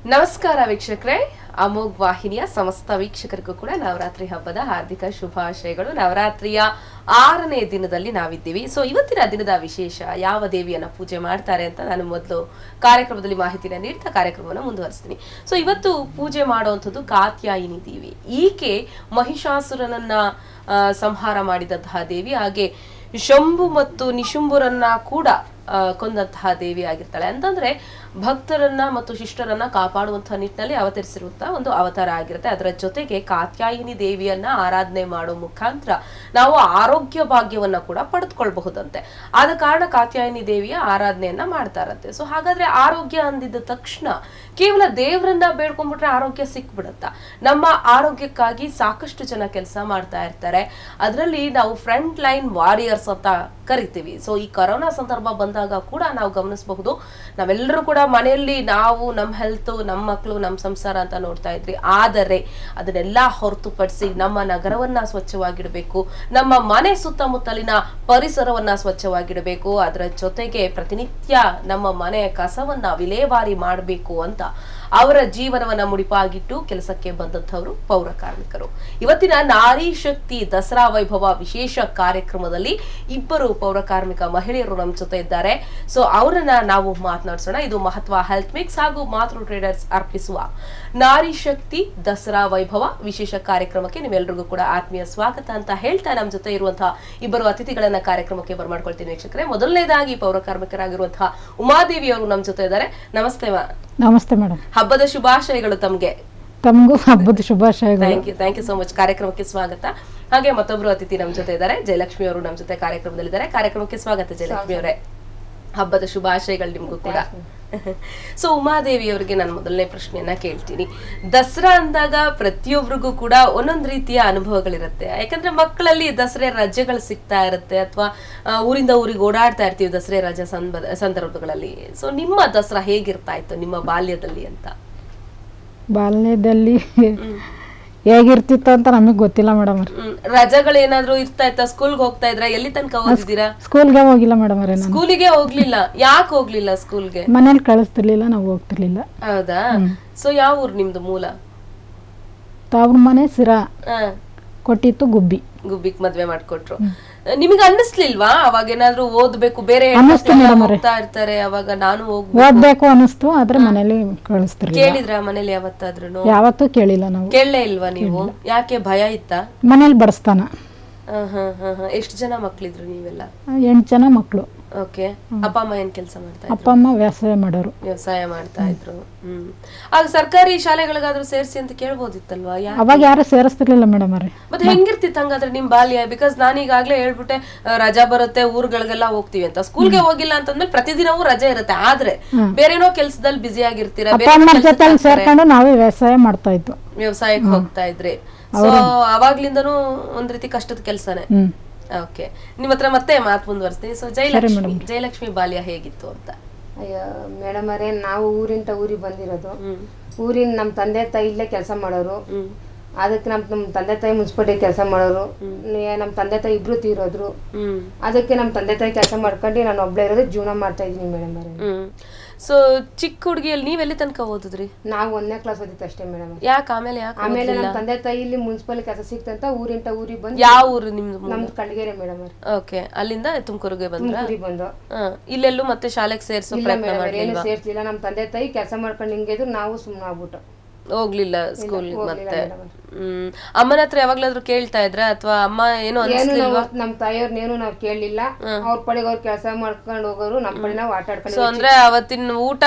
ನಮಸ್ಕಾರ ವೀಕ್ಷಕರೇ, ಅಮೋಘ್ ವಾಹಿನಿಯ ಸಮಸ್ತ ವೀಕ್ಷಕರಿಗೂ ಕೂಡ ನವರಾತ್ರಿ ಹಬ್ಬದ ಹಾರ್ದಿಕ ಶುಭಾಶಯಗಳು. ನವರಾತ್ರಿಯ 6ನೇ ದಿನದಲ್ಲಿ ನಾವಿದ್ದೀವಿ. ಸೊ ಇವತ್ತಿನ ದಿನದ ವಿಶೇಷ, ಯಾವ ದೇವಿಯನ್ನ ಪೂಜೆ ಮಾಡ್ತಾರೆ ಅಂತ ನಾನು ಮೊದಲು ಕಾರ್ಯಕ್ರಮದಲ್ಲಿ ಮಾಹಿತಿನ ನೀಡ್ತಾ ಕಾರ್ಯಕ್ರಮವನ್ನು ಮುಂದುವರಿಸ್ತೀನಿ. ಸೊ ಇವತ್ತು ಪೂಜೆ ಮಾಡುವಂಥದ್ದು ಕಾತ್ಯಾಯಿನಿ ದೇವಿ. ಈಕೆ ಮಹಿಷಾಸುರನನ್ನ ಸಂಹಾರ ಮಾಡಿದಂತಹ ದೇವಿ, ಹಾಗೆ ಶಂಭು ಮತ್ತು ನಿಶುಂಭುರನ್ನ ಕೂಡ ಕೊಂದಂತಹ ದೇವಿ ಆಗಿರ್ತಾಳೆ. ಅಂತಂದ್ರೆ ಭಕ್ತರನ್ನ ಮತ್ತು ಶಿಷ್ಟರನ್ನ ಕಾಪಾಡುವಂತಹ ನಿಟ್ಟಿನಲ್ಲಿ ಅವತರಿಸಿರುವಂತಹ ಒಂದು ಅವತಾರ ಆಗಿರುತ್ತೆ. ಅದರ ಜೊತೆಗೆ ಕಾತ್ಯಾಯಿನಿ ದೇವಿಯನ್ನ ಆರಾಧನೆ ಮಾಡೋ ಮುಖಾಂತರ ನಾವು ಆರೋಗ್ಯ ಭಾಗ್ಯವನ್ನ ಕೂಡ ಪಡೆದುಕೊಳ್ಬಹುದಂತೆ. ಆದ ಕಾರಣ ಕಾತ್ಯಾಯಿನಿ ದೇವಿಯ ಆರಾಧನೆಯನ್ನ ಮಾಡ್ತಾರಂತೆ. ಸೊ ಹಾಗಾದ್ರೆ ಆರೋಗ್ಯ ಅಂದಿದ್ದ ತಕ್ಷಣ ಕೇವಲ ದೇವರನ್ನ ಬೇಡ್ಕೊಂಡ್ಬಿಟ್ರೆ ಆರೋಗ್ಯ ಸಿಕ್ಬಿಡುತ್ತ? ನಮ್ಮ ಆರೋಗ್ಯಕ್ಕಾಗಿ ಸಾಕಷ್ಟು ಜನ ಕೆಲಸ ಮಾಡ್ತಾ ಇರ್ತಾರೆ. ಅದರಲ್ಲಿ ನಾವು ಫ್ರಂಟ್ ಲೈನ್ ವಾರಿಯರ್ಸ್ ಅಂತ ಕರಿತೀವಿ. ಸೊ ಈ ಕೊರೋನಾ ಸಂದರ್ಭ ಬಂದಾಗ ಕೂಡ ನಾವು ಗಮನಿಸಬಹುದು, ನಾವೆಲ್ಲರೂ ಕೂಡ ಮನೆಯಲ್ಲಿ ನಾವು ನಮ್ಮ ಹೆಲ್ತ್, ನಮ್ಮ ಮಕ್ಕಳು, ನಮ್ಮ ಸಂಸಾರ ಅಂತ ನೋಡ್ತಾ ಇದ್ರಿ. ಆದರೆ ಅದನ್ನೆಲ್ಲ ಹೊರತುಪಡಿಸಿ ನಮ್ಮ ನಗರವನ್ನ ಸ್ವಚ್ಛವಾಗಿಡಬೇಕು, ನಮ್ಮ ಮನೆ ಸುತ್ತಮುತ್ತಲಿನ ಪರಿಸರವನ್ನ ಸ್ವಚ್ಛವಾಗಿಡಬೇಕು, ಅದರ ಜೊತೆಗೆ ಪ್ರತಿನಿತ್ಯ ನಮ್ಮ ಮನೆಯ ಕಸವನ್ನ ವಿಲೇವಾರಿ ಮಾಡಬೇಕು ಅಂತ ಅವರ ಜೀವನವನ್ನ ಮುಡಿಪಾಗಿಟ್ಟು ಕೆಲಸಕ್ಕೆ ಬಂದಂತವರು ಪೌರ ಕಾರ್ಮಿಕರು. ಇವತ್ತಿನ ನಾರಿ ಶಕ್ತಿ ದಸರಾ ವೈಭವ ವಿಶೇಷ ಕಾರ್ಯಕ್ರಮದಲ್ಲಿ ಇಬ್ಬರು ಪೌರ ಕಾರ್ಮಿಕ ಮಹಿಳೆಯರು ನಮ್ಮ ಜೊತೆ ಇದ್ದಾರೆ. ಸೊ ಅವರನ್ನ ನಾವು ಮಾತನಾಡಿಸೋಣ. ಇದು ಮಹತ್ವ ಹೆಲ್ತ್ ಮಿಕ್ಸ್ ಹಾಗೂ ಮಾತೃ ಟ್ರೇಡರ್ಸ್ ಅರ್ಪಿಸುವ ನಾರಿ ಶಕ್ತಿ ದಸರಾ ವೈಭವ ವಿಶೇಷ ಕಾರ್ಯಕ್ರಮಕ್ಕೆ ನೀವೆಲ್ಲರಿಗೂ ಕೂಡ ಆತ್ಮೀಯ ಸ್ವಾಗತ ಅಂತ ಹೇಳ್ತಾ ನಮ್ಮ ಜೊತೆ ಇರುವಂತಹ ಇಬ್ಬರು ಅತಿಥಿಗಳನ್ನ ಕಾರ್ಯಕ್ರಮಕ್ಕೆ ಬರಮಾಡ್ಕೊಳ್ತೀನಿ ವೀಕ್ಷಕರೇ. ಮೊದಲನೇದಾಗಿ ಪೌರ ಕಾರ್ಮಿಕರಾಗಿರುವಂತಹ ಉಮಾದೇವಿ ಅವರು ನಮ್ಮ ಜೊತೆ ಇದ್ದಾರೆ. ನಮಸ್ತೆ ನಮಸ್ತೆ ಮೇಡಮ್. ಹಬ್ಬದ ಶುಭಾಶಯಗಳು ತಮ್ಗೆ. ತಮಗೂ ಹಬ್ಬದ ಶುಭಾಶಯಗಳು. Thank you so much. ಕಾರ್ಯಕ್ರಮಕ್ಕೆ ಸ್ವಾಗತ. ಹಾಗೆ ಮತ್ತೊಬ್ರು ಅತಿಥಿ ನಮ್ಮ ಜೊತೆ ಇದ್ದಾರೆ, ಜಯಲಕ್ಷ್ಮಿ ಅವರು ನಮ್ಮ ಜೊತೆ ಕಾರ್ಯಕ್ರಮದಲ್ಲಿದ್ದಾರೆ. ಕಾರ್ಯಕ್ರಮಕ್ಕೆ ಸ್ವಾಗತ ಜಯಲಕ್ಷ್ಮಿ ಅವರೇ. ಹಬ್ಬದ ಶುಭಾಶಯಗಳು ನಿಮ್ಗೂ ಕೂಡ. ಸೊ ಉಮಾದೇವಿ ಅವರಿಗೆ ನಾನು ಮೊದಲನೇ ಪ್ರಶ್ನೆಯನ್ನ ಕೇಳ್ತೀನಿ. ದಸರಾ ಅಂದಾಗ ಪ್ರತಿಯೊಬ್ಬರಿಗೂ ಕೂಡ ಒಂದೊಂದು ರೀತಿಯ ಅನುಭವಗಳಿರುತ್ತೆ. ಯಾಕಂದ್ರೆ ಮಕ್ಕಳಲ್ಲಿ ದಸರೆ ರಜೆಗಳು ಸಿಗ್ತಾ ಇರುತ್ತೆ, ಅಥವಾ ಊರಿಂದ ಊರಿಗೆ ಓಡಾಡ್ತಾ ಇರ್ತೀವಿ ದಸರೆ ರಜೆ ಸಂದರ್ಭಗಳಲ್ಲಿ. ಸೊ ನಿಮ್ಮ ದಸರಾ ಹೇಗಿರ್ತಾ ಇತ್ತು ನಿಮ್ಮ ಬಾಲ್ಯದಲ್ಲಿ ಅಂತ? ಬಾಲ್ಯದಲ್ಲಿ ಹೇಗಿರ್ತಿತ್ತು ಅಂತ ನಮಗ್ ಗೊತ್ತಿಲ್ಲ ಮೇಡಮ್. ರಜೆಗಳು ಏನಾದ್ರು ಇರ್ತಾ ಇತ್ತ? ಸ್ಕೂಲ್ಗೆ ಹೋಗ್ತಾ ಇದ್ರ? ಎಲ್ಲಿ ತನಕ ಓದಿದ್ದೀರಾ? ಸ್ಕೂಲ್ಗೆ ಹೋಗಿಲ್ಲ ಮೇಡಮ್. ಸ್ಕೂಲಿಗೆ ಹೋಗ್ಲಿಲ್ಲ? ಯಾಕೆ ಹೋಗ್ಲಿಲ್ಲ ಸ್ಕೂಲ್ಗೆ? ಮನೇಲಿ ಕಳಿಸ್ತಿರ್ಲಿಲ್ಲ, ನಾವು ಹೋಗ್ತಿರ್ಲಿಲ್ಲ. ಹೌದಾ? ಸೊ ಯಾವ ಊರು ನಿಮ್ದು ಮೂಲ? ಅವ್ರ ಮನೆ ಸಿರಾ ಕೊಟ್ಟಿತ್ತು ಗುಬ್ಬಿ. ಗುಬ್ಬಿಗ್ ಮದ್ವೆ ಮಾಡ್ಕೊಟ್ರು. ನಿಮಗೆ ಅನ್ನಿಸ್ಲಿಲ್ವಾ ಅವಾಗ ಏನಾದ್ರು ಓದ್ಬೇಕು, ಬೇರೆ ಹೋಗ್ತಾ ಇರ್ತಾರೆ, ಅವಾಗ ನಾನು ಓದ್ಬೇಕು ಅನಿಸ್ತು, ಆದ್ರೆ ಮನೇಲಿ ಕಳಿಸ್ತಿರ್ಲಿಲ್ಲ. ಕೇಳಿದ್ರ ಮನೇಲಿ ಯಾವತ್ತಾದ್ರೂ? ಯಾವತ್ತೂ ಕೇಳಿಲ್ಲ ನಾವು. ಕೇಳಲೇ ಇಲ್ವಾ ನೀವು? ಯಾಕೆ, ಭಯ ಇತ್ತಾ? ಮನೇಲಿ ಬಡಿಸ್ತಾನ. ಎಷ್ಟು ಜನ ಮಕ್ಳಿದ್ರು ನೀವೆಲ್ಲ? 8 ಜನ ಮಕ್ಳು. ಓಕೆ. ಅಪ್ಪ ಅಮ್ಮ ಏನ್ ಕೆಲಸ ಮಾಡ್ತಾ ಇದ್ರು? ಅಪ್ಪ ಅಮ್ಮ ವ್ಯವಸಾಯ ಮಾಡೋರು. ವ್ಯವಸಾಯ ಮಾಡ್ತಾ ಇದ್ರು. ಆಗ ಸರ್ಕಾರಿ ಶಾಲೆಗಳಿಗಾದ್ರೂ ಸೇರಿಸಿ ಅಂತ ಕೇಳ್ಬೋದಿತ್ತಲ್ವಾ? ಅವಾಗ ಯಾರು ಸೇರಿಸ್ತಿರ್ಲಿಲ್ಲ ಮೇಡಮ್ ಅವ್ರೆ. ಮತ್ತೆ ಹೆಂಗಿರ್ತಿತ್ತು ಹಂಗಾದ್ರೆ ನಿಮ್ ಬಾಲ್ಯ? ಬಿಕಾಸ್ ನಾನೀಗಾಗ್ಲೇ ಹೇಳ್ಬಿಟ್ಟೆ, ರಜಾ ಬರುತ್ತೆ ಊರುಗಳಿಗೆಲ್ಲ ಹೋಗ್ತೀವಿ ಅಂತ. ಸ್ಕೂಲ್ಗೆ ಹೋಗಿಲ್ಲ ಅಂತಂದ್ಮೇಲೆ ಪ್ರತಿದಿನವೂ ರಜೆ ಇರುತ್ತೆ, ಆದ್ರೆ ಬೇರೆನೋ ಕೆಲ್ಸದಲ್ಲಿ ಬ್ಯುಸಿ ಆಗಿರ್ತೀರಾ. ಸೇರ್ಕೊಂಡು ನಾವೇ ವ್ಯವಸಾಯ ಮಾಡ್ತಾ ಇದ್ವು. ವ್ಯವಸಾಯಕ್ಕೆ ಹೋಗ್ತಾ ಇದ್ರಿ. ಸೊ ಅವಾಗ್ಲಿಂದನೂ ಒಂದ್ ರೀತಿ ಕಷ್ಟದ ಕೆಲ್ಸನೇ. ಓಕೆ. ನಿಮ್ ಹತ್ರ ಮತ್ತೆ ಮಾತು ಮುಂದುವರಿಸ್ತೀನಿ. ಸೊ ಜಯಲಕ್ಷ್ಮಿ ಬಾಲ್ಯ ಹೇಗಿತ್ತು ಅಂತ? ಅಯ್ಯೋ ಮೇಡಮ್ ಅವರೇ, ನಾವು ಊರಿಂದ ಊರಿಗೆ ಬಂದಿರೋದು. ಊರಿನ ನಮ್ಮ ತಂದೆ ತಾಯಿ ಇಲ್ಲೇ ಕೆಲಸ ಮಾಡೋರು. ಅದಕ್ಕೆ ನಮ್ಮ ತಂದೆ ತಾಯಿ ಮುನ್ಸಿಪಾಲಿಟಿ ಕೆಲಸ ಮಾಡೋರು. ನಮ್ಮ ತಂದೆ ತಾಯಿ ಇಬ್ರು ತೀರೋದ್ರು. ಅದಕ್ಕೆ ನಮ್ಮ ತಂದೆ ತಾಯಿ ಕೆಲಸ ಮಾಡ್ಕೊಂಡು ನಾನು ಒಬ್ಳೆ ಇರೋದು, ಜೀವನ ಮಾಡ್ತಾ ಇದೀನಿ ಮೇಡಮ್ ಅವರೇ. ಸೊ ಚಿಕ್ಕ ಹುಡುಗಿಯಲ್ಲಿ ನೀವೆಲ್ಲಿ ತನಕ ಓದಿದ್ರಿ? ನಾವು 1ನೇ ಕ್ಲಾಸ್ ಓದಿತ್ತು ಅಷ್ಟೇ ಮೇಡಮ್. ಯಾಕೆ ಆಮೇಲೆ ನಮ್ಮ ತಂದೆ ತಾಯಿ ಇಲ್ಲಿ ಮುನ್ಸಿಪಾಲಿಟಿ ಕೆಲಸ ಸಿಕ್ತಂತ ಊರಿಂದ ಊರಿಗೆ ಬಂದು. ಯಾವ ಊರು ನಿಮ್ದು? ನಮ್ದು ಕಳ್ಗೆರೆ ಮೇಡಮ್ ಅವ್ರೆ. ಓಕೆ. ಅಲ್ಲಿಂದ ತುಮಕೂರಿಗೆ ಬಂದ್ರ? ಬಂದು ಇಲ್ಲೆಲ್ಲೂ ಮತ್ತೆ ಶಾಲೆಗೆ ಸೇರ್ಸೋ ಪ್ರಯತ್ನ ಮಾಡ್ಲಿಲ್ಲ? ಸೇರ್ಸಿಲ್ಲ. ನಮ್ಮ ತಂದೆ ತಾಯಿ ಕೆಲಸ ಮಾಡ್ಕೊಂಡು ಹಿಂಗಿದ್ರು, ನಾವು ಸುಮ್ಮನೆ ಆಗ್ಬಿಟ್ಟು ಹೋಗ್ಲಿಲ್ಲ ಸ್ಕೂಲ್. ಮತ್ತೆ ಅಮ್ಮನ ಹತ್ರ ಯಾವಾಗ್ಲಾದ್ರೂ ಕೇಳ್ತಾ ಇದ್ರ, ಅಥವಾ ಅಮ್ಮ ಏನೋ ಅನ್ಸ್ಲಿಲ್ವಾ? ನಮ್ ತಾಯಿಯವ್ರನ್ನೇನು ನಾವ್ ಕೇಳಲಿಲ್ಲ. ಅವ್ರ ಪಡೆಗೆ ಅವ್ರ ಕೆಲಸ ಮಾಡ್ಕೊಂಡು ಹೋಗೋರು, ನಮ್ ಪಡೆ ನಾವು ಆಟ ಆಡ್ಕೊಂಡು. ಸೊ ಅಂದ್ರೆ ಅವತ್ತಿನ ಊಟ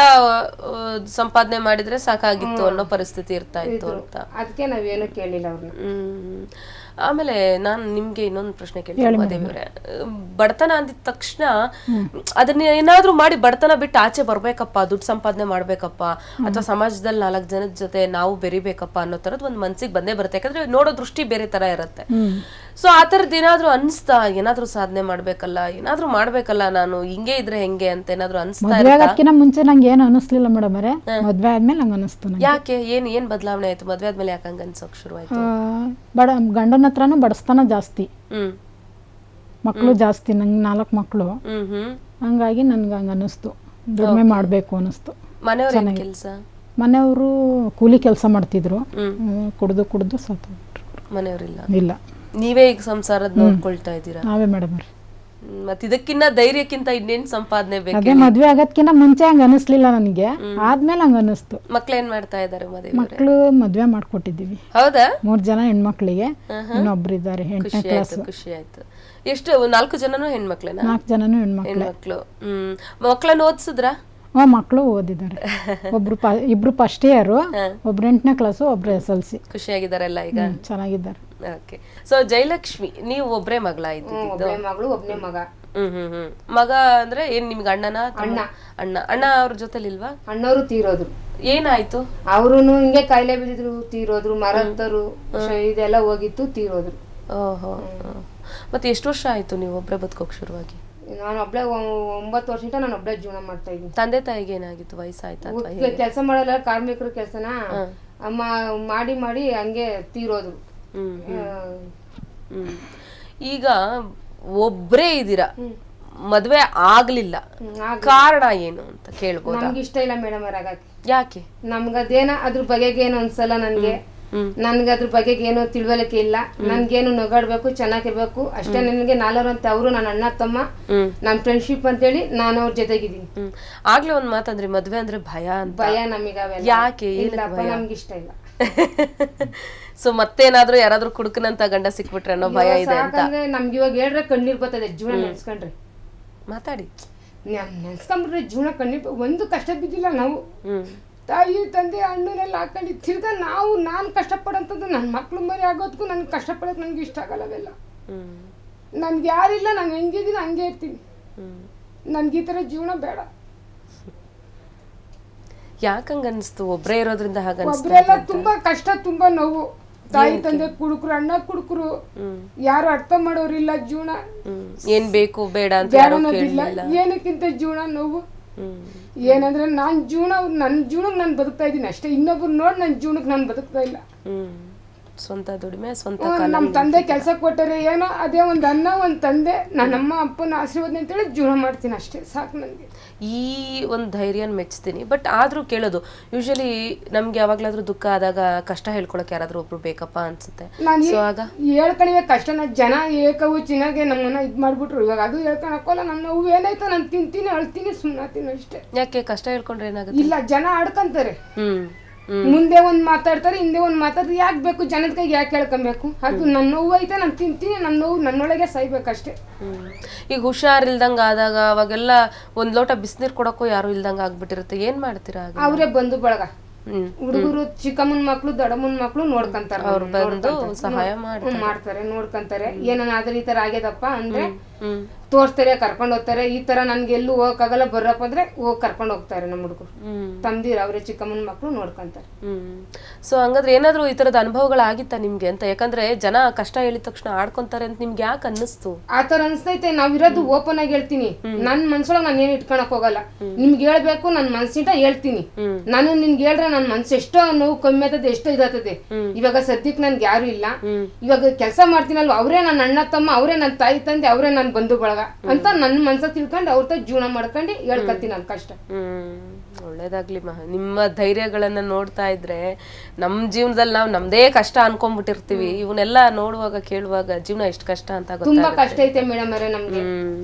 ಸಂಪಾದನೆ ಮಾಡಿದ್ರೆ ಸಾಕಾಗಿತ್ತು ಅನ್ನೋ ಪರಿಸ್ಥಿತಿ ಇರ್ತಾ ಇತ್ತು ಅಂತ. ಅದಕ್ಕೆ ನಾವೇನು ಕೇಳಿಲ್ಲ ಅವ್ರನ್ನ. ಆಮೇಲೆ ನಾನು ನಿಮ್ಗೆ ಇನ್ನೊಂದು ಪ್ರಶ್ನೆ ಕೇಳ್ತೀನಿ ಮಾದೇವಿಯವರೇ. ಬಡತನ ಅಂದಿದ ತಕ್ಷಣ ಅದನ್ನ ಏನಾದ್ರೂ ಮಾಡಿ ಬಡತನ ಬಿಟ್ಟು ಆಚೆ ಬರ್ಬೇಕಪ್ಪ, ದುಡ್ಡು ಸಂಪಾದನೆ ಮಾಡ್ಬೇಕಪ್ಪ, ಅಥವಾ ಸಮಾಜದಲ್ಲಿ 4 ಜನದ ಜೊತೆ ನಾವು ಬೆರಿಬೇಕಪ್ಪ ಅನ್ನೋ ತರದ್ ಒಂದ್ ಮನ್ಸಿಗೆ ಬಂದೇ ಬರುತ್ತೆ. ಯಾಕಂದ್ರೆ ನೋಡೋ ದೃಷ್ಟಿ ಬೇರೆ ತರ ಇರುತ್ತೆ. ಸೊ ಆ ತರದ್ ಏನಾದ್ರು ಅನ್ಸ್ತಾ, ಏನಾದ್ರು ಸಾಧನೆ ಮಾಡ್ಬೇಕಲ್ಲ, ಏನಾದ್ರು ಮಾಡ್ಬೇಕಲ್ಲ, ನಾನು ಹಿಂಗೆ ಇದ್ರೆ ಹೆಂಗೆ ಅಂತ ಏನಾದ್ರು ಅನ್ಸ್ತಾ? ಮುಂಚೆ ನಂಗೆ ಏನು ಅನಿಸ್ಲಿಲ್ಲ ಮೇಡಮ್ ಅವರೇ. ಮದ್ವೆ ಆದ್ಮೇಲೆ ನಂಗೆ ಅನಿಸ್ತು. ಯಾಕೆ? ಏನ್ ಬದಲಾವಣೆ ಆಯ್ತು ಮದ್ವೆ ಆದ್ಮೇಲೆ? ಯಾಕೆ ಹಂಗ ಅನ್ಸೋಕ್ ಶುರು ಆಯ್ತು? ಗಂಡನ ಹತ್ರನೂ ಬಡಸ್ತಾನ ಜಾಸ್ತಿ, ಮಕ್ಳು ಜಾಸ್ತಿ. ನಂಗೆ 4 ಮಕ್ಳು. ಹಂಗಾಗಿ ನನ್ಗೆ ಹಂಗ ಅನಿಸ್ತು, ದುಡಿಮೆ ಮಾಡ್ಬೇಕು ಅನಿಸ್ತು. ಮನೆಯವ್ರ ಕೆಲಸ? ಮನೆಯವರು ಕೂಲಿ ಕೆಲಸ ಮಾಡ್ತಿದ್ರು, ಕುಡ್ದು ಕುಡ್ದು ಸತ್ತೋಗ್ಬಿಟ್ರು. ಮನೆಯವರಿಲ್ಲ? ಇಲ್ಲ. ನೀವೇ ಈಗ ಸಂಸಾರದ ನೋಡ್ಕೊಳ್ತಾ ಇದ್ದೀರಾ? ನಾವೇ ಮೇಡಮ್ ರೀ. ಮತ್ತೆ ಇದಕ್ಕಿಂತ ಧೈರ್ಯಕ್ಕಿಂತ ಇನ್ನೇನ್ ಸಂಪಾದನೆ ಬೇಕು? ಅದೇ ಮದ್ವೆ ಆಗದ್ಕಿಂತ ಮುಂಚೆ ಹಂಗ ಅನಿಸ್ಲಿಲ್ಲ ನನಗೆ, ಆದ್ಮೇಲೆ ಹಂಗ ಅನಿಸ್ತು. ಮಕ್ಳೇನ್ ಮಾಡ್ತಾ ಇದಾರೆ? ಮಕ್ಳು ಮದ್ವೆ ಮಾಡ್ಕೊಟ್ಟಿದ್ದೀವಿ. ಹೌದಾ? 3 ಜನ ಹೆಣ್ಮಕ್ಳಿಗೆ, ಇನ್ನೊಬ್ರು ಇದ್ದಾರೆ 8ನೇ ಕ್ಲಾಸ್. ಖುಷಿ ಆಯ್ತು. ಎಷ್ಟು 4 ಜನನು ಹೆಣ್ಮಕ್ಳೇನಾ? 4 ಜನನು ಹೆಣ್ಮಕ್ಳು. ಮಕ್ಳನ್ನ ಓದಿಸಿದ್ರ? ಮಕ್ಕಳು ಓದಿದ್ದಾರೆ. ಇಬ್ರು ಫಸ್ಟ್ ಇಯರ್, ಒಬ್ರು 8ನೇ ಕ್ಲಾಸು, ಒಬ್ರು SLC. ಖುಷಿಯಾಗಿದ್ದಾರೆಲ್ಲ ಈಗ? ಚೆನ್ನಾಗಿದ್ದಾರೆ. ಓಕೆ. ಸೊ ಜಯಲಕ್ಷ್ಮಿ, ನೀವು ಒಬ್ರೇ ಮಗಳ ಇದ್ದಿದ್ದು? ಒಬ್ಬನೇ ಮಗಳು, ಒಬ್ಬನೇ ಮಗ. ಮಗ ಅಂದ್ರೆ ಏನ್ ನಿಮ್ಗೆ ಅಣ್ಣನ? ಅಣ್ಣ ಅವ್ರ ಜೊತೆಲಿ ಇಲ್ವಾ? ಅಣ್ಣವರು ತೀರೋದ್ರು. ಏನಾಯ್ತು? ಅವ್ರುನು ಹಿಂಗೆ ಕಾಯಿಲೆ ಬಿದ್ದಿದ್ರು, ತೀರೋದ್ರು. ಮರತ್ತರು ಇದೆಲ್ಲ ಹೋಗಿತ್ತು, ತೀರೋದ್ರು. ಓಹೋ. ಮತ್ತೆ ಎಷ್ಟು ವರ್ಷ ಆಯ್ತು ನೀವು ಒಬ್ರೇ ಬದುಕೋಕ್ ಶುರುವಾಗಿ? ನಾನು ಒಬ್ಳೆ 9 ವರ್ಷದಿಂದ ನಾನು ಒಬ್ಳೆ ಜೀವನ ಮಾಡ್ತಾ ಇದ್ದೀನಿ. ತಂದೆ ತಾಯಿಗೆ ಏನಾಗಿತ್ತು? ವಯಸ್ಸಾಯ್ತಾ? ಕೆಲಸ ಮಾಡಲ್ಲ, ಕಾರ್ಮಿಕರು ಕೆಲಸನ ಅಮ್ಮ ಮಾಡಿ ಮಾಡಿ ಹಂಗೆ ತೀರೋದ್ರು. ಈಗ ಒಬ್ರೇ ಇದೀರಾ, ಮದ್ವೆ ಆಗ್ಲಿಲ್ಲ, ಕಾರಣ ಏನು ಅಂತ ಕೇಳ್ಬೋದು? ನಮ್ಗೆ ಇಷ್ಟ ಇಲ್ಲ ಮೇಡಮ್ ಆಗಕ್ಕೆ. ಯಾಕೆ? ನಮ್ಗದೇನ ಅದ್ರ ಬಗೆಗೇನು ಅನ್ಸಲ್ಲ ನನ್ಗೆ. ನನ್ಗೆ ಅದ್ರ ಬಗ್ಗೆ ಏನು ತಿಳುವಳಿಕೆ ಇಲ್ಲ. ನನ್ಗೇನು ನಗಾಡ್ಬೇಕು, ಚೆನ್ನಾಗಿರ್ಬೇಕು ಅಷ್ಟೇ. ನನಗೆ 4 ಅಂತ ಅವರು, ನನ್ನ ಅಣ್ಣ ತಮ್ಮ, ನಮ್ ಫ್ರೆಂಡ್ಶಿಪ್ ಅಂತೇಳಿ ನಾನು ಅವ್ರ ಜೊತೆಗಿದ್ದೀನಿ. ಆಗ್ಲೇ ಒಂದ್ ಮಾತಂದ್ರಿ, ಮದ್ವೆ ಅಂದ್ರೆ ಭಯ ಅಂತ. ಭಯ ನಮಗಾವೆಲ್ಲ. ಯಾಕೆ? ನಮ್ಗೆ ಇಷ್ಟ ಇಲ್ಲ. ಸೊ ಮತ್ತೇನಾದ್ರೂ ಯಾರಾದ್ರೂ ಕುಡುಕನಂತ ಗಂಡ ಸಿಕ್ಬಿಟ್ರೆ ಅನ್ನೋ ಭಯ ಇದೆ ಅಂತ? ನಮ್ಗೆ ಇವಾಗ ಹೇಳ್ರೆ ಕಣ್ಣೀರ್ ಬರ್ತದೆ ಜೀವನ ನೆನ್ಸ್ಕೊಂಡ್ರೆ. ಮಾತಾಡಿ. ನೆನ್ಸ್ಕೊಂಡ್ಬಿಟ್ರೆ ಜೀವನ ಕಣ್ಣೀರ್. ಒಂದು ಕಷ್ಟ ಬಿದ್ದಿಲ್ಲ ನಾವು. ತಾಯಿ ತಂದೆ ಅಣ್ಣನೆಲ್ಲ ಹಾಕೊಂಡು ತಿರ್ಗಾ ನಾನು ಕಷ್ಟಪಡೋಂಥದ್ದು ನನ್ನ ಮಕ್ಳು ಮರಿ ಆಗೋದಕ್ಕೂ ನನ್ಗೆ ಕಷ್ಟಪಡೋದು ನನಗೆ ಇಷ್ಟ ಆಗಲ್ಲ. ಅವೆಲ್ಲ ನನ್ಗೆ ಯಾರಿಲ್ಲ, ನಾನು ಹೆಂಗಿದ್ದೀನಿ ಹಂಗೆ ಇರ್ತೀನಿ. ನನ್ಗೆ ಈ ಥರ ಜೀವನ ಬೇಡ. ಯಾಕಂಗ ಅನಿಸ್ತು? ಒಬ್ರೇ ಇರೋದ್ರಿಂದ ಹಾಗೆ ಒಬ್ರೆಲ್ಲ ತುಂಬಾ ಕಷ್ಟ, ತುಂಬಾ ನೋವು. ತಾಯಿ ತಂದೆ ಕುಡುಕರು, ಅಣ್ಣ ಕುಡುಕರು, ಯಾರು ಅರ್ಥ ಮಾಡೋರಿಲ್ಲ. ಜೀವನ ಏನ್ ಬೇಕು ಬೇಡ ಅಂತ ಏನಕ್ಕಿಂತ ಜೀವನ ನೋವು. ಏನಂದ್ರೆ ನನ್ನ ಜೀವನಕ್ಕೆ ನಾನು ಬದುಕ್ತಾ ಇದ್ದೀನಿ ಅಷ್ಟೇ. ಇನ್ನೊಬ್ರು ನೋಡಿ ನನ್ನ ಜೀವನಕ್ಕೆ ನಾನು ಬದುಕ್ತಾ ಇಲ್ಲ. ಸ್ವಂತ ದುಡಿಮೆ, ಸ್ವಂತ. ನಮ್ಮ ತಂದೆ ಕೆಲಸ ಕೊಟ್ಟರೆ ಏನೋ ಅದೇ ಒಂದು ಅನ್ನ, ಒಂದು ತಂದೆ, ನನ್ನಮ್ಮ ಅಪ್ಪನ ಆಶೀರ್ವಾದ ಅಂತೇಳಿ ಜೀವನ ಮಾಡ್ತೀನಿ ಅಷ್ಟೇ, ಸಾಕು ನನಗೆ. ಈ ಒಂದು ಧೈರ್ಯನ ಮೆಚ್ತೀನಿ. ಬಟ್ ಆದ್ರೂ ಕೇಳೋದು, ಯೂಶಲಿ ನಮ್ಗೆ ಯಾವಾಗ್ಲಾದ್ರೂ ದುಃಖ ಆದಾಗ ಕಷ್ಟ ಹೇಳ್ಕೊಳಕ್ ಯಾರಾದ್ರೂ ಒಬ್ರು ಬೇಕಪ್ಪ ಅನ್ಸುತ್ತೆ. ಹೇಳ್ಕೊಳಿವೆ ಕಷ್ಟನ ಜನ ಏಕವು ಚಿನ್ನಾಗೆ ನಮ್ಮನ್ನ ಇದ್ ಮಾಡ್ಬಿಟ್ರು. ಇವಾಗ ಅದು ಹೇಳ್ಕೊಳಕ್ಕಲ್ಲ. ನನ್ನ ನೋವು ಏನಾಯ್ತು ನಾನು ತಿಂತೀನಿ, ಅಳ್ತೀನಿ, ಸುಮ್ಮನಾತೀನಿ ಅಷ್ಟೇ. ಯಾಕೆ? ಕಷ್ಟ ಹೇಳ್ಕೊಂಡ್ರೆ ಏನಾಗುತ್ತೆ? ಇಲ್ಲ, ಜನ ಆಡ್ಕಂತಾರೆ. ಮುಂದೆ ಒಂದ್ ಮಾತಾಡ್ತಾರೆ, ಹಿಂದೆ ಒಂದ್ ಮಾತಾಡ್ತಾರೆ. ಯಾಕೆ ಬೇಕು ಜನದ ಕೈಗೆ? ಯಾಕೆ ಹೇಳ್ಕೊಬೇಕು? ಅದು ನನ್ನ ನೋವು ಐತೆ, ನಾನು ತಿಂತೀನಿ, ನನ್ನ ನೋವು ನನ್ನೊಳಗೆ ಸಾಯ್ಬೇಕಷ್ಟೇ. ಈಗ ಹುಷಾರಿಲ್ದಂಗ ಆದಾಗ ಅವಾಗೆಲ್ಲ ಒಂದ್ ಲೋಟ ಬಿಸಿನೀರ್ ಕೊಡಕ್ಕೂ ಯಾರು ಇಲ್ದಂಗ ಆಗ್ಬಿಟ್ಟಿರುತ್ತೆ, ಏನ್ ಮಾಡ್ತೀರಾ? ಅವರೇ ಬಂದು ಬಳಗ, ಹುಡುಗರು, ಚಿಕ್ಕಮ್ಮನ ಮಕ್ಳು, ದೊಡ್ಡಮ್ಮನ ಮಕ್ಳು ನೋಡ್ಕೊಂತಾರೆ. ಅವ್ರು ಬಂದು ಸಹಾಯ ಮಾಡ್ತಾರೆ, ನೋಡ್ಕೊಂತಾರೆ. ಏನಾದ್ರೂ ಈ ತರ ಆಗ್ಯದಪ್ಪ ಅಂದ್ರೆ ತೋರ್ಸ್ತಾರೆ, ಕರ್ಕೊಂಡ್ ಹೋಗ್ತಾರೆ. ಈ ತರ ನನ್ಗೆ ಎಲ್ಲೂ ಹೋಗಕ್ಕಾಗಲ್ಲ ಬರ್ರಪ್ಪ ಅಂದ್ರೆ ಹೋಗಿ ಕರ್ಕೊಂಡ್ ಹೋಗ್ತಾರೆ. ನಮ್ಮ ಹುಡುಗರು ತಮ್ದಿರ ಅವ್ರೆ ಚಿಕ್ಕಮ್ಮನ ಮಕ್ಳು ನೋಡ್ಕೊಂತಾರೆ. ಸೊ ಹಂಗಾದ್ರೆ ಏನಾದ್ರು ಈ ತರದ ಅನುಭವಗಳಾಗಿತ್ತ ನಿಮ್ಗೆ ಅಂತ? ಯಾಕಂದ್ರೆ ಜನ ಕಷ್ಟ ಹೇಳಿದ ತಕ್ಷಣ ಆಡ್ಕೊಂತಾರೆ ಅಂತ ನಿಮ್ಗೆ ಯಾಕೆ ಅನ್ನಿಸ್ತು? ಆತರ ಅನ್ಸ್ತೈತೆ. ನಾವಿರೋದು ಓಪನ್ ಆಗಿ ಹೇಳ್ತೀನಿ. ನನ್ ಮನ್ಸೊಳಗ್ ನಾನು ಏನ್ ಇಟ್ಕೊಳಕ್ ಹೋಗಲ್ಲ. ನಿಮ್ಗೆ ಹೇಳ್ಬೇಕು, ನನ್ ಮನ್ಸಿಂದ ಹೇಳ್ತೀನಿ. ನಾನು ನಿನ್ಗೆ ಹೇಳ್ರೆ ನನ್ ಮನ್ಸು ಎಷ್ಟೋ ನೋವು ಕಮ್ಮಿ ಆಗ್ತದೆ, ಎಷ್ಟೋ ಇದಾಗ್ತದೆ. ಇವಾಗ ಸದ್ಯಕ್ಕೆ ನನ್ಗೆ ಯಾರು ಇಲ್ಲ. ಇವಾಗ ಕೆಲಸ ಮಾಡ್ತೀನಲ್ವ, ಅವರೇ ನನ್ನ ಅಣ್ಣ ತಮ್ಮ, ಅವರೇ ನನ್ನ ತಾಯಿ ತಂದೆ, ಅವರೇ ನನ್ನ ಬಂಧು ಬಳಗ ಅಂತ ನನ್ನ ಮನ್ಸ ತಿಳ್ಕೊಂಡು ಅವ್ರ ಜೀವನ ಮಾಡ್ಕೊಂಡು ಹೇಳ್ಕತ್ತೀನಿ ನನ್ನ ಕಷ್ಟ. ಒಳ್ಳೇದಾಗ್ಲಿ ನಿಮ್ಮ ಧೈರ್ಯಗಳನ್ನ ನೋಡ್ತಾ ಇದ್ರೆ ನಮ್ ಜೀವನದಲ್ಲಿ ನಾವು ನಮ್ದೇ ಕಷ್ಟ ಅನ್ಕೊಂಡ್ಬಿಟ್ಟಿರ್ತೀವಿ. ಇವನ್ನೆಲ್ಲ ನೋಡುವಾಗ ಕೇಳುವಾಗ ಜೀವನ ಎಷ್ಟು ಕಷ್ಟ ಅಂತ ತುಂಬಾ ಕಷ್ಟ ಐತೆ ಮೇಡಮ್ ಅವರೇ ನಮ್ಗೆ.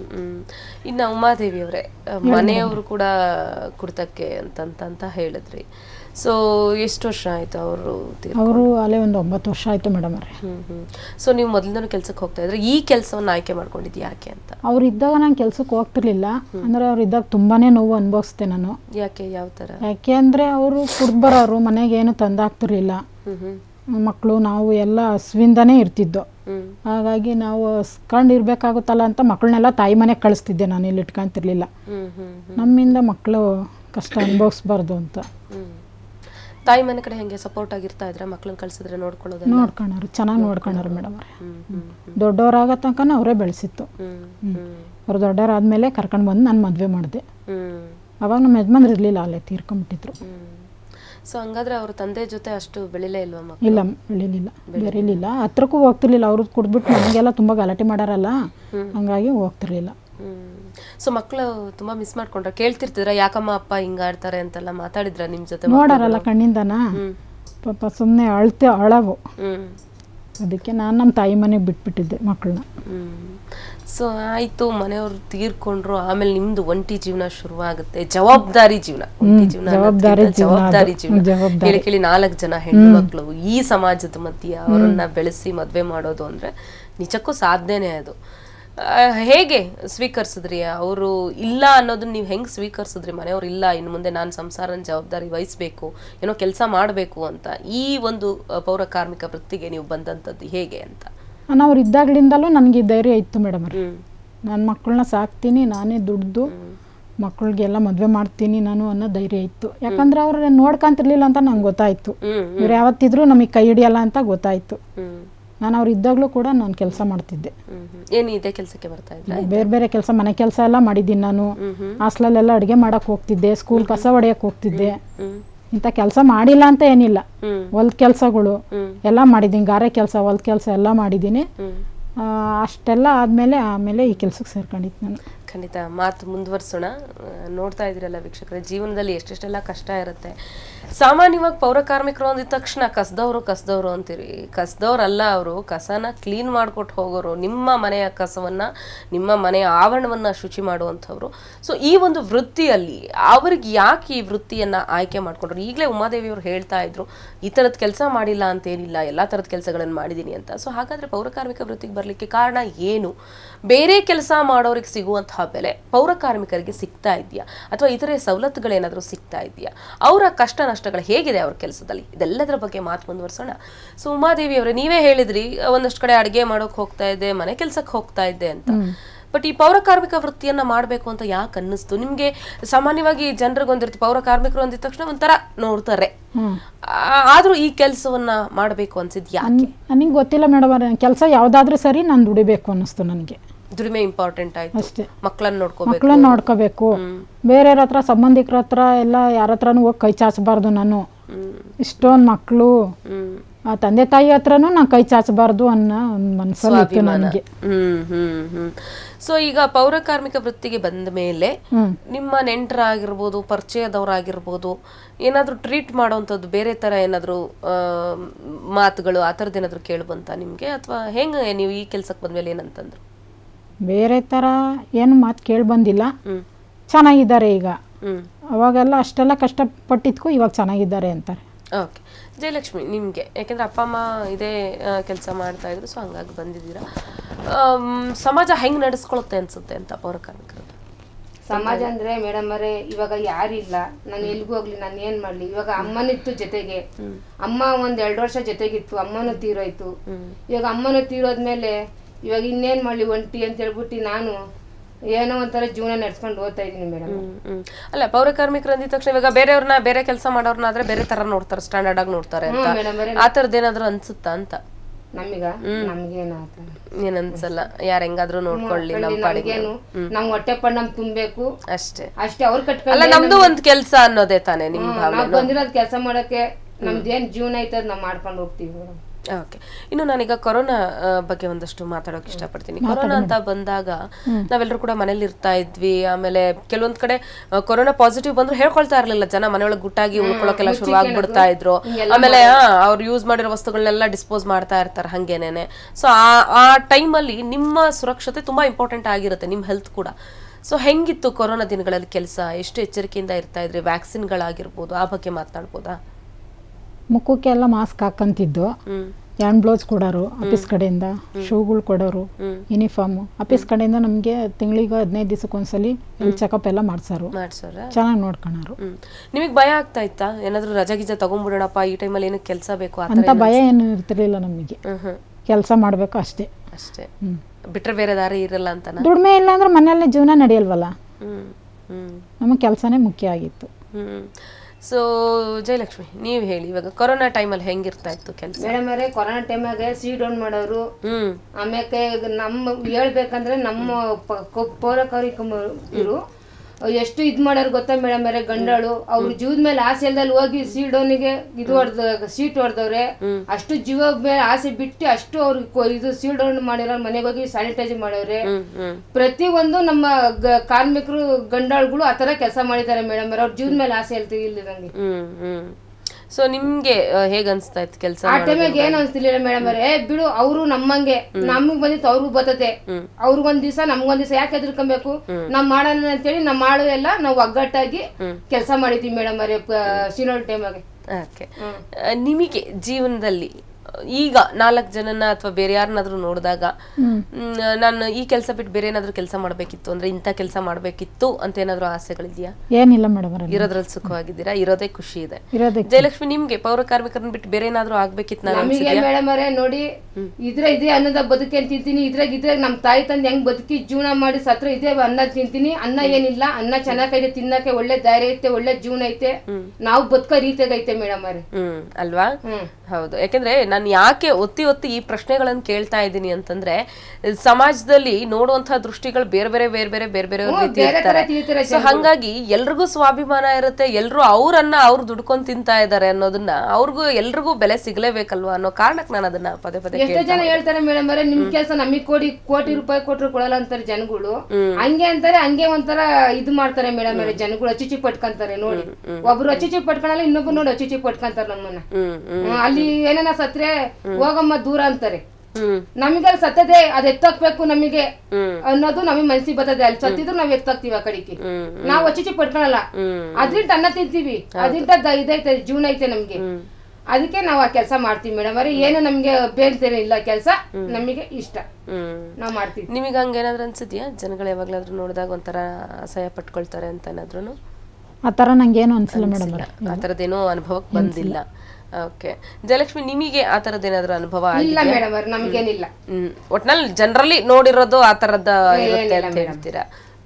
ಇನ್ನ ಉಮಾದೇವಿ ಅವರೇ, ಮನೆಯವರು ಕೂಡ ಕುಡ್ತಕ್ಕೆ ಅಂತ ಹೇಳಿದ್ರಿ. ಸೊ ಎಷ್ಟು ವರ್ಷ ಆಯ್ತು ಅವರು ಅಲ್ಲೇ ಒಂದು 9 ವರ್ಷ ಆಯ್ತು ಮೇಡಮ್ ಅವರೇ. ಸೊ ನೀವು ಮೊದಲಿಂದನೂ ಕೆಲ್ಸಕ್ಕೆ ಹೋಗ್ತಾ ಇದ್ರೆ ಈ ಕೆಲಸವನ್ನ ಆಯ್ಕೆ ಮಾಡ್ಕೊಂಡಿದ್ದು ಯಾಕೆ ಅಂತ? ಅವ್ರು ಇದ್ದಾಗ ನಾನು ಕೆಲ್ಸಕ್ಕೆ ಹೋಗ್ತಿರ್ಲಿಲ್ಲ. ಅಂದ್ರೆ ಅವ್ರು ಇದ್ದಾಗ ತುಂಬಾನೇ ನೋವು ಅನುಭವಿಸ್ತೆ ನಾನು. ಯಾಕೆ? ಯಾವ ತರ? ಯಾಕೆ ಅಂದ್ರೆ ಅವರು ಕುಡ್ದು ಬರೋರು, ಮನೆಗೆ ಏನು ತಂದಾಕ್ತಿರ್ಲಿಲ್ಲ. ಮಕ್ಕಳು ನಾವು ಎಲ್ಲ ಹಸುವಿಂದಾನೇ ಇರ್ತಿದ್ದೋ. ಹಾಗಾಗಿ ನಾವು ಹಸ್ಕೊಂಡು ಇರ್ಬೇಕಾಗುತ್ತಲ್ಲ ಅಂತ ಮಕ್ಕಳನ್ನೆಲ್ಲ ತಾಯಿ ಮನೆಗೆ ಕಳಿಸ್ತಿದ್ದೆ. ನಾನು ಇಲ್ಲಿ ಇಟ್ಕೊಂತಿರ್ಲಿಲ್ಲ. ನಮ್ಮಿಂದ ಮಕ್ಕಳು ಕಷ್ಟ ಅನುಭವಿಸ್ಬಾರ್ದು ಅಂತ. ತಾಯಿ ಮನೆ ಕಡೆ ಹೆಂಗೆ ಸಪೋರ್ಟ್ ಆಗಿರ್ತಾ ಇದ್ರೆ ಮಕ್ಕಳನ್ನ ಕಳ್ಸಿದ್ರೆ ನೋಡ್ಕೊಂಡ್ರು, ಚೆನ್ನಾಗಿ ನೋಡ್ಕೊಂಡ್ರು ಮೇಡಮ್ ಅವ್ರೆ. ದೊಡ್ಡವರಾಗ ತನಕ ಅವರೇ ಬೆಳೆಸಿತ್ತು. ಅವ್ರು ದೊಡ್ಡವರಾದ್ಮೇಲೆ ಕರ್ಕೊಂಡು ಬಂದು ನಾನು ಮದುವೆ ಮಾಡಿದೆ. ಅವಾಗ ನಮ್ಮ ಯಜಮಾನ್ರು ಇರ್ಲಿಲ್ಲ, ಅಲ್ಲೇ ತೀರ್ಕೊಂಡ್ಬಿಟ್ಟಿದ್ರು. ಸೊ ಹಂಗಾದ್ರೆ ಅವ್ರ ತಂದೆ ಜೊತೆ ಅಷ್ಟು ಬೆಳಿಲೇ ಇಲ್ವಾ? ಇಲ್ಲ, ಬೆಳಿಲಿಲ್ಲ. ಹತ್ರಕ್ಕೂ ಹೋಗ್ತಿರ್ಲಿಲ್ಲ. ಅವ್ರು ಕುಡ್ಬಿಟ್ಟು ನಮಗೆಲ್ಲ ತುಂಬಾ ಗಲಾಟೆ ಮಾಡಾರಲ್ಲ, ಹಂಗಾಗಿ ಹೋಗ್ತಿರ್ಲಿಲ್ಲ. ಸೊ ಮಕ್ಕಳು ತುಂಬಾ ಮಿಸ್ ಮಾಡ್ಕೊಂಡ್ರ, ಕೇಳ್ತಿರ್ತಿದ್ರ ಯಾಕಮ್ಮ ಅಪ್ಪ ಹಿಂಗ ಆಡ್ತಾರೆ ಅಂತೆಲ್ಲ ಮಾತಾಡಿದ್ರ ನಿಮ್ ಜೊತೆ? ನೋಡಾರಲ್ಲ ಕಣ್ಣಿಂದನ, ಪಾಪ ಸುಮ್ಮನೆ ಅಳವು. ಅದಕ್ಕೆ ನಾನು ನಮ್ಮ ತಾಯಿ ಮನೆಗೆ ಬಿಟ್ಬಿಟ್ಟಿದ್ದೆ ಮಕ್ಕಳನ್ನ. ಸೊ ಆಯ್ತು, ಮನೆಯವ್ರು ತೀರ್ಕೊಂಡ್ರು, ಆಮೇಲೆ ನಿಮ್ದು ಒಂಟಿ ಜೀವನ ಶುರುವಾಗುತ್ತೆ. ಜವಾಬ್ದಾರಿ ಜೀವನ, ಜವಾಬ್ದಾರಿ ಜೀವನ. ಕೇಳಿ 4 ಜನ ಹೆಣ್ಣು ಮಕ್ಕಳು ಈ ಸಮಾಜದ ಮಧ್ಯೆ ಅವರನ್ನ ಬೆಳೆಸಿ ಮದ್ವೆ ಮಾಡೋದು ಅಂದ್ರೆ ನಿಜಕ್ಕೂ ಸಾಧ್ಯನೇ. ಅದು ಹೇಗೆ ಸ್ವೀಕರಿಸಿದ್ರಿ? ಅವರು ಇಲ್ಲ ಅನ್ನೋದನ್ನ ನೀವು ಹೆಂಗ್ ಸ್ವೀಕರಿಸಿದ್ರಿ? ಮನೆಯವ್ರು ಇಲ್ಲ, ಇನ್ನು ಮುಂದೆ ನಾನು ಸಂಸಾರನ ಜವಾಬ್ದಾರಿ ವಹಿಸ್ಬೇಕು, ಏನೋ ಕೆಲಸ ಮಾಡಬೇಕು ಅಂತ, ಈ ಒಂದು ಪೌರ ಕಾರ್ಮಿಕ ವೃತ್ತಿಗೆ ನೀವು ಬಂದಂಥದ್ದು ಹೇಗೆ ಅಂತ? ಅವ್ರು ಇದ್ದಾಗ್ಲಿಂದಲೂ ನನಗೆ ಧೈರ್ಯ ಇತ್ತು ಮೇಡಮ್. ನನ್ನ ಮಕ್ಕಳನ್ನ ಸಾಕ್ತೀನಿ, ನಾನೇ ದುಡ್ದು ಮಕ್ಕಳಿಗೆಲ್ಲ ಮದುವೆ ಮಾಡ್ತೀನಿ ನಾನು ಅನ್ನೋ ಧೈರ್ಯ ಇತ್ತು. ಯಾಕಂದ್ರೆ ಅವ್ರು ನೋಡ್ಕೊಂತಿರ್ಲಿಲ್ಲ ಅಂತ ನಂಗೆ ಗೊತ್ತಾಯ್ತು. ಇವ್ರು ಯಾವತ್ತಿದ್ರು ನಮಗೆ ಕೈ ಹಿಡಿಯಲ್ಲ ಅಂತ ಗೊತ್ತಾಯ್ತು. ನಾನು ಅವ್ರು ಇದ್ದಾಗಲೂ ಕೂಡ ನಾನು ಕೆಲಸ ಮಾಡ್ತಿದ್ದೆ. ಏನಿದೆ ಕೆಲಸಕ್ಕೆ ಬರ್ತಾ ಇದ್ದೆ? ಬೇರೆ ಬೇರೆ ಕೆಲಸ, ಮನೆ ಕೆಲಸ ಎಲ್ಲ ಮಾಡಿದ್ದೀನಿ ನಾನು. ಹಾಸ್ಟೆಲಲ್ಲೆಲ್ಲ ಅಡುಗೆ ಮಾಡಕ್ಕೆ ಹೋಗ್ತಿದ್ದೆ, ಸ್ಕೂಲ್ ಕಸ ಹೊಡೆಯಕ್ಕೆ ಹೋಗ್ತಿದ್ದೆ. ಇಂಥ ಕೆಲಸ ಮಾಡಿಲ್ಲ ಅಂತ ಏನಿಲ್ಲ, ಹೊಲ್ದ ಕೆಲಸಗಳು ಎಲ್ಲ ಮಾಡಿದ್ದೀನಿ. ಗಾರೆ ಕೆಲಸ, ಹೊಲ್ದ ಕೆಲಸ ಎಲ್ಲ ಮಾಡಿದ್ದೀನಿ. ಅಷ್ಟೆಲ್ಲ ಆಮೇಲೆ ಈ ಕೆಲಸಕ್ಕೆ ಸೇರ್ಕೊಂಡಿತ್ತು ನಾನು. ಖಂಡಿತ ಮಾತು ಮುಂದುವರ್ಸೋಣ. ನೋಡ್ತಾ ಇದ್ದೀರಲ್ಲ ವೀಕ್ಷಕರೇ, ಜೀವನದಲ್ಲಿ ಎಷ್ಟೆಷ್ಟೆಲ್ಲ ಕಷ್ಟ ಇರುತ್ತೆ. ಸಾಮಾನ್ಯವಾಗಿ ಪೌರ ಕಾರ್ಮಿಕರು ಅಂದಿದ ತಕ್ಷಣ ಕಸದವರು ಅಂತೀರಿ. ಕಸದವ್ರಲ್ಲ, ಅವರು ಕಸನ ಕ್ಲೀನ್ ಮಾಡ್ಕೊಟ್ಟು ಹೋಗೋರು, ನಿಮ್ಮ ಮನೆಯ ಕಸವನ್ನ, ನಿಮ್ಮ ಮನೆಯ ಆವರಣವನ್ನ ಶುಚಿ ಮಾಡುವಂಥವ್ರು. ಸೊ ಈ ಒಂದು ವೃತ್ತಿಯಲ್ಲಿ ಅವ್ರಿಗೆ ಯಾಕೆ ಈ ವೃತ್ತಿಯನ್ನ ಆಯ್ಕೆ ಮಾಡ್ಕೊಂಡ್ರು? ಈಗಲೇ ಉಮಾದೇವಿ ಅವರು ಹೇಳ್ತಾ ಇದ್ರು, ಈ ಥರದ ಕೆಲಸ ಮಾಡಿಲ್ಲ ಅಂತೇನಿಲ್ಲ, ಎಲ್ಲ ಥರದ ಕೆಲಸಗಳನ್ನು ಮಾಡಿದ್ದೀನಿ ಅಂತ. ಸೊ ಹಾಗಾದ್ರೆ ಪೌರ ಕಾರ್ಮಿಕ ವೃತ್ತಿಗೆ ಬರಲಿಕ್ಕೆ ಕಾರಣ ಏನು? ಬೇರೆ ಕೆಲಸ ಮಾಡೋರಿಗೆ ಸಿಗುವಂತಹ ಬೆಲೆ ಪೌರ ಕಾರ್ಮಿಕರಿಗೆ ಸಿಗ್ತಾ ಇದೆಯಾ, ಅಥವಾ ಇತರೆ ಸವಲತ್ತುಗಳೇನಾದರೂ ಸಿಗ್ತಾ ಇದೆಯಾ? ಅವರ ಕಷ್ಟ ನಷ್ಟಗಳು ಹೇಗಿದೆ ಅವ್ರ ಕೆಲಸದಲ್ಲಿ? ಇದೆಲ್ಲದರ ಬಗ್ಗೆ ಮಾತು ಮುಂದುವರ್ಸೋಣ. ಸೊ ಉಮಾದೇವಿ ಅವರೇ, ನೀವೇ ಹೇಳಿದ್ರಿ ಒಂದಷ್ಟು ಕಡೆ ಅಡುಗೆ ಮಾಡೋಕೆ ಹೋಗ್ತಾ ಇದ್ದೆ, ಮನೆ ಕೆಲಸಕ್ಕೆ ಹೋಗ್ತಾ ಇದ್ದೆ ಅಂತ. ಬಟ್ ಈ ಪೌರ ಕಾರ್ಮಿಕ ವೃತ್ತಿಯನ್ನ ಮಾಡಬೇಕು ಅಂತ ಯಾಕೆ ಅನ್ನಿಸ್ತು ನಿಮ್ಗೆ? ಸಾಮಾನ್ಯವಾಗಿ ಜನರಿಗೊಂದಿರ್ತಿ, ಪೌರ ಕಾರ್ಮಿಕರು ಅಂದಿದ ತಕ್ಷಣ ಒಂಥರ ನೋಡ್ತಾರೆ, ಆದ್ರೂ ಈ ಕೆಲಸವನ್ನ ಮಾಡಬೇಕು ಅನ್ಸಿದ್ ಯಾಕೆ? ನನಗೆ ಗೊತ್ತಿಲ್ಲ ಮೇಡಮ್, ಕೆಲಸ ಯಾವ್ದಾದ್ರೂ ಸರಿ ನಾನು ದುಡಿಬೇಕು ಅನ್ನಿಸ್ತು. ನನಗೆ ದುಡಿಮೆ ಇಂಪಾರ್ಟೆಂಟ್ ಆಯ್ತು ಅಷ್ಟೇ. ಮಕ್ಕಳನ್ನ ನೋಡ್ಕೋಬೇಕು. ಬೇರೆಯವ್ರ ಹತ್ರ, ಸಂಬಂಧಿಕರ ಹತ್ರ ಎಲ್ಲ ಯಾರ ಹತ್ರನೂ ಹೋಗಿ ಕೈ ಚಾಚಬಾರ್ದು. ನಾನು ಇಷ್ಟೊಂದು ಮಕ್ಕಳು, ತಂದೆ ತಾಯಿ ಹತ್ರನೂ ನಾನು ಕೈ ಚಾಚಬಾರ್ದು ಅನ್ನೋ ಒಂದು ಮನಸ್ಸಲ್ಲಿ ಇತ್ತು ನನಗೆ. ಸೊ ಈಗ ಪೌರ ಕಾರ್ಮಿಕ ವೃತ್ತಿಗೆ ಬಂದ ಮೇಲೆ ನಿಮ್ಮ ನೆಂಟರಾಗಿರ್ಬೋದು, ಪರಿಚಯದವರಾಗಿರ್ಬೋದು, ಏನಾದ್ರು ಟ್ರೀಟ್ ಮಾಡೋವಂಥದ್ದು ಬೇರೆ ತರ ಏನಾದ್ರು ಮಾತುಗಳು ಆ ಥರದ್ದು ಏನಾದ್ರು ಕೇಳ್ಬಂತ ನಿಮ್ಗೆ, ಅಥವಾ ಹೆಂಗೆ ನೀವು ಈ ಕೆಲ್ಸಕ್ಕೆ ಬಂದ್ಮೇಲೆ ಏನಂತಂದ್ರು? ಬೇರೆ ತರ ಏನು ಮಾತು ಕೇಳಿ ಬಂದಿಲ್ಲ. ಚೆನ್ನಾಗಿದ್ದಾರೆ ಈಗ. ಅವಾಗೆಲ್ಲ ಅಷ್ಟೆಲ್ಲ ಕಷ್ಟಪಟ್ಟಿದ್ಕು ಇವಾಗ ಚೆನ್ನಾಗಿದ್ದಾರೆ ಅಂತಾರೆ. ಓಕೆ ಜಯಲಕ್ಷ್ಮಿ, ನಿಮಗೆ ಯಾಕೆಂದ್ರೆ ಅಪ್ಪ ಅಮ್ಮ ಇದೇ ಕೆಲಸ ಮಾಡ್ತಾ ಇದ್ರು, ಸೊ ಹಂಗಾಗಿ ಬಂದಿದ್ದೀರಾ. ಸಮಾಜ ಹೆಂಗ್ ನಡೆಸ್ಕೊಳುತ್ತೆ ಅನ್ಸುತ್ತೆ ಅಂತ ಪೌರ ಕಾರ್ಮಿಕರು? ಸಮಾಜ ಅಂದ್ರೆ ಮೇಡಮ್ ಅವರೇ, ಇವಾಗ ಯಾರಿಲ್ಲ, ನಾನು ಎಲ್ಗೂ ಹೋಗ್ಲಿ, ನಾನು ಏನ್ ಮಾಡ್ಲಿ? ಇವಾಗ ಅಮ್ಮನಿತ್ತು ಜೊತೆಗೆ, ಅಮ್ಮ 1-2 ವರ್ಷ ಜೊತೆಗಿತ್ತು, ಅಮ್ಮನೂ ತೀರೋಯ್ತು. ಇವಾಗ ಅಮ್ಮನೂ ತೀರೋದ್ಮೇಲೆ ಇವಾಗ ಇನ್ನೇನ್ ಮಾಡ್ಲಿ ಒಂಟಿ ಅಂತ ಹೇಳ್ಬಿಟ್ಟು ನಾನು ಏನೋ ಒಂಥರ ಜೀವನ ನಡ್ಸ್ಕೊಂಡು ಹೋಗ್ತಾ ಇದೀನಿ ಮೇಡಮ್. ಅಲ್ಲ, ಪೌರ ಕಾರ್ಮಿಕರು ಅಂದಿದ ತಕ್ಷಣ ಇವಾಗ ಬೇರೆಯವ್ರನ್ನ, ಬೇರೆ ಕೆಲಸ ಮಾಡೋರ್ನ ಆದ್ರೆ ಬೇರೆ ತರ ನೋಡ್ತಾರೆ, ಸ್ಟ್ಯಾಂಡರ್ಡ್ ಆಗಿ ನೋಡ್ತಾರೆ ಅಂತ, ಆ ತರದ್ ಏನಾದ್ರು ಅನ್ಸುತ್ತಾ ಅಂತ? ನಮ್ಗೇನು ಅನ್ಸಲ್ಲ, ಯಾರ ಹೆಂಗಾದ್ರು ನೋಡ್ಕೊಳ್ಳಿ, ನಮ್ ಹೊಟ್ಟೆ ಪಡ್ ನಮ್ ತುಂಬೇಕು ಅಷ್ಟೇ. ಅವ್ರು ಅಲ್ಲ, ನಮ್ದು ಒಂದ್ ಕೆಲ್ಸ ಅನ್ನೋದೇ ತಾನೇ ನಿಮ್ ಬಂದಿರೋದ್ ಕೆಲಸ ಮಾಡಕ್ಕೆ. ನಮ್ದೇನ್ ಜೀವನ ಐತದ್ ನಾವ್ ಮಾಡ್ಕೊಂಡು ಹೋಗ್ತೀವಿ ಮೇಡಮ್. ಓಕೆ, ಇನ್ನು ನಾನೀಗ ಕೊರೋನಾ ಬಗ್ಗೆ ಒಂದಷ್ಟು ಮಾತಾಡೋಕೆ ಇಷ್ಟಪಡ್ತೀನಿ. ಕೊರೋನಾ ಅಂತ ಬಂದಾಗ ನಾವೆಲ್ಲರೂ ಕೂಡ ಮನೇಲಿ ಇರ್ತಾ ಇದ್ವಿ. ಆಮೇಲೆ ಕೆಲವೊಂದ್ ಕಡೆ ಕೊರೋನಾ ಪಾಸಿಟಿವ್ ಬಂದ್ರು ಹೇಳ್ಕೊಳ್ತಾ ಇರ್ಲಿಲ್ಲ ಜನ, ಮನೆಯೊಳಗೆ ಗುಟ್ಟಾಗಿ ಉಳ್ಕೊಳ್ಳೋಕೆಲ್ಲ ಶುರು ಆಗ್ಬಿಡ್ತಾ ಇದ್ರು. ಆಮೇಲೆ ಅವ್ರು ಯೂಸ್ ಮಾಡಿರೋ ವಸ್ತುಗಳನ್ನೆಲ್ಲ ಡಿಸ್ಪೋಸ್ ಮಾಡ್ತಾ ಇರ್ತಾರೆ ಹಂಗೇನೇನೆ. ಸೊ ಆ ಟೈಮಲ್ಲಿ ನಿಮ್ಮ ಸುರಕ್ಷತೆ ತುಂಬಾ ಇಂಪಾರ್ಟೆಂಟ್ ಆಗಿರುತ್ತೆ, ನಿಮ್ಮ ಹೆಲ್ತ್ ಕೂಡ. ಸೊ ಹೆಂಗಿತ್ತು ಕೊರೋನಾ ದಿನಗಳಲ್ಲಿ ಕೆಲಸ? ಎಷ್ಟು ಎಚ್ಚರಿಕೆಯಿಂದ ಇರ್ತಾ ಇದ್ರಿ? ವ್ಯಾಕ್ಸಿನ್ಗಳಾಗಿರ್ಬೋದು, ಆ ಬಗ್ಗೆ ಮಾತನಾಡ್ಬೋದಾ? ಮುಖಕ್ಕೆಲ್ಲ ಮಾಸ್ಕ್ ಹಾಕಂತಿದ್ದು, ಹ್ಯಾಂಡ್ ಬ್ಲೌಸ್ ಕೊಡೋರು ಆಫೀಸ್ ಕಡೆಯಿಂದ, ಶೂಗಳು ಕೊಡೋರು, ಯೂನಿಫಾರ್ಮ್ ಆಫೀಸ್ ಕಡೆಯಿಂದ ನಮಗೆ ತಿಂಗಳಿಗೆ 15 ದಿವಸಕ್ಕೊಂದ್ಸಲಿ ಚೆಕಪ್ ಎಲ್ಲ ಮಾಡ್ಸಾರು, ಚೆನ್ನಾಗಿ ನೋಡ್ಕೊಳೋರು. ನಿಮಗೆ ಭಯ ಆಗ್ತಾ ಇತ್ತಾ? ಏನಾದ್ರು ರಜಾ ಗಿಜಾ ತಗೊಂಡ್ಬಿಡೋಣಪ್ಪ, ಈ ಟೈಮಲ್ಲಿ ಏನಕ್ಕೆ ಕೆಲಸ ಬೇಕು ಅಂತ ಭಯ ಏನು ಇರ್ತಿರ್ಲಿಲ್ಲ ನಮಗೆ. ಕೆಲಸ ಮಾಡ್ಬೇಕು ಅಷ್ಟೇ ಅಷ್ಟೇ, ಬಿಟ್ರೆ ಬೇರೆ ದಾರಿ ಇರಲ್ಲ ಅಂತ. ದುಡಿಮೆ ಇಲ್ಲ ಅಂದ್ರೆ ಮನೆಯಲ್ಲೇ ಜೀವನ ನಡೆಯಲ್ವಲ್ಲ, ನಮಗೆ ಕೆಲಸನೇ ಮುಖ್ಯ ಆಗಿತ್ತು. ಸೊ ಜಯಲಕ್ಷ್ಮಿ, ನೀವ್ ಹೇಳಿ, ಇವಾಗ ಕೊರೋನಾ ಟೈಮಲ್ಲಿ ಹೆಂಗಿರ್ತಾ ಇತ್ತು ಕೆಲಸ? ಮೇಡಮ್ ಅವರೇ, ಕೊರೋನಾ ಟೈಮಾಗೆ ಡೌನ್ ಮಾಡೋರು. ಆಮೇಲೆ ನಮ್ಮ ಹೇಳ್ಬೇಕಂದ್ರೆ ನಮ್ಮ ಪೌರ ಕಾರ್ಮಿಕರು ಎಷ್ಟು ಇದ್ ಮಾಡ್ಯಾರ ಗೊತ್ತಾ ಮೇಡಮ್ ಅವರೇ ಗಂಡಾಳು ಅವ್ರ ಜೀವದ ಮೇಲೆ ಆಸೆ ಇಲ್ದಲ್ಲಿ ಹೋಗಿ ಸೀಲ್ಡೌನಿಗೆ ಇದು ಸೀಟ್ ಹೊಡೆದವ್ರೆ ಅಷ್ಟು ಜೀವ ಮೇಲೆ ಆಸೆ ಬಿಟ್ಟು ಅಷ್ಟು ಅವ್ರಿಗೆ ಇದು ಸೀಲ್ಡೌನ್ ಮಾಡಿರೋ ಮನೆಗೆ ಹೋಗಿ ಸ್ಯಾನಿಟೈಸ್ ಮಾಡವ್ರೆ ಪ್ರತಿ ಒಂದು ನಮ್ಮ ಕಾರ್ಮಿಕರು ಗಂಡಾಳುಗಳು ಆತರ ಕೆಲಸ ಮಾಡಿದ್ದಾರೆ ಮೇಡಮ್ ಅವ್ರ ಜೀವದ ಮೇಲೆ ಆಸೆ ಇಲ್ದಂಗೆ. ಸೊ ನಿಮ್ಗೆ ಹೇಗ್ ಅನ್ಸ್ತಾ ಇತ್ತು ಕೆಲಸ ಆ ಟೈಮಿಗೆ ಏನ್ ಅನ್ಸ್ತಿರ್ಲಿಲ್ಲ ಮೇಡಮ್ ಅವರೇ ಬಿಡು ಅವ್ರು ನಮ್ಮಂಗೆ ನಮಗ್ ಬಂದಿತ್ತು ಅವ್ರಿಗೂ ಬರ್ತದೆ ಅವ್ರಿಗೊಂದ್ ದಿವಸ ನಮ್ಗೊಂದ್ ದಿವಸ ಯಾಕೆ ಎದ್ರಕೊಬೇಕು ನಾವ್ ಮಾಡೋಣ ಅಂತೇಳಿ ನಮ್ ಮಾಡು ಎಲ್ಲ ನಾವು ಒಗ್ಗಟ್ಟಾಗಿ ಕೆಲಸ ಮಾಡಿದ್ವಿ ಮೇಡಮ್ ಅವರೇ ಸೀನೋಲ್ ಟೈಮಾಗೆ. ನಿಮಗೆ ಜೀವನದಲ್ಲಿ ಈಗ 4 ಜನನ ಅಥವಾ ಬೇರೆ ಯಾರನ್ನಾದ್ರೂ ನೋಡಿದಾಗ ನಾನು ಈ ಕೆಲಸ ಬಿಟ್ಟು ಬೇರೆ ಏನಾದ್ರೂ ಕೆಲಸ ಮಾಡ್ಬೇಕಿತ್ತು ಅಂದ್ರೆ ಇಂಥ ಕೆಲಸ ಮಾಡ್ಬೇಕಿತ್ತು ಅಂತ ಏನಾದ್ರೂ ಆಸೆಗಳಿದ್ಯಾ? ಏನಿಲ್ಲ ಮೇಡಮ್, ಇರೋದ್ರಲ್ಲಿ ಸುಖವಾಗಿದ್ದೀರಾ, ಇರೋದೇ ಖುಷಿ ಇದೆ. ಜಯಲಕ್ಷ್ಮಿ, ನಿಮ್ಗೆ ಪೌರ ಕಾರ್ಮಿಕರನ್ನ ಬಿಟ್ಟು ಬೇರೆ ಏನಾದ್ರೂ ಆಗ್ಬೇಕಿತ್ತು? ನಮಗೆ ಮೇಡಮ್ ಅವರೇ ನೋಡಿ ಇದೆ ಅನ್ನದ ಬದುಕಿ ತಿಂತೀನಿ, ಇದ್ರಾಗ ನಮ್ ತಾಯಿ ತಂದೆ ಹೆಂಗ್ ಬದುಕಿ ಜೀವನ ಮಾಡಿ ಸತ್ರ ಇದೇ ಅನ್ನ ತಿಂತೀನಿ. ಅನ್ನ ಏನಿಲ್ಲ, ಅನ್ನ ಚೆನ್ನಾಗೈತೆ, ತಿನ್ನಕ್ಕೆ ಒಳ್ಳೆ ದಾರಿ ಐತೆ, ಒಳ್ಳೆ ಜೀವನ ಐತೆ, ನಾವು ಬದುಕೋ ರೀತಿಯಾಗೈತೆ ಮೇಡಮ್ ಅವರೇ. ಅಲ್ವಾ? ಹೌದು. ಯಾಕೆಂದ್ರೆ ನಾನು ಯಾಕೆ ಒತ್ತಿ ಒತ್ತಿ ಈ ಪ್ರಶ್ನೆಗಳನ್ನು ಕೇಳ್ತಾ ಇದ್ದೀನಿ ಅಂತಂದ್ರೆ ಸಮಾಜದಲ್ಲಿ ನೋಡುವಂತಹ ದೃಷ್ಟಿಗಳು ಬೇರೆ ಬೇರೆ ಬೇರೆ ಬೇರೆ ಬೇರೆ ಬೇರೆ ರೀತಿ ಇರ್ತಾರೆ. ಸೊ ಹಾಗಾಗಿ ಎಲ್ರಿಗೂ ಸ್ವಾಭಿಮಾನ ಇರುತ್ತೆ, ಎಲ್ರು ಅವ್ರು ದುಡ್ಕೊಂಡ್ ತಿಂತಾ ಇದಾರೆ ಅನ್ನೋದನ್ನ ಅವ್ರಿಗೂ ಎಲ್ರಿಗೂ ಬೆಲೆ ಸಿಗ್ಲೇಬೇಕಲ್ವಾ ಅನ್ನೋ ಕಾರಣಕ್ಕೆ ನಾನು ಅದನ್ನ ಪದೇ ಪದೇ ಎಷ್ಟೋ ಜನ ಹೇಳ್ತಾರೆ ಮೇಡಮ್ ಅವರೇ ನಿಮ್ ಕೆಲಸ ನಮಗ್ ಕೋಟಿ ರೂಪಾಯಿ ಕೊಟ್ರು ಕೊಡಲ್ಲ ಅಂತಾರೆ ಜನಗಳು. ಹಂಗೆ ಅಂತಾರೆ, ಹಂಗೆ ಒಂಥರ ಇದು ಮಾಡ್ತಾರೆ ಮೇಡಮ್ ಅವರೇ ಜನಗಳು ಅಚ್ಚುಚಿ ಪಟ್ಕೊಂತಾರೆ. ನೋಡಿ ಒಬ್ರು ಅಚ್ಚುಚಿ ಪಟ್ಕೊಳಲ್ಲ, ಇನ್ನೊಬ್ರು ನೋಡಿ ಅಚ್ಚುಚಿ ಪಟ್ಕೊಂತಾರೆ ನಮ್ಮನ್ನ. ಅಲ್ಲಿ ಏನೇನ ಸತ್ರೆ ಹೋಗಮ್ಮ ದೂರ ಅಂತಾರೆ, ನಮಗೆಲ್ಲ ಸತ್ತದೆ ಅದ್ ಎತ್ತಾಕ್ಬೇಕು ನಮಗೆ ಅನ್ನೋದು ನಮಗೆ ಮನ್ಸಿಗೆ ಬರ್ತದೆ. ಅಲ್ಲಿ ಸತ್ತಿದ್ರು ನಾವ್ ಎತ್ತಾಕ್ತಿವಿ ಆ ಕಡೆಗೆ, ನಾವ್ ಅಚ್ಚುಚಿ ಪಟ್ಕೊಳಲ್ಲ. ಅದ್ರಿಂದ ಅನ್ನ ತಿಂತೀವಿ, ಅದ್ರಿಂದ ಇದೈತೆ ಜೀವನ ಐತೆ ನಮ್ಗೆ. ಅದಕ್ಕೆ ನಾವ್ ಆ ಕೆಲಸ ಮಾಡ್ತೀವಿ ಮೇಡಮ್ ಅವ್ರೆ. ಏನು ನಮ್ಗೆ ಬೇಡ್ತೇನೆ ಇಲ್ಲ, ಕೆಲಸ ನಮಗೆ ಇಷ್ಟ, ನಾವ್ ಮಾಡ್ತೀವಿ. ನಿಮಗೆ ಹಂಗೇನಾದ್ರು ಅನ್ಸಿದ್ಯಾ ಜನಗಳು ಯಾವಾಗ್ಲಾದ್ರೂ ನೋಡಿದಾಗ ಒಂಥರ ಅಸಹ್ಯ ಪಟ್ಕೊಳ್ತಾರೆ ಅಂತ ಏನಾದ್ರು? ಆತರ ನಂಗೇನು ಅನ್ಸಿಲ್ಲ ಮೇಡಮ್, ಆ ತರದೇನೋ ಅನುಭವಕ್ಕೆ ಬಂದಿಲ್ಲ. ಓಕೆ. ಜಯಲಕ್ಷ್ಮಿ, ನಿಮಗೆ ಆ ತರದ್ ಏನಾದ್ರು ಅನುಭವ? ಇಲ್ಲ ಮೇಡಮ್ ಅವ್ರೆ, ನಮ್ಗೇನಿಲ್ಲ. ಒಟ್ನಲ್ಲಿ ಜನರಲಿ ನೋಡಿರೋದು ಆ ತರದ್ದು ಇರುತ್ತೆ ಅಂತ ಹೇಳ್ತೀರಾ?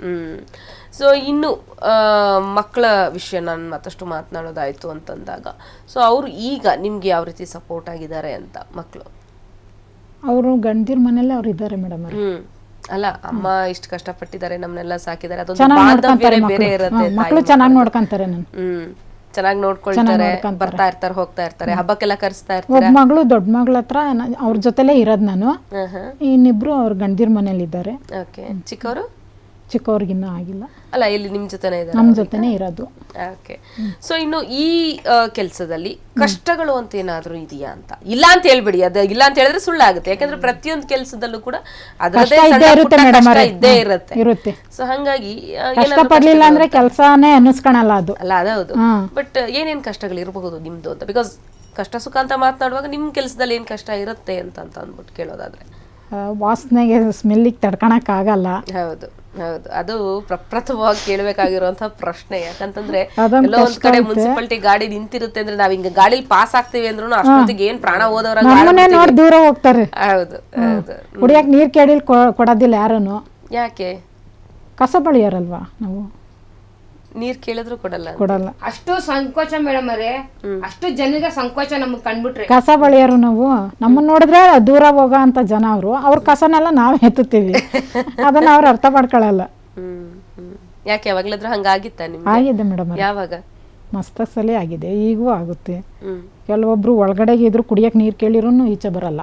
ಸೊ ಇನ್ನು ಮಕ್ಕಳ ವಿಷಯ ನಾನು ಮತ್ತಷ್ಟು ಮಾತನಾಡೋದಾಯ್ತು ಅಂತಂದಾಗ, ಸೊ ಅವರು ಈಗ ನಿಮ್ಗೆ ಯಾವ ರೀತಿ ಸಪೋರ್ಟ್ ಆಗಿದ್ದಾರೆ ಅಂತ? ಮಕ್ಕಳು ಅವರು ಗಂಡದಿರ್ ಮನೇಲಿ ಅವ್ರು ಇದ್ದಾರೆ ಮೇಡಮ್. ಅಲ್ಲ, ಅಮ್ಮ ಇಷ್ಟು ಕಷ್ಟಪಟ್ಟಿದ್ದಾರೆ, ನಮ್ಮನ್ನೆಲ್ಲ ಸಾಕಿದ್ದಾರೆ, ಅದೊಂದು ಬಾಂಧವ್ಯ ಬೇರೆ ಇರುತ್ತೆ. ಮಕ್ಕಳು ಚೆನ್ನಾಗಿ ನೋಡ್ಕೊಂತಾರೆ, ಚೆನ್ನಾಗಿ ನೋಡ್ಕೊಳ್ತಾರೆ, ಬರ್ತಾ ಇರ್ತಾರೆ, ಹೋಗ್ತಾ ಇರ್ತಾರೆ, ಹಬ್ಬಕ್ಕೆಲ್ಲ ಕರೆಸ್ತಾ ಇರ್ತಾರೆ. ಒಬ್ಬ ಮಗಳು ದೊಡ್ಡ ಮಗಳ ಹತ್ರ ಅವ್ರ ಜೊತೆಲೇ ಇರೋದು ನಾನು. ಇನ್ನಿಬ್ರು ಅವ್ರ ಗಂಡದಿರ್ ಮನೇಲಿ ಇದ್ದಾರೆ. ಓಕೆ. ಚಿಕ್ಕವರು? ಚಿಕ್ಕವ್ರಿಗಿನ್ನೂ ಆಗಿಲ್ಲ. ಅಲ್ಲ, ಇಲ್ಲಿ ನಿಮ್ ಜೊತೆನೇ ಇದ್ದಾರೆ? ನಮ್ ಜೊತೆನೇ ಇರೋದು. ಓಕೆ. ಸೊ ಇನ್ನು ಈ ಕೆಲಸದಲ್ಲಿ ಕಷ್ಟಗಳು ಅಂತ ಏನಾದ್ರೂ ಇದೆಯಾ ಅಂತ? ಇಲ್ಲ ಅಂತ ಹೇಳ್ಬಿಡಿ, ಅದ ಇಲ್ಲ ಅಂತ ಹೇಳಿದ್ರೆ ಸುಳ್ಳಾಗುತ್ತೆ. ಯಾಕಂದ್ರೆ ಪ್ರತಿಯೊಂದು ಕೆಲಸದಲ್ಲೂ ಕೂಡ ಅದರದೇ ಇದ್ದೇ ಇರುತ್ತೆ. ಸೊ ಹಂಗಾಗಿ ಕಷ್ಟಪಡ್ಲಿಲ್ಲ ಅಂದ್ರೆ ಕೆಲಸನೇ ಅನ್ನಿಸ್ಕೊಳಲ್ಲ ಅದು. ಅಲ್ಲ, ಅದೌದು. ಬಟ್ ಏನೇನ್ ಕಷ್ಟಗಳು ಇರಬಹುದು ನಿಮ್ದು ಅಂತ? ಬಿಕಾಸ್ ಕಷ್ಟ ಸುಖ ಅಂತ ಮಾತನಾಡುವಾಗ ನಿಮ್ ಕೆಲಸದಲ್ಲಿ ಏನ್ ಕಷ್ಟ ಇರುತ್ತೆ ಅಂತ ಅಂದ್ಬಿಟ್ಟು ಕೇಳೋದಾದ್ರೆ, ವಾಸನೆಗೆ ಸ್ಮೆಲ್ಲಿಗೆ ತಡ್ಕೊಳಕ್ ಆಗಲ್ಲ. ಹೌದು ಹೌದು, ಅದು ಪ್ರಪ್ರಥಮವಾಗಿ ಕೇಳಬೇಕಾಗಿರುವಂತಹ ಪ್ರಶ್ನೆ. ಯಾಕಂತಂದ್ರೆ ಎಲ್ಲೋ ಒಂದ್ ಕಡೆ ಮುನ್ಸಿಪಾಲಿಟಿ ಗಾಡಿ ನಿಂತಿರುತ್ತೆ ಅಂದ್ರೆ ನಾವ್ ಹಿಂಗ ಗಾಡಿಲಿ ಪಾಸ್ ಆಗ್ತೀವಿ ಅಂದ್ರೂ ಅಷ್ಟೊತ್ತಿಗೆ ಏನ್ ಪ್ರಾಣ ಹೋದವ್ರ ದೂರ ಹೋಗ್ತಾರೆ. ಹೌದು ಹೌದು. ಕುಡಿಯಕ್ ನೀರ್ ಕೇಳಿಲ್ ಕೊಡೋದಿಲ್ಲ ಯಾರನ್ನು. ಯಾಕೆ? ಕಸ ಬಳಿಯಾರಲ್ವಾ ನಾವು, ನೀರ್ ಕೇಳಿದ್ರು ಕೊಡಲ್ಲ. ಅಷ್ಟು ಸಂಕೋಚ ಮೇಡಮ್ ಅವರೇ, ಅಷ್ಟು ಜನರಿಗೆ ಸಂಕೋಚ ನಮಗ್ ಕಂಡ್ಬಿಟ್ರೆ. ಕಸ ಬಳಿಯಾರು ನಾವು, ನಮ್ಮನ್ನ ನೋಡಿದ್ರೆ ದೂರ ಹೋಗೋ ಅಂತ ಜನ ಅವರು. ಅವ್ರ ಕಸನೆಲ್ಲ ನಾವ್ ಎತ್ತುತ್ತೀವಿ, ಅದನ್ನ ಅವ್ರು ಅರ್ಥ ಮಾಡ್ಕೊಳಲ್ಲ. ಯಾಕೆ? ಯಾವಾಗ್ಲಾದ್ರೂ ಹಂಗಾಗಿತ್ತ ನಿಮ್ಗೆ? ಆಗಿದೆ ಮೇಡಮ್. ಯಾವಾಗ? ಮಸ್ತಸಲಿ ಆಗಿದೆ, ಈಗೂ ಆಗುತ್ತೆ. ಕೆಲವೊಬ್ರು ಒಳಗಡೆಗೆ ಇದ್ರು ಕುಡಿಯಕ್ ನೀರ್ ಕೇಳಿರೂ ಈಚೆ ಬರಲ್ಲ.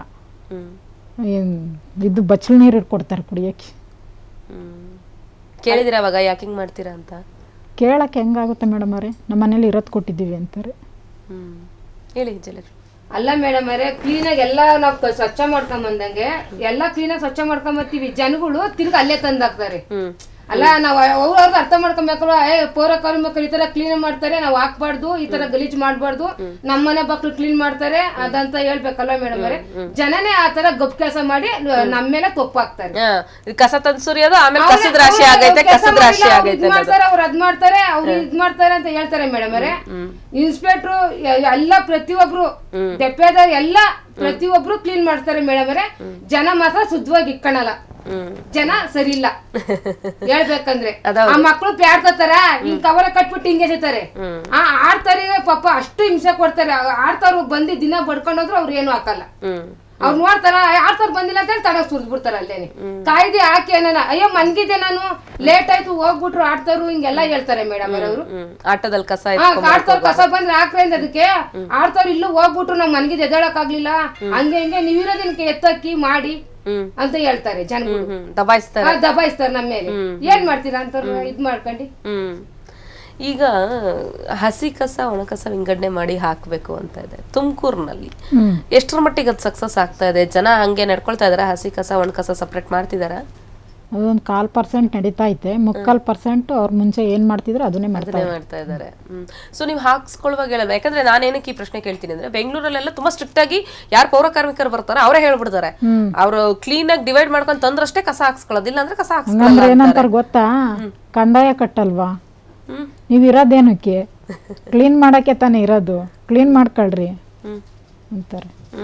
ಇದು ಬಚ್ಚಲ್ ನೀರು ಇಟ್ಕೊಡ್ತಾರೆ ಕುಡಿಯಕ್ಕೆ. ಕೇಳಿದಿರ ಅವಾಗ ಯಾಕೆ ಹಿಂಗ್ ಮಾಡ್ತೀರಾ ಅಂತ? ಕೇಳಕ್ಕೆ ಹೆಂಗಾಗುತ್ತೆ ಮೇಡಮ್ ಅವರೇ, ನಮ್ಮ ಮನೇಲಿ ಇರೋದ್ ಕೊಟ್ಟಿದ್ದೀವಿ ಅಂತಾರೆ. ಹೇಳಿ ಜಯಲಕ್ಷ್ಮಿ. ಅಲ್ಲ ಮೇಡಮ್ ಅವರೇ, ಕ್ಲೀನಾಗಿ ಎಲ್ಲ ನಾವು ಸ್ವಚ್ಛ ಮಾಡ್ಕೊಂಡ್ ಬಂದಂಗೆ ಎಲ್ಲ ಕ್ಲೀನಾಗಿ ಸ್ವಚ್ಛ ಮಾಡ್ಕೊಂಡ್ ಬರ್ತೀವಿ, ಜನಗಳು ತಿರ್ಗಿ ಅಲ್ಲೇ ತಂದಾಕ್ತಾರೆ. ಅಲ್ಲ ನಾವ್ ಅವ್ರವ್ರಿಗೆ ಅರ್ಥ ಮಾಡ್ಕೊಬೇಕಲ್ವ, ಪೌರ ಕಾರ್ಮಿಕರು ಈ ತರ ಕ್ಲೀನ್ ಮಾಡ್ತಾರೆ, ನಾವ್ ಹಾಕ್ಬಾರ್ದು, ಈ ತರ ಗಲೀಜ್ ಮಾಡ್ಬಾರ್ದು, ನಮ್ಮನೆ ಮಕ್ಳು ಕ್ಲೀನ್ ಮಾಡ್ತಾರೆ ಅದಂತ ಹೇಳ್ಬೇಕಲ್ವ ಮೇಡಮ್ ಅವರೇ. ಜನನೇ ಆ ತರ ಗಪ್ ಕೆಲಸ ಮಾಡಿ ನಮ್ಮ ಮೇಲೆ ತಪ್ಪು ಹಾಕ್ತಾರೆ. ಕಸ ತಂದ್ಸುರಿಯೋದು, ಆಮೇಲೆ ಕಸದ ರಾಶಿ ಆಗೈತೆ, ಕಸದ ರಾಶಿ ಆಗೈತೆ ಮಾಡ್ತಾರೆ, ಅವ್ರು ಅದ್ ಮಾಡ್ತಾರೆ, ಅವ್ರು ಇದ್ ಮಾಡ್ತಾರೆ ಅಂತ ಹೇಳ್ತಾರೆ ಮೇಡಮ್ ಅವರೇ. ಇನ್ಸ್ಪೆಕ್ಟ್ರು ಎಲ್ಲ ಪ್ರತಿಯೊಬ್ರು ಡೆಪ್ಪಿದಾರ್ ಎಲ್ಲ ಪ್ರತಿಯೊಬ್ರು ಕ್ಲೀನ್ ಮಾಡ್ತಾರೆ ಮೇಡಮ್ ಅವರೇ. ಜನ ಮಾತ್ರ ಶುದ್ಧವಾಗಿ ಇಟ್ಕೊಳಲ್ಲ, ಜನ ಸರಿ ಇಲ್ಲ ಹೇಳ್ಬೇಕಂದ್ರೆ. ಆ ಮಕ್ಳು ಪ್ಯಾಡ್ತಾರ, ಹಿಂಗ್ ಕವರ ಕಟ್ಬಿಟ್ಟು ಹಿಂಗೆ ಎಸಿತಾರೆ, ಆಡ್ತಾರೆ ಪಾಪ, ಅಷ್ಟು ಹಿಂಸೆ ಕೊಡ್ತಾರೆ. ಆಡ್ತಾರ ಬಂದು ದಿನ ಬಡ್ಕೊಂಡೋದ್ರು ಅವ್ರು ಏನು ಹಾಕಲ್ಲ. ಅವ್ರು ನೋಡ್ತಾರ ಆಡ್ತಾರ ಬಂದಿಲ್ಲ ಅಂತ ಹೇಳಿ ತಡಕ್ ಸುರ್ದ್ ಬಿಡ್ತಾರ ಅಲ್ಲೇನೆ ಕಾಯ್ದೆ ಹಾಕಿ ಏನಾನ ಅಯ್ಯೋ ಮನ್ಗಿದ್ದೆ ನಾನು ಲೇಟ್ ಆಯ್ತು ಹೋಗ್ಬಿಟ್ರು ಆಡ್ತಾರು ಹಿಂಗೆಲ್ಲಾ ಹೇಳ್ತಾರೆ ಮೇಡಮ್ ಅವರು. ಆಟದಲ್ಲಿ ಕಸ ಆಡ್ತಾರ ಕಸ ಬಂದ್ರೆ ಹಾಕ್ರೆ ಅದಕ್ಕೆ ಆಡ್ತಾರ ಇಲ್ಲೂ ಹೋಗ್ಬಿಟ್ರು ನಾವ್ ಮನ್ಗಿದ್ ಎದ್ದೇಳಕ್ ಆಗ್ಲಿಲ್ಲ ಹಂಗೆ ಹಿಂಗೆ ನೀವಿರೋದಕ್ಕೆ ಎತ್ತಕ್ಕಿ ಮಾಡಿ ಅಂತ ಹೇಳ್ತಾರೆ ಜನಗಳು. ದಬಾಯಿಸ್ತಾರ ನಮ್ಮ ಮೇಲೆ. ಏನ್ ಮಾಡ್ತೀರಾ ಅಂತ ಇದ್ ಮಾಡ್ಕೊಂಡಿ. ಈಗ ಹಸಿ ಕಸ ಒಣ ಕಸ ವಿಂಗಡಣೆ ಮಾಡಿ ಹಾಕ್ಬೇಕು ಅಂತ ಇದೆ ತುಮಕೂರಿನಲ್ಲಿ. ಎಷ್ಟರ ಮಟ್ಟಿಗೆ ಅದು ಸಕ್ಸಸ್ ಆಗ್ತಾ ಇದೆ? ಜನ ಹಂಗೆ ನಡ್ಕೊಳ್ತಾ ಇದಾರ? ಹಸಿ ಕಸ ಒಣ ಕಸ ಸಪ್ರೇಟ್ ಮಾಡ್ತಿದಾರ? ಅದೊಂದು 1/4% ನಡೀತಾ ಐತೆ. 3/4% ಅವ್ರು ಮುಂಚೆ ಏನ್ ಮಾಡ್ತಿದ್ರು ಅದನ್ನೇ ಮಾಡ್ತಾ ಇದಾರೆ. ಸೊ ನೀವು ಹಾಕ್ಸ್ಕೊಳ್ಳುವಾಗ ಹೇಳಲ್ಲ, ಯಾಕಂದ್ರೆ ನಾನೇನಕ್ಕೆ ಈ ಪ್ರಶ್ನೆ ಕೇಳ್ತೀನಿ ಅಂದ್ರೆ ಬೆಂಗಳೂರಲ್ಲೆಲ್ಲ ತುಂಬಾ ಸ್ಟ್ರಿಕ್ಟ್ ಆಗಿ ಯಾರು ಪೌರ ಕಾರ್ಮಿಕರು ಬರ್ತಾರೆ ಅವರೇ ಹೇಳ್ಬಿಡ್ತಾರೆ, ಅವ್ರು ಕ್ಲೀನ್ ಆಗಿ ಡಿವೈಡ್ ಮಾಡ್ಕೊಂಡು ತಂದ್ರಷ್ಟೇ ಕಸ ಹಾಕ್ಸ್ಕೊಳ್ಳೋದಿಲ್ಲ ಅಂದ್ರೆ ಕಸ ಹಾಕ್ಸ್ಕೊಳ್ಳಲ್ಲ. ಏನಂತಾರ ಗೊತ್ತಾ, ಕಂದಾಯ ಕಟ್ಟಲ್ವಾ ನೀವ್ ಇರೋದೇನಕ್ಕೆ, ಕ್ಲೀನ್ ಮಾಡಕ್ಕೆ ತಾನೇ ಇರೋದು, ಕ್ಲೀನ್ ಮಾಡ್ಕೊಳ್ರಿ ಅಂತಾರೆ.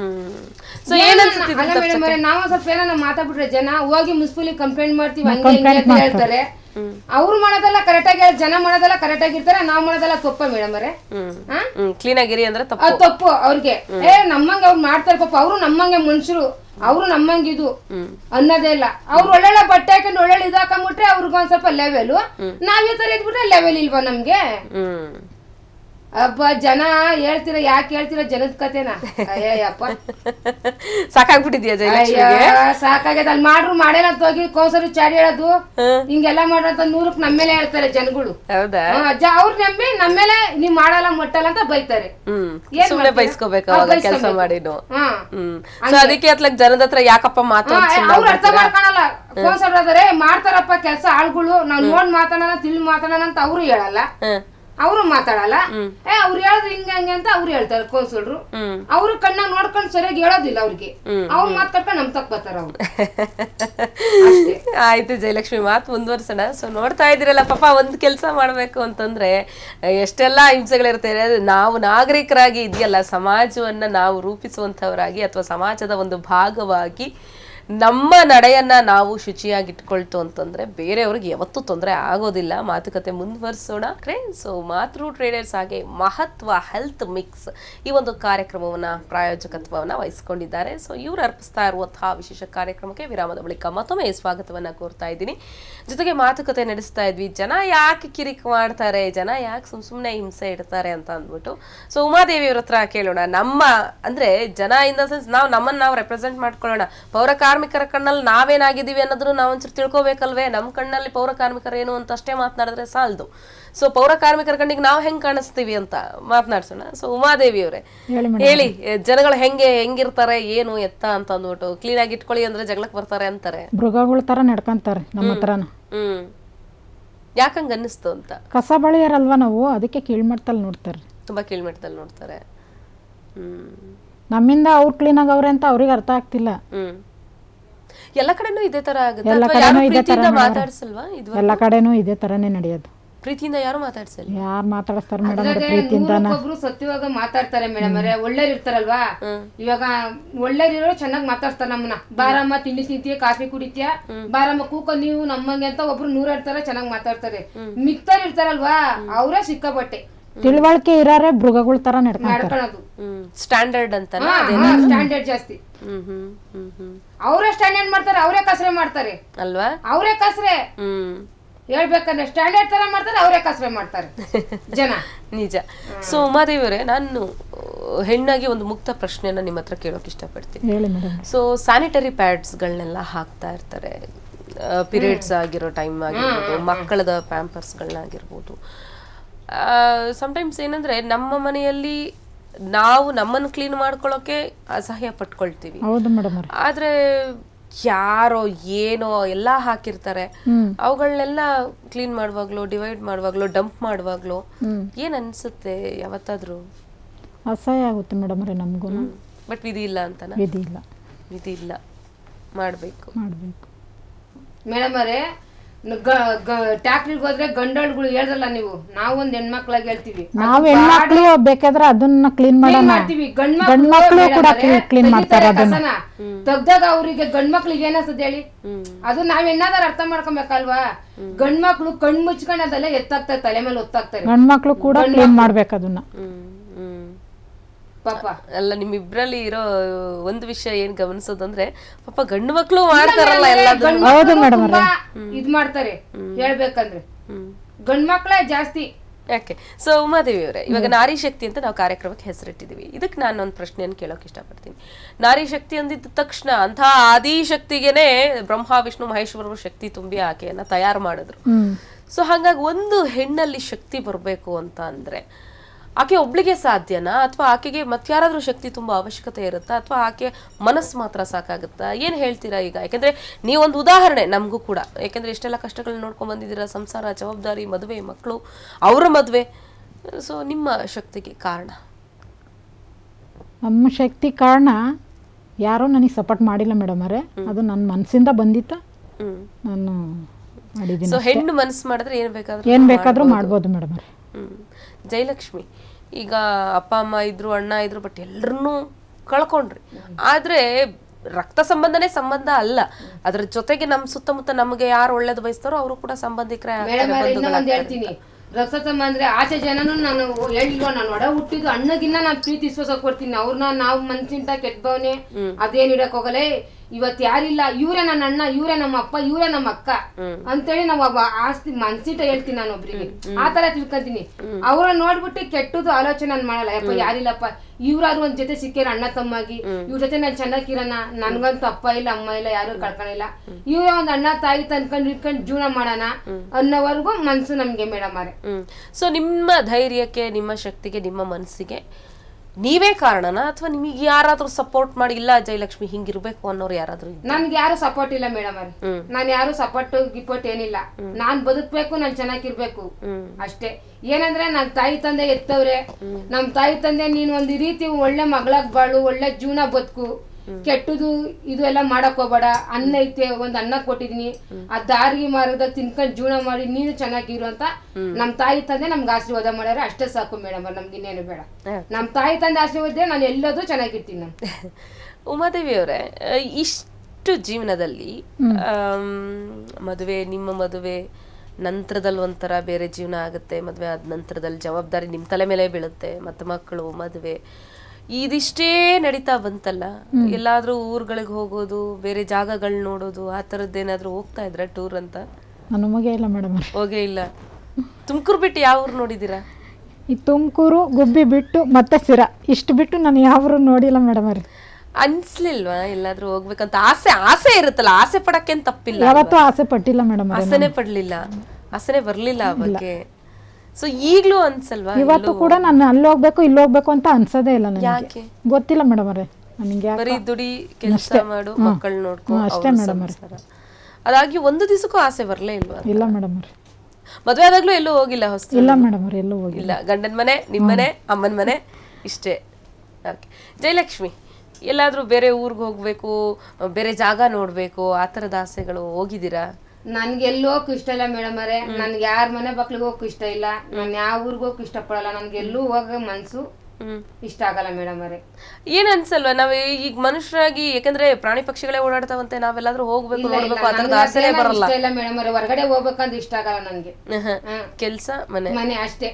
ನಾವು ಸ್ವಲ್ಪ ಏನ ಮಾತಾಡ್ಬಿಟ್ರೆ ಜನ ಹೋಗಿ ಮುನ್ಸಿಪಲ್ ಕಂಪ್ಲೇಂಟ್ ಮಾಡ್ತೀವಿ ಹಂಗೆ ಹೇಳ್ತಾರೆ. ಅವ್ರು ಮಾಡೋದೆಲ್ಲ ಕರೆಕ್ಟ್ ಆಗಿ ಜನ ಮಾಡೋದೆಲ್ಲ ಕರೆಕ್ಟ್ ಆಗಿರ್ತಾರೆ, ನಾವ್ ಮಾಡೋದೆಲ್ಲ ತಪ್ಪ ಮೇಡಮ್ ಅವರೇ. ಕ್ಲೀನ್ ಆಗಿರಿ ಅಂದ್ರೆ ತಪ್ಪು ಅವ್ರಿಗೆ. ನಮ್ಮಂಗ ಅವ್ರು ಮಾಡ್ತಾರೆ ಪಾಪ, ಅವ್ರು ನಮ್ಮಂಗೆ ಮನುಷ್ಯರು, ಅವ್ರು ನಮ್ಮಂಗ ಇದು ಅನ್ನೋದೇ ಇಲ್ಲ. ಅವ್ರು ಒಳ್ಳೊಳ್ಳೆ ಬಟ್ಟೆ ಹಾಕೊಂಡು ಒಳ್ಳೊಳ್ಳೆ ಇದಾಕೊಂಡ್ಬಿಟ್ರೆ ಅವ್ರಿಗೊಂದ್ ಸ್ವಲ್ಪ ಲೆವೆಲ್, ನಾವ್ ಈ ತರ ಇದ್ಬಿಟ್ರೆ ಲೆವೆಲ್ ಇಲ್ವಾ ನಮ್ಗೆ? ಅಬ್ಬ ಜನ ಹೇಳ್ತೀರ, ಯಾಕೆ ಹೇಳ್ತೀರ ಜನದ ಕತೆನ? ಅಯ್ಯಪ್ಪ ಸಾಕಾಗ್ಬಿಟ್ಟಿದ್ಯಾ? ಸಾಕಾಗ್ಯದ. ಅಲ್ಲಿ ಮಾಡ್ರು ಮಾಡೇನ ಹೋಗಿ ಕೋಸರಿ ಚಾಡಿ ಹೇಳೋದು ಹಿಂಗೆಲ್ಲಾ ಮಾಡ್ರಂತ 100ಕ್ಕೆ ನಮ್ಮೇಲೆ ಹೇಳ್ತಾರೆ ಜನಗಳು. ಅವ್ರ ನಂಬಿ ನಮ್ಮೇಲೆ ನೀವ್ ಮಾಡಲ್ಲ ಮೊಟ್ಟಲ್ಲ ಅಂತ ಬೈತಾರೆ. ಸುಮ್ನೆ ಬೈಸ್ಕೋಬೇಕು ಕೆಲಸ ಮಾಡಿನು. ಅದಕ್ಕೆ ಅತ್ಲಕ್ ಜನದ ಹತ್ರ ಯಾಕಪ್ಪ ಅವ್ರು ಅರ್ಥ ಮಾಡ್ಕೊಳಲ್ಲ. ಕೋಸಡ್ರೆ ಮಾಡ್ತಾರಪ್ಪ ಕೆಲ್ಸ ಆಳ್ಗಳು, ನಾವ್ ನೋಡ್ ಮಾತಾಡೋಣ ತಿಳಿ ಮಾತಾಡೋಣ ಅಂತ ಅವ್ರು ಹೇಳಲ್ಲ, ಅವರು ಮಾತಾಡಲ್ಲ. ಅವ್ರು ಹೇಳಿದ್ರು ಹಿಂಗ ಹಂಗೆ ಅಂತ ಅವ್ರು ಹೇಳ್ತಾರೆ ಕೋನ್ಸಲ್ರು. ಅವ್ರು ಕಣ್ಣಾಗ ನೋಡ್ಕೊಂಡು ಸರಿಯಾಗಿ ಹೇಳೋದಿಲ್ಲ ಅವ್ರಿಗೆ, ಅವ್ರು ಮಾತಾಡ್ಕೊಂಡು ನಮ್ ತಕ್ಕ ಬರ್ತಾರ ಅವ್ರು. ಆಯ್ತು ಜಯಲಕ್ಷ್ಮಿ, ಮಾತು ಮುಂದುವರ್ಸೋಣ. ಸೊ ನೋಡ್ತಾ ಇದ್ದೀರಲ್ಲ ಪಾಪ, ಒಂದ್ ಕೆಲಸ ಮಾಡ್ಬೇಕು ಅಂತಂದ್ರೆ ಎಷ್ಟೆಲ್ಲಾ ಹಿಂಸೆಗಳಿರ್ತದೆ. ನಾವು ನಾಗರಿಕರಾಗಿ ಇದೆಯಲ್ಲ, ಸಮಾಜವನ್ನ ನಾವು ರೂಪಿಸುವಂತವರಾಗಿ ಅಥವಾ ಸಮಾಜದ ಒಂದು ಭಾಗವಾಗಿ ನಮ್ಮ ನಡೆಯನ್ನ ನಾವು ಶುಚಿಯಾಗಿ ಇಟ್ಕೊಳ್ತು ಅಂತಂದ್ರೆ ಬೇರೆಯವ್ರಿಗೆ ಯಾವತ್ತೂ ತೊಂದರೆ ಆಗೋದಿಲ್ಲ. ಮಾತುಕತೆ ಮುಂದುವರಿಸೋಣ. ಸೊ ಮಾತೃ ಟ್ರೇಡರ್ಸ್ ಹಾಗೆ ಮಹತ್ವ ಹೆಲ್ತ್ ಮಿಕ್ಸ್ ಈ ಒಂದು ಕಾರ್ಯಕ್ರಮವನ್ನ ಪ್ರಾಯೋಜಕತ್ವವನ್ನ ವಹಿಸಿಕೊಂಡಿದ್ದಾರೆ. ಸೊ ಇವ್ರು ಅರ್ಪಿಸ್ತಾ ಇರುವಂತಹ ವಿಶೇಷ ಕಾರ್ಯಕ್ರಮಕ್ಕೆ ವಿರಾಮದ ಬಳಿಕ ಮತ್ತೊಮ್ಮೆ ಸ್ವಾಗತವನ್ನ ಕೋರ್ತಾ ಇದ್ದೀನಿ. ಜೊತೆಗೆ ಮಾತುಕತೆ ನಡೆಸ್ತಾ ಇದ್ವಿ, ಜನ ಯಾಕೆ ಕಿರಿಕ್ ಮಾಡ್ತಾರೆ, ಜನ ಯಾಕೆ ಸುಮ್ನೆ ಹಿಂಸೆ ಇಡ್ತಾರೆ ಅಂತ ಅಂದ್ಬಿಟ್ಟು. ಸೊ ಉಮಾದೇವಿ ಅವ್ರ ಹತ್ರ ಕೇಳೋಣ. ನಮ್ಮ ಅಂದ್ರೆ ಜನ ಇನ್ ದ ಸೆನ್ಸ್ ನಮ್ಮನ್ನ ನಾವು ರೆಪ್ರೆಸೆಂಟ್ ಮಾಡ್ಕೊಳ್ಳೋಣ. ಪೌರ ಕಾರ್ಮಿಕರ ಕಣ್ಣಲ್ಲಿ ನಾವೇನಾಗಿದ್ದೀವಿ ಅನ್ನೋದನ್ನು ನಾವು ಒಂಚೂರು ತಿಳ್ಕೊಬೇಕಲ್ವೇ? ನಮ್ಮ ಕಣ್ಣಲ್ಲಿ ಪೌರ ಕಾರ್ಮಿಕರು ಏನು ಅಂತ ಅಷ್ಟೇ ಮಾತನಾಡಿದ್ರೆ ಸಾಲದು. ಸೊ ಪೌರ ಕಾರ್ಮಿಕರ ಕಣ್ಣಿಗೆ ನಾವು ಹೆಂಗ್ ಕಾಣಿಸ್ತೀವಿ ಅಂತ ಮಾತನಾಡ್ಸೋಣ. ಸೊ ಉಮಾದೇವಿ ಅವರೇ ಹೇಳಿ, ಜನಗಳು ಹೆಂಗಿರ್ತಾರೆ ಏನು ಎತ್ತ ಅಂತ ಅಂದ್ಬಿಟ್ಟು ಕ್ಲೀನ್ ಆಗಿ ಇಟ್ಕೊಳ್ಳಿ ಅಂದ್ರೆ ಜಗಳಕ್ಕೆ ಬರ್ತಾರೆ ಅಂತಾರೆ, ಮೃಗಗಳ ತರ ನಡ್ಕೊಂತಾರೆ ನಮ್ಮ ಹತ್ರನ. ಯಾಕಂಗ ಅನ್ನಿಸ್ತು ಅಂತ? ಕಸ ಬಳಿಯಾರಲ್ವಾ ನಾವು, ಅದಕ್ಕೆ ಕೀಳ್ಮಟ್ಟದಲ್ಲಿ ನೋಡ್ತಾರೆ, ತುಂಬಾ ಕೀಳ್ಮಟ್ಟದಲ್ಲಿ ನೋಡ್ತಾರೆ. ನಮ್ಮಿಂದ ಅವ್ರು ಕ್ಲೀನ್ ಆಗವ್ರೆ ಅಂತ ಅವ್ರಿಗೆ ಅರ್ಥ ಆಗ್ತಿಲ್ಲ. ಎಲ್ಲ ಕಡೆನೂ ಇದೇ ತರ ಆಗುತ್ತೆ. ಎಲ್ಲ ಕಡೆನೂ ಇದೇ ತರ ಮಾತಾಡ್ಸಲ್ವಾ? ಎಲ್ಲ ಕಡೆನೂ ಇದೇ ತರನೇ ನಡೆಯೋದು. ಪ್ರೀತಿಯಿಂದ ಯಾರು ಮಾತಾಡ್ಸಲ್ಲ. ಯಾರು ಮಾತಾಡ್ತಾರೆ ಮೇಡಮ್? ಪ್ರೀತಿಯಿಂದ ಒಬ್ರು ಸತ್ಯವಾಗ ಮಾತಾಡ್ತಾರೆ ಮೇಡಮ್ ಅವರೇ. ಒಳ್ಳೆಯವ್ರು ಇರ್ತಾರಲ್ವಾ, ಇವಾಗ ಒಳ್ಳೆಯವ್ರು ಚೆನ್ನಾಗಿ ಮಾತಾಡ್ತಾರೆ ನಮ್ಮನ್ನ. ಬಾರಮ್ಮ ತಿಂಡಿ ತಿಂತೀಯ, ಕಾಫಿ ಕುಡಿತೀಯ, ಬಾರಮ್ಮ ಕೂಕ ನೀವು ನಮ್ಮಂಗೆ ಅಂತ ಒಬ್ರು 100 ಇರ್ತಾರೆ, ಚೆನ್ನಾಗಿ ಮಾತಾಡ್ತಾರೆ. ಮಿಕ್ತರ್ ಇರ್ತಾರಲ್ವಾ, ಅವರೇ ಸಿಕ್ಕಾಪಟ್ಟೆ ತಿಳುವಳಿಕೆ ಇರಾರೆ ಮೃಗಗಳ ತರ ನಡ್ಕೊಳ್ಳೋದು. ಸ್ಟ್ಯಾಂಡರ್ಡ್ ಅಂತ ಸ್ಟ್ಯಾಂಡರ್ಡ್ ಜಾಸ್ತಿ. ಅವರೇ ಸ್ಟ್ಯಾಂಡರ್ಡ್ ಮಾಡ್ತಾರೆ, ಅವರೇ ಕಸರೆ ಮಾಡ್ತಾರೆ ಅಲ್ವಾ? ಅವರೇ ಕಸರೆ ಹೇಳ್ಬೇಕಂದ್ರೆ ಸ್ಟ್ಯಾಂಡರ್ಡ್ ತರ ಮಾಡ್ತಾರೆ, ಅವರೇ ಕಸರೆ ಮಾಡ್ತಾರೆ ಜನ. ನಿಜ. ಸೊ ಉಮಾದೇವಿ ಅವರೇ, ನಾನು ಹೆಣ್ಣಾಗಿ ಒಂದು ಮುಕ್ತ ಪ್ರಶ್ನೆಯನ್ನ ನಿಮ್ಮ ಹತ್ರ ಕೇಳೋಕೆ ಇಷ್ಟಪಡ್ತೀನಿ. ಸೊ ಸ್ಯಾನಿಟರಿ ಪ್ಯಾಡ್ಸ್ ಗಳನ್ನೆಲ್ಲ ಹಾಕ್ತಾ ಇರ್ತಾರೆ, ಪೀರಿಯಡ್ಸ್ ಆಗಿರೋ ಟೈಮ್ ಆಗಿರ್ಬೋದು, ಮಕ್ಕಳದ ಪ್ಯಾಂಪರ್ಸ್ ಗಳನ್ನಾಗಿರ್ಬೋದು. ಸಮಟೈಮ್ಸ್ ಏನಂದ್ರೆ ನಮ್ಮ ಮನೆಯಲ್ಲಿ ನಾವು ನಮ್ಮನ್ನು ಕ್ಲೀನ್ ಮಾಡ್ಕೊಳ್ಳೋಕೆ ಅಸಹ್ಯ ಪಟ್ಕೊಳ್ತೀವಿ. ಆದ್ರೆ ಯಾರೋ ಏನೋ ಎಲ್ಲಾ ಹಾಕಿರ್ತಾರೆ, ಅವುಗಳನ್ನೆಲ್ಲ ಕ್ಲೀನ್ ಮಾಡುವಾಗ್ಲೂ, ಡಿವೈಡ್ ಮಾಡುವಾಗ್ಲೂ, ಡಂಪ್ ಮಾಡುವಾಗ್ಲೂ ಏನ್ ಅನ್ಸುತ್ತೆ? ಯಾವತ್ತಾದ್ರೂ ಅಸಹ್ಯ ಆಗುತ್ತೆ ಮೇಡಮ್ ಅವರೇ ನಮಗೂ. ಬಟ್ ವಿಧಿ ಇಲ್ಲ ಅಂತನ? ವಿಧಿ ಇಲ್ಲ, ಮಾಡ್ಬೇಕು ಮೇಡಮ್ ಅವರೇ. ಟ್ಯಾಕ್ಟ್ರಿಗೆ ಹೋದ್ರೆ ಗಂಡಳ್ಗಳು ಹೇಳ್ದಲ್ಲ ನೀವು, ನಾವೊಂದ್ ಹೆಣ್ಮಕ್ಳಾಗಿ ಹೇಳ್ತೀವಿ, ನಾವ್ ಹೆಣ್ಮಕ್ಳು ಬೇಕಾದ್ರೆ ಅದನ್ನ ಕ್ಲೀನ್ ಮಾಡ್ತೀವಿ. ಗಂಡ್ಮಕ್ಳು ಕೂಡ ಕ್ಲೀನ್ ಮಾಡ್ತಾರೆ. ತೆಗ್ದಾಗ ಅವ್ರಿಗೆ ಗಂಡ್ಮಕ್ಳಿಗೆ ಏನಿಸ್ತದೆ ಹೇಳಿ? ಅದು ನಾವ್ ಹೆಣ್ಣಾದಾರ ಅರ್ಥ ಮಾಡ್ಕೊಬೇಕಲ್ವಾ? ಗಂಡ್ಮಕ್ಳು ಕಣ್ ಮುಚ್ಕೊಂಡ್ ಅದೆಲ್ಲ ಎತ್ತಾಗ್ತಾರೆ, ತಲೆ ಮೇಲೆ ಒತ್ತಾಗ್ತಾರೆ. ಗಂಡ್ಮಕ್ಳು ಕೂಡ ಕ್ಲೀನ್ ಮಾಡ್ಬೇಕು ಅದನ್ನ. ಪಾಪ. ಅಲ್ಲ ನಿಮ್ಮಿಬ್ರಲ್ಲಿ ಇರೋ ಒಂದು ವಿಷಯ ಏನ್ ಗಮನಿಸೋದಂದ್ರೆ ಪಾಪ ಗಂಡು ಮಕ್ಳು ಮಾಡ್ತಾರಲ್ಲ ಎಲ್ಲ ಇದ್ ಮಾಡ್ತಾರೆ ಹೇಳ್ಬೇಕಂದ್ರೆ ಗಂಡ್ ಮಕ್ಳೇ ಜಾಸ್ತಿ. ಯಾಕೆ? ಸೊ ಉಮಾದೇವಿ ಅವರೇ, ಇವಾಗ ನಾರಿ ಶಕ್ತಿ ಅಂತ ನಾವು ಕಾರ್ಯಕ್ರಮಕ್ಕೆ ಹೆಸರಿಟ್ಟಿದೀವಿ. ಇದಕ್ಕೆ ನಾನು ಒಂದು ಪ್ರಶ್ನೆಯನ್ನು ಕೇಳೋಕೆ ಇಷ್ಟಪಡ್ತೀನಿ. ನಾರಿ ಶಕ್ತಿ ಅಂದಿದ್ದ ತಕ್ಷಣ ಅಂತ ಆದಿ ಶಕ್ತಿಗೆನೆ ಬ್ರಹ್ಮ ವಿಷ್ಣು ಮಹೇಶ್ವರರು ಶಕ್ತಿ ತುಂಬಿ ಆಕೆಯನ್ನ ತಯಾರು ಮಾಡಿದ್ರು. ಸೊ ಹಾಗಾಗಿ ಒಂದು ಹೆಣ್ಣಲ್ಲಿ ಶಕ್ತಿ ಬರಬೇಕು ಅಂತ ಅಂದ್ರೆ ಆಕೆ ಒಬ್ಳಿಗೆ ಸಾಧ್ಯನಾ, ಅಥವಾ ಆಕೆಗೆ ಮತ್ತಾರಾದ್ರೂ ಶಕ್ತಿ ತುಂಬಾ ಅವಶ್ಯಕತೆ ಇರುತ್ತಾ, ಅಥವಾ ಆಕೆ ಮನಸ್ಸು ಮಾತ್ರ ಸಾಕಾಗುತ್ತಾ? ಏನ್ ಹೇಳ್ತೀರಾ ಈಗ? ಯಾಕಂದ್ರೆ ನೀವೊಂದು ಉದಾಹರಣೆ ನಮಗೂ ಕೂಡ, ಯಾಕಂದ್ರೆ ಇಷ್ಟೆಲ್ಲ ಕಷ್ಟಗಳನ್ನ ನೋಡ್ಕೊಂಡ್ ಬಂದಿದ್ದೀರಾ, ಸಂಸಾರ, ಜವಾಬ್ದಾರಿ, ಮದುವೆ, ಮಕ್ಕಳು, ಅವರ ಮದುವೆ. ಸೊ ನಿಮ್ಮ ಶಕ್ತಿಗೆ ಕಾರಣ? ನಮ್ಮ ಶಕ್ತಿ ಕಾರಣ ಯಾರೋ ನನಗೆ ಸಪೋರ್ಟ್ ಮಾಡಿಲ್ಲ ಮೇಡಮ್ ಅವರೇ, ಅದು ನನ್ನ ಮನಸ್ಸಿಂದ ಬಂದಿತ್ತ ನಾನು ಮಾಡಿದ್ದೀನಿ. ಸೊ ಹೆಣ್ಣು ಮನಸ್ಸು ಮಾಡಿದ್ರೆ ಏನ್ ಬೇಕಾದ್ರೂ ಮಾಡ್ಬೋದು ಮೇಡಮ್ ಅವರೇ. ಜಯಲಕ್ಷ್ಮಿ, ಈಗ ಅಪ್ಪ ಅಮ್ಮ ಇದ್ರು, ಅಣ್ಣ ಇದ್ರು, ಬಟ್ ಎಲ್ರನ್ನೂ ಕಳ್ಕೊಂಡ್ರಿ. ಆದ್ರೆ ರಕ್ತ ಸಂಬಂಧನೇ ಸಂಬಂಧ ಅಲ್ಲ, ಅದ್ರ ಜೊತೆಗೆ ನಮ್ ಸುತ್ತಮುತ್ತ ನಮಗೆ ಯಾರು ಒಳ್ಳೇದು ಬಯಸ್ತಾರೋ ಅವರು ಕೂಡ ಸಂಬಂಧಿಕರೇ ಹೇಳ್ತೀನಿ. ರಕ್ತ ಸಂಬಂಧ ಅಂದ್ರೆ ಆಚೆ ಜನನು ನಾನು ಹೇಳಿಲ್ವ, ನಾನು ಒಡ ಹುಟ್ಟಿದ್ದು ಅಣ್ಣಗಿನ್ನ ನಾನು ಪ್ರೀತಿ ವಿಶ್ವಾಸ ಕೊಡ್ತೀನಿ. ಅವ್ರನ್ನ ನಾವು ಮನ್ಸಿಂತ ಕೆಟ್ಟ ಭಾವನೆ ಅದೇನ್ ಇಡಕ್ ಹೋಗಲೇ. ಇವತ್ ಯಾರಿಲ್ಲ, ಇವ್ರೆ ನನ್ನ ಅಣ್ಣ, ಇವ್ರೆ ನಮ್ಮ ಅಪ್ಪ, ಇವ್ರೆ ನಮ್ಮ ಅಕ್ಕ ಅಂತೇಳಿ ನಾವು ಆಸ್ತಿ ಮನ್ಸಿಂತ ಹೇಳ್ತೀನಿ ನಾನು ಒಬ್ರಿಗೆ. ಆತರ ತಿಳ್ಕೊಂತೀನಿ. ಅವ್ರ ನೋಡ್ಬಿಟ್ಟು ಕೆಟ್ಟದ್ದು ಆಲೋಚನೆ ನಾನು ಮಾಡಲ್ಲ. ಯಪ್ಪ ಯಾರಿಲ್ಲಪ್ಪ, ಇವ್ರಾದ್ರು ಒಂದ್ ಜೊತೆ ಸಿಕ್ಕಿರ ಅಣ್ಣ ತಮ್ಮಾಗಿ, ಇವ್ರ ಜೊತೆ ನಾನು ಚೆನ್ನಾಗಿರೋಣ, ನನ್ಗಂತೂ ಅಪ್ಪ ಇಲ್ಲ ಅಮ್ಮ ಇಲ್ಲ ಯಾರು ಕಳ್ಕೊಂಡಿಲ್ಲ, ಇವ್ರೇ ಒಂದ್ ಅಣ್ಣ ತಾಯಿ ತಂದ್ಕೊಂಡ್ ಇಟ್ಕೊಂಡ್ ಜೀವನ ಮಾಡೋಣ ಅನ್ನೋವರೆಗೂ ಮನ್ಸು ನಮ್ಗೆ ಮೇಡಮ್ ಅವರೇ. ಸೊ ನಿಮ್ಮ ಧೈರ್ಯಕ್ಕೆ, ನಿಮ್ಮ ಶಕ್ತಿಗೆ, ನಿಮ್ಮ ಮನಸ್ಸಿಗೆ ನೀವೇ ಕಾರಣನಾ, ಅಥವಾ ನಿಮಗೆ ಯಾರಾದ್ರೂ ಸಪೋರ್ಟ್ ಮಾಡಿ ಇಲ್ಲ ಜಯಲಕ್ಷ್ಮಿ ಹಿಂಗಿರ್ಬೇಕು ಅನ್ನೋರು ಯಾರಾದ್ರೂ? ನನ್ಗೆ ಯಾರು ಸಪೋರ್ಟ್ ಇಲ್ಲ ಮೇಡಮ್ ಅವ್ರೆ. ನಾನ್ ಯಾರು ಸಪೋರ್ಟ್ ಗಿಪೋರ್ಟ್ ಏನಿಲ್ಲ. ನಾನ್ ಬದುಕ್ಬೇಕು, ನಾನ್ ಚೆನ್ನಾಗಿರ್ಬೇಕು ಅಷ್ಟೇ. ಏನಂದ್ರೆ ನನ್ ತಾಯಿ ತಂದೆ ಎತ್ತವ್ರೆ, ನಮ್ ತಾಯಿ ತಂದೆ ನೀನ್ ಒಂದ್ ರೀತಿ ಒಳ್ಳೆ ಮಗಳಾಗ್ ಬಾಳು, ಒಳ್ಳೆ ಜೀವನ ಬದುಕು, ಕೆಟ್ಟದು ಇದು ಎಲ್ಲ ಮಾಡಕ್ ಹೋಗ್ಬೇಡ, ಅನ್ನ ಐತೆ ಒಂದ್ ಅನ್ನ ಕೊಟ್ಟಿದೀನಿ, ಆ ದಾರಿಗೆ ಮಾರ್ಗದಾಗ ತಿನ್ಕೊಂಡ್ ಜೀವನ ಮಾಡಿ ನೀನು ಚೆನ್ನಾಗಿರು ಅಂತ ನಮ್ ತಾಯಿ ತಂದೆ ನಮ್ಗೆ ಆಶೀರ್ವಾದ ಮಾಡ್ಯಾರ. ಅಷ್ಟೇ ಸಾಕು ಮೇಡಮ್, ನಮ್ಗೆ ಇನ್ನೇನು ಬೇಡ. ನಮ್ ತಾಯಿ ತಂದೆ ಆಶೀರ್ವಾದ ನಾನು ಎಲ್ಲದೂ ಚೆನ್ನಾಗಿರ್ತೀನಿ ನಾನು. ಉಮಾದೇವಿ ಅವರೇ, ಇಷ್ಟು ಜೀವನದಲ್ಲಿ ಮದುವೆ, ನಿಮ್ಮ ಮದುವೆ ನಂತರದಲ್ಲಿ ಒಂಥರ ಬೇರೆ ಜೀವನ ಆಗುತ್ತೆ, ಮದುವೆ ಆದ ನಂತರದಲ್ಲಿ ಜವಾಬ್ದಾರಿ ನಿಮ್ಮ ತಲೆ ಮೇಲೆ ಬೀಳುತ್ತೆ, ಮತ್ತೆ ಮಕ್ಕಳು, ಮದುವೆ, ಇದಿಷ್ಟೇ ನಡೀತಾ ಬಂತಲ್ಲ. ಎಲ್ಲಾದ್ರೂ ಊರುಗಳಿಗೆ ಹೋಗೋದು, ಬೇರೆ ಜಾಗಗಳು ನೋಡೋದು, ಆ ಥರದ್ದೇನಾದ್ರೂ ಹೋಗ್ತಾ ಇದ್ರ ಟೂರ್ ಅಂತ? ನಮಗೆ ಇಲ್ಲ ಮೇಡಮ್, ಹೋಗೇ ಇಲ್ಲ. ತುಮಕೂರು ಬಿಟ್ಟು ಯಾವ ಊರು ನೋಡಿದ್ದೀರಾ? ಈ ತುಮಕೂರು, ಗುಬ್ಬಿ ಬಿಟ್ಟು ಮತ್ತೆ ಸಿರಾ, ಇಷ್ಟು ಬಿಟ್ಟು ನಾನು ಯಾವ ನೋಡಿಲ್ಲ ಮೇಡಮ್ ಅವ್ರೆ. ಅನ್ಸ್ಲಿಲ್ವಾ ಎಲ್ಲಾದ್ರೂ ಹೋಗ್ಬೇಕಂತ ಆಸೆ? ಆಸೆ ಇರುತ್ತಲ್ಲ, ಆಸೆ ಪಡಕ್ಕೇನ್ ತಪ್ಪಿಲ್ಲ. ಯಾವತ್ತೂ ಆಸೆ ಪಟ್ಟಿಲ್ಲ ಮೇಡಮ್, ಆಸೆನೆ ಪಡ್ಲಿಲ್ಲ, ಆಸೆನೆ ಬರ್ಲಿಲ್ಲ ಆ ಬಗ್ಗೆ. ಸೊ ಈಗ್ಲೂ ಅನ್ಸಲ್ವಾ? ಇವತ್ತು ಕೂಡ ನಾನು ಅಲ್ಲಿ ಹೋಗ್ಬೇಕು ಇಲ್ಲಿ ಹೋಗ್ಬೇಕು ಅಂತ ಅನ್ಸೋದೇ ಇಲ್ಲ ನನಗೆ. ಗೊತ್ತಿಲ್ಲ ಮೇಡಮ್ ಅವರೇ, ನನಗೆ ಬರೀ ದುಡಿ, ಕೆಲಸ ಮಾಡು, ಮಕ್ಕಳು ನೋಡ್ಕೊ ಅಷ್ಟೇ ಮೇಡಮ್ ಅವರೇ. ಅದಾಗಿ ಒಂದು ದಿವಸಕ್ಕೂ ಆಸೆ ಬರ್ಲೇ ಇಲ್ವಾ? ಇಲ್ಲ ಮೇಡಮ್ ಅವರೇ. ಮದ್ವೆ ಆದಾಗ್ಲೂ ಎಲ್ಲೂ ಹೋಗಿಲ್ಲ? ಹೊಸ ಇಲ್ಲ ಮೇಡಮ್ ಅವ್ರೆ, ಎಲ್ಲೂ ಹೋಗಿಲ್ಲ. ಗಂಡನ ಮನೆ, ನಿಮ್ಮನೆ, ಅಮ್ಮನ ಮನೆ, ಇಷ್ಟೇ. ಓಕೆ ಜಯಲಕ್ಷ್ಮಿ, ಎಲ್ಲಾದ್ರೂ ಬೇರೆ ಊರ್ಗ್ ಹೋಗ್ಬೇಕು, ಬೇರೆ ಜಾಗ ನೋಡ್ಬೇಕು, ಆ ತರದ ಆಸೆಗಳು ಹೋಗಿದ್ದೀರಾ? ನನ್ಗೆ ಎಲ್ಲಿ ಹೋಗಕ್ ಇಷ್ಟ ಇಲ್ಲ ಮೇಡಮ್ ಅವರೇ. ನನ್ಗೆ ಯಾರ ಮನೆ ಬಾಕ್ಲಿಗೆ ಹೋಗಕ್ ಇಷ್ಟ ಇಲ್ಲ, ನಾನು ಯಾವ ಊರ್ಗ್ ಹೋಗಕ್ ಇಷ್ಟ ಪಡಲ್ಲ. ನನ್ಗೆ ಎಲ್ಲೂ ಹೋಗ ಮನ್ಸು ಇಷ್ಟ ಆಗಲ್ಲ ಮೇಡಮ್ ಅವರೇ. ಏನ್ ಅನ್ಸಲ್ವಾ ನಾವ್ ಈಗ ಮನುಷ್ಯರಾಗಿ? ಯಾಕಂದ್ರೆ ಪ್ರಾಣಿ ಪಕ್ಷಿಗಳೇ ಓಡಾಡ್ತಾವಂತೆ, ನಾವೆಲ್ಲಾದ್ರೂ ಹೋಗ್ಬೇಕು ನೋಡ್ಬೇಕು ಆ ಆಸೆ ಬರಲ್ಲ. ಇಷ್ಟ ಇಲ್ಲ ಮೇಡಮ್ ಅವರೇ, ಹೊರಗಡೆ ಹೋಗ್ಬೇಕಂದ್ರೆ ಇಷ್ಟ ಆಗಲ್ಲ ನನ್ಗೆ. ಕೆಲ್ಸ, ಮನೆ ಅಷ್ಟೇ.